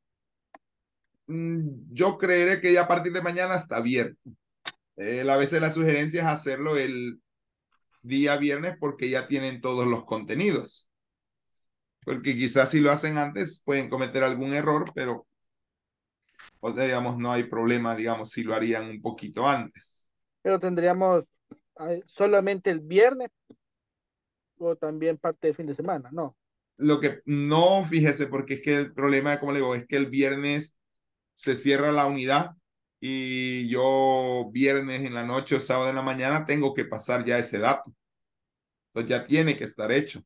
Yo creeré que ya a partir de mañana está abierto. A veces la sugerencia es hacerlo el día viernes porque ya tienen todos los contenidos. Porque quizás si lo hacen antes pueden cometer algún error, pero o sea, digamos, no hay problema, digamos, si lo harían un poquito antes. Pero tendríamos solamente el viernes o también parte del fin de semana, ¿no? Lo que no, fíjese, porque es que el problema, como le digo, es que el viernes se cierra la unidad y yo viernes en la noche o sábado en la mañana tengo que pasar ya ese dato. Entonces ya tiene que estar hecho.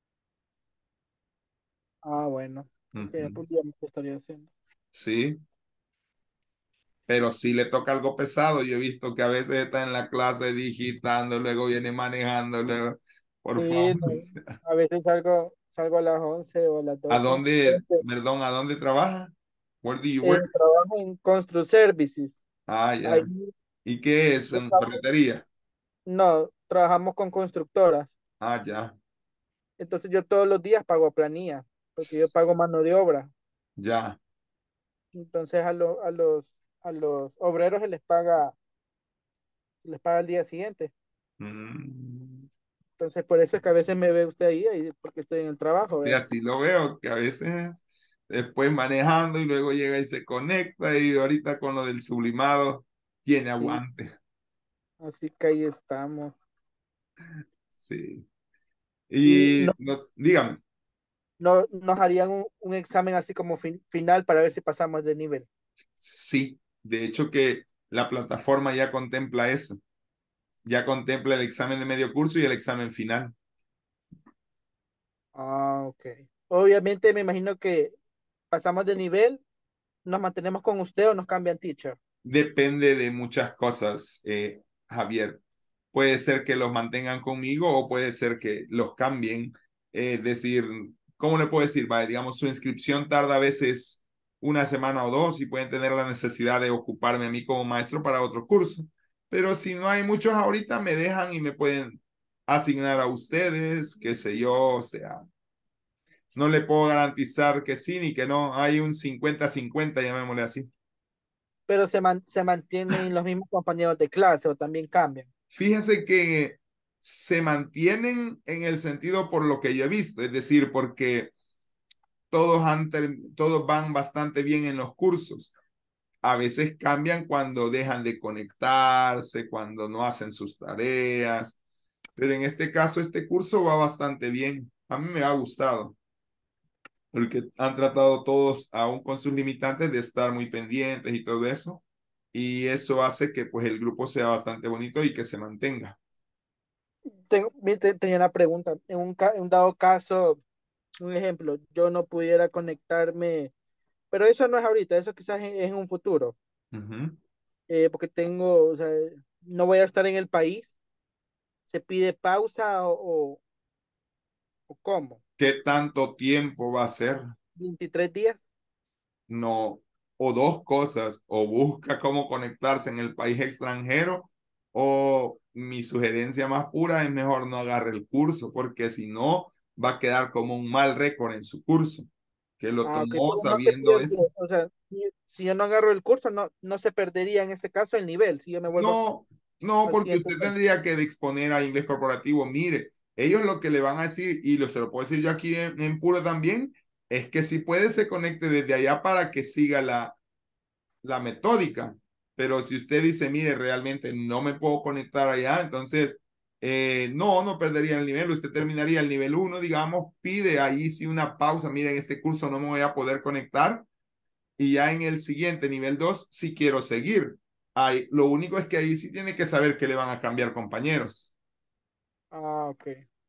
Ah, bueno. Ya podríamos estaría haciendo. Sí. Pero si le toca algo pesado, yo he visto que a veces está en la clase digitando, luego viene manejando, luego, por Sí, favor. no, a veces salgo a las 11 o a las ¿A 12. dónde, perdón, a dónde trabaja? Where do you work? Trabajo en Constru Services. Ah, ya. Ahí ¿Y qué es? yo ¿En trabajo- ferretería? no, trabajamos con constructoras. Ah, ya, Entonces yo todos los días pago planilla, porque yo pago mano de obra. ya. Entonces a los obreros se les paga el día siguiente. Mm. Entonces por eso es que a veces me ve usted ahí porque estoy en el trabajo, Y ¿verdad? así lo veo, que a veces después manejando y luego llega y se conecta y ahorita con lo del sublimado tiene Sí, aguante. así que ahí estamos. Sí. Y Y dígame, nos harían un examen así como final para ver si pasamos de nivel. sí, de hecho que la plataforma ya contempla eso, ya contempla el examen de medio curso y el examen final. Ah, ok. Obviamente me imagino que pasamos de nivel, nos mantenemos con usted o nos cambian teacher. Depende de muchas cosas, Javier. Puede ser que los mantengan conmigo o puede ser que los cambien. Decir, ¿cómo le puedo decir? Vale, digamos, su inscripción tarda a veces una semana o dos y pueden tener la necesidad de ocuparme a mí como maestro para otro curso. Pero si no hay muchos ahorita, me dejan y me pueden asignar a ustedes, qué sé yo, o sea, no le puedo garantizar que sí ni que no. Hay un 50-50, llamémosle así. Pero se mantienen los mismos compañeros de clase o también cambian. Fíjese que se mantienen en el sentido por lo que yo he visto, es decir, porque todos van bastante bien en los cursos. A veces cambian cuando dejan de conectarse, cuando no hacen sus tareas, pero en este caso este curso va bastante bien. A mí me ha gustado, porque han tratado todos, aún con sus limitantes, de estar muy pendientes y todo eso, y eso hace que pues el grupo sea bastante bonito y que se mantenga. Tenía una pregunta. En un dado caso, un ejemplo, yo no pudiera conectarme, pero eso no es ahorita, eso quizás es en un futuro, Ujú. porque o sea, no voy a estar en el país. ¿Se pide pausa o cómo? ¿Qué tanto tiempo va a ser? 23 días. No, o dos cosas, o busca cómo conectarse en el país extranjero, o mi sugerencia más pura es mejor no agarre el curso, porque si no, va a quedar como un mal récord en su curso, que lo Ah, ok, tomó pero no se sabiendo pierde, eso. o sea, si yo no agarro el curso, no se perdería en este caso el nivel, si yo me vuelvo No, no, al porque siguiente usted nivel. tendría que exponer a inglés corporativo. Mire, ellos lo que le van a decir, y se lo puedo decir yo aquí en puro también, es que si puede se conecte desde allá para que siga la metódica. Pero si usted dice, mire, realmente no me puedo conectar allá, entonces no perdería el nivel. Usted terminaría el nivel uno, digamos, pide ahí sí una pausa. Mire, en este curso no me voy a poder conectar. Y ya en el siguiente, nivel 2 sí quiero seguir. Ahí, lo único es que ahí sí tiene que saber que le van a cambiar compañeros. Ah, ok.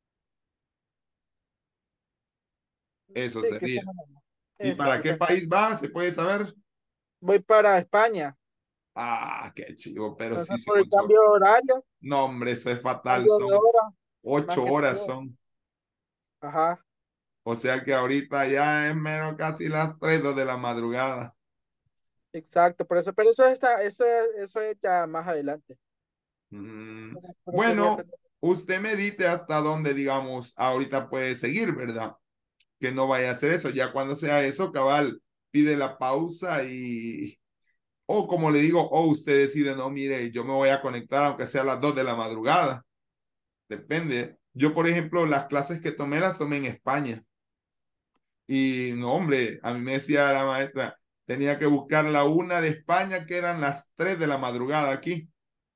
Eso Sí, que sería. fenomenal. ¿Y Eso para sí, qué país va? ¿Se puede saber? voy para España. Ah, qué chivo, pero sí Entonces, se por el volvió. cambio de horario, No, hombre, eso es fatal. cambio de Son hora, más ocho que horas todo. son. Ajá, O sea que ahorita ya es menos casi las 3 de la madrugada. exacto, por eso, pero eso es ya más adelante. Mm, Pero quería Bueno, tener- usted medite hasta dónde, digamos, ahorita puede seguir, ¿verdad? Que no vaya a hacer eso. Ya cuando sea eso, cabal, pide la pausa o como le digo, o usted decide, no, mire, yo me voy a conectar aunque sea a las 2 de la madrugada. Depende. Yo, por ejemplo, las clases que tomé las tomé en España. Y no, hombre, a mí me decía la maestra, tenía que buscar la una de España, que eran las 3 de la madrugada aquí.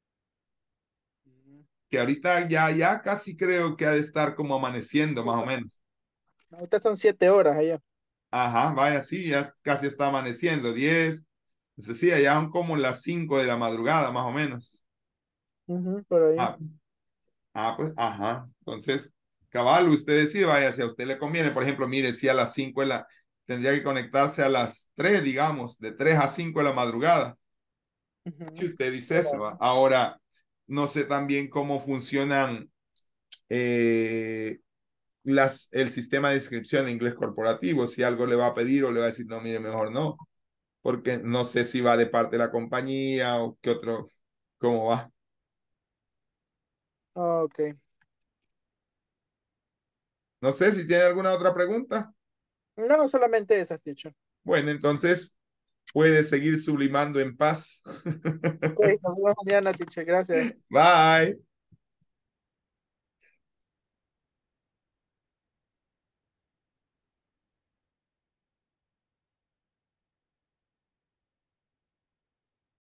Que ahorita ya casi creo que ha de estar como amaneciendo, más o menos. ahorita son 7 horas allá. Ajá, vaya, sí, ya casi está amaneciendo, 10. Es decir, ya son como las 5 de la madrugada, más o menos. Ujú, por ahí. Ah, pues, pues, ajá. Entonces, cabal, usted decide, vaya, si a usted le conviene, por ejemplo, mire, si a las 5 tendría que conectarse a las 3 digamos, de 3 a 5 de la madrugada. Si Ujú, usted dice por eso, ¿va? ahí. Ahora, no sé también cómo funcionan eh, el sistema de inscripción de inglés corporativo, si algo le va a pedir o le va a decir, no, mire, mejor no, porque no sé si va de parte de la compañía o qué otro, cómo va. Ok. No sé si tiene alguna otra pregunta. No, solamente esas, teacher. Bueno, entonces puede seguir sublimando en paz. Ok, nos vemos mañana, teacher. Gracias. Bye.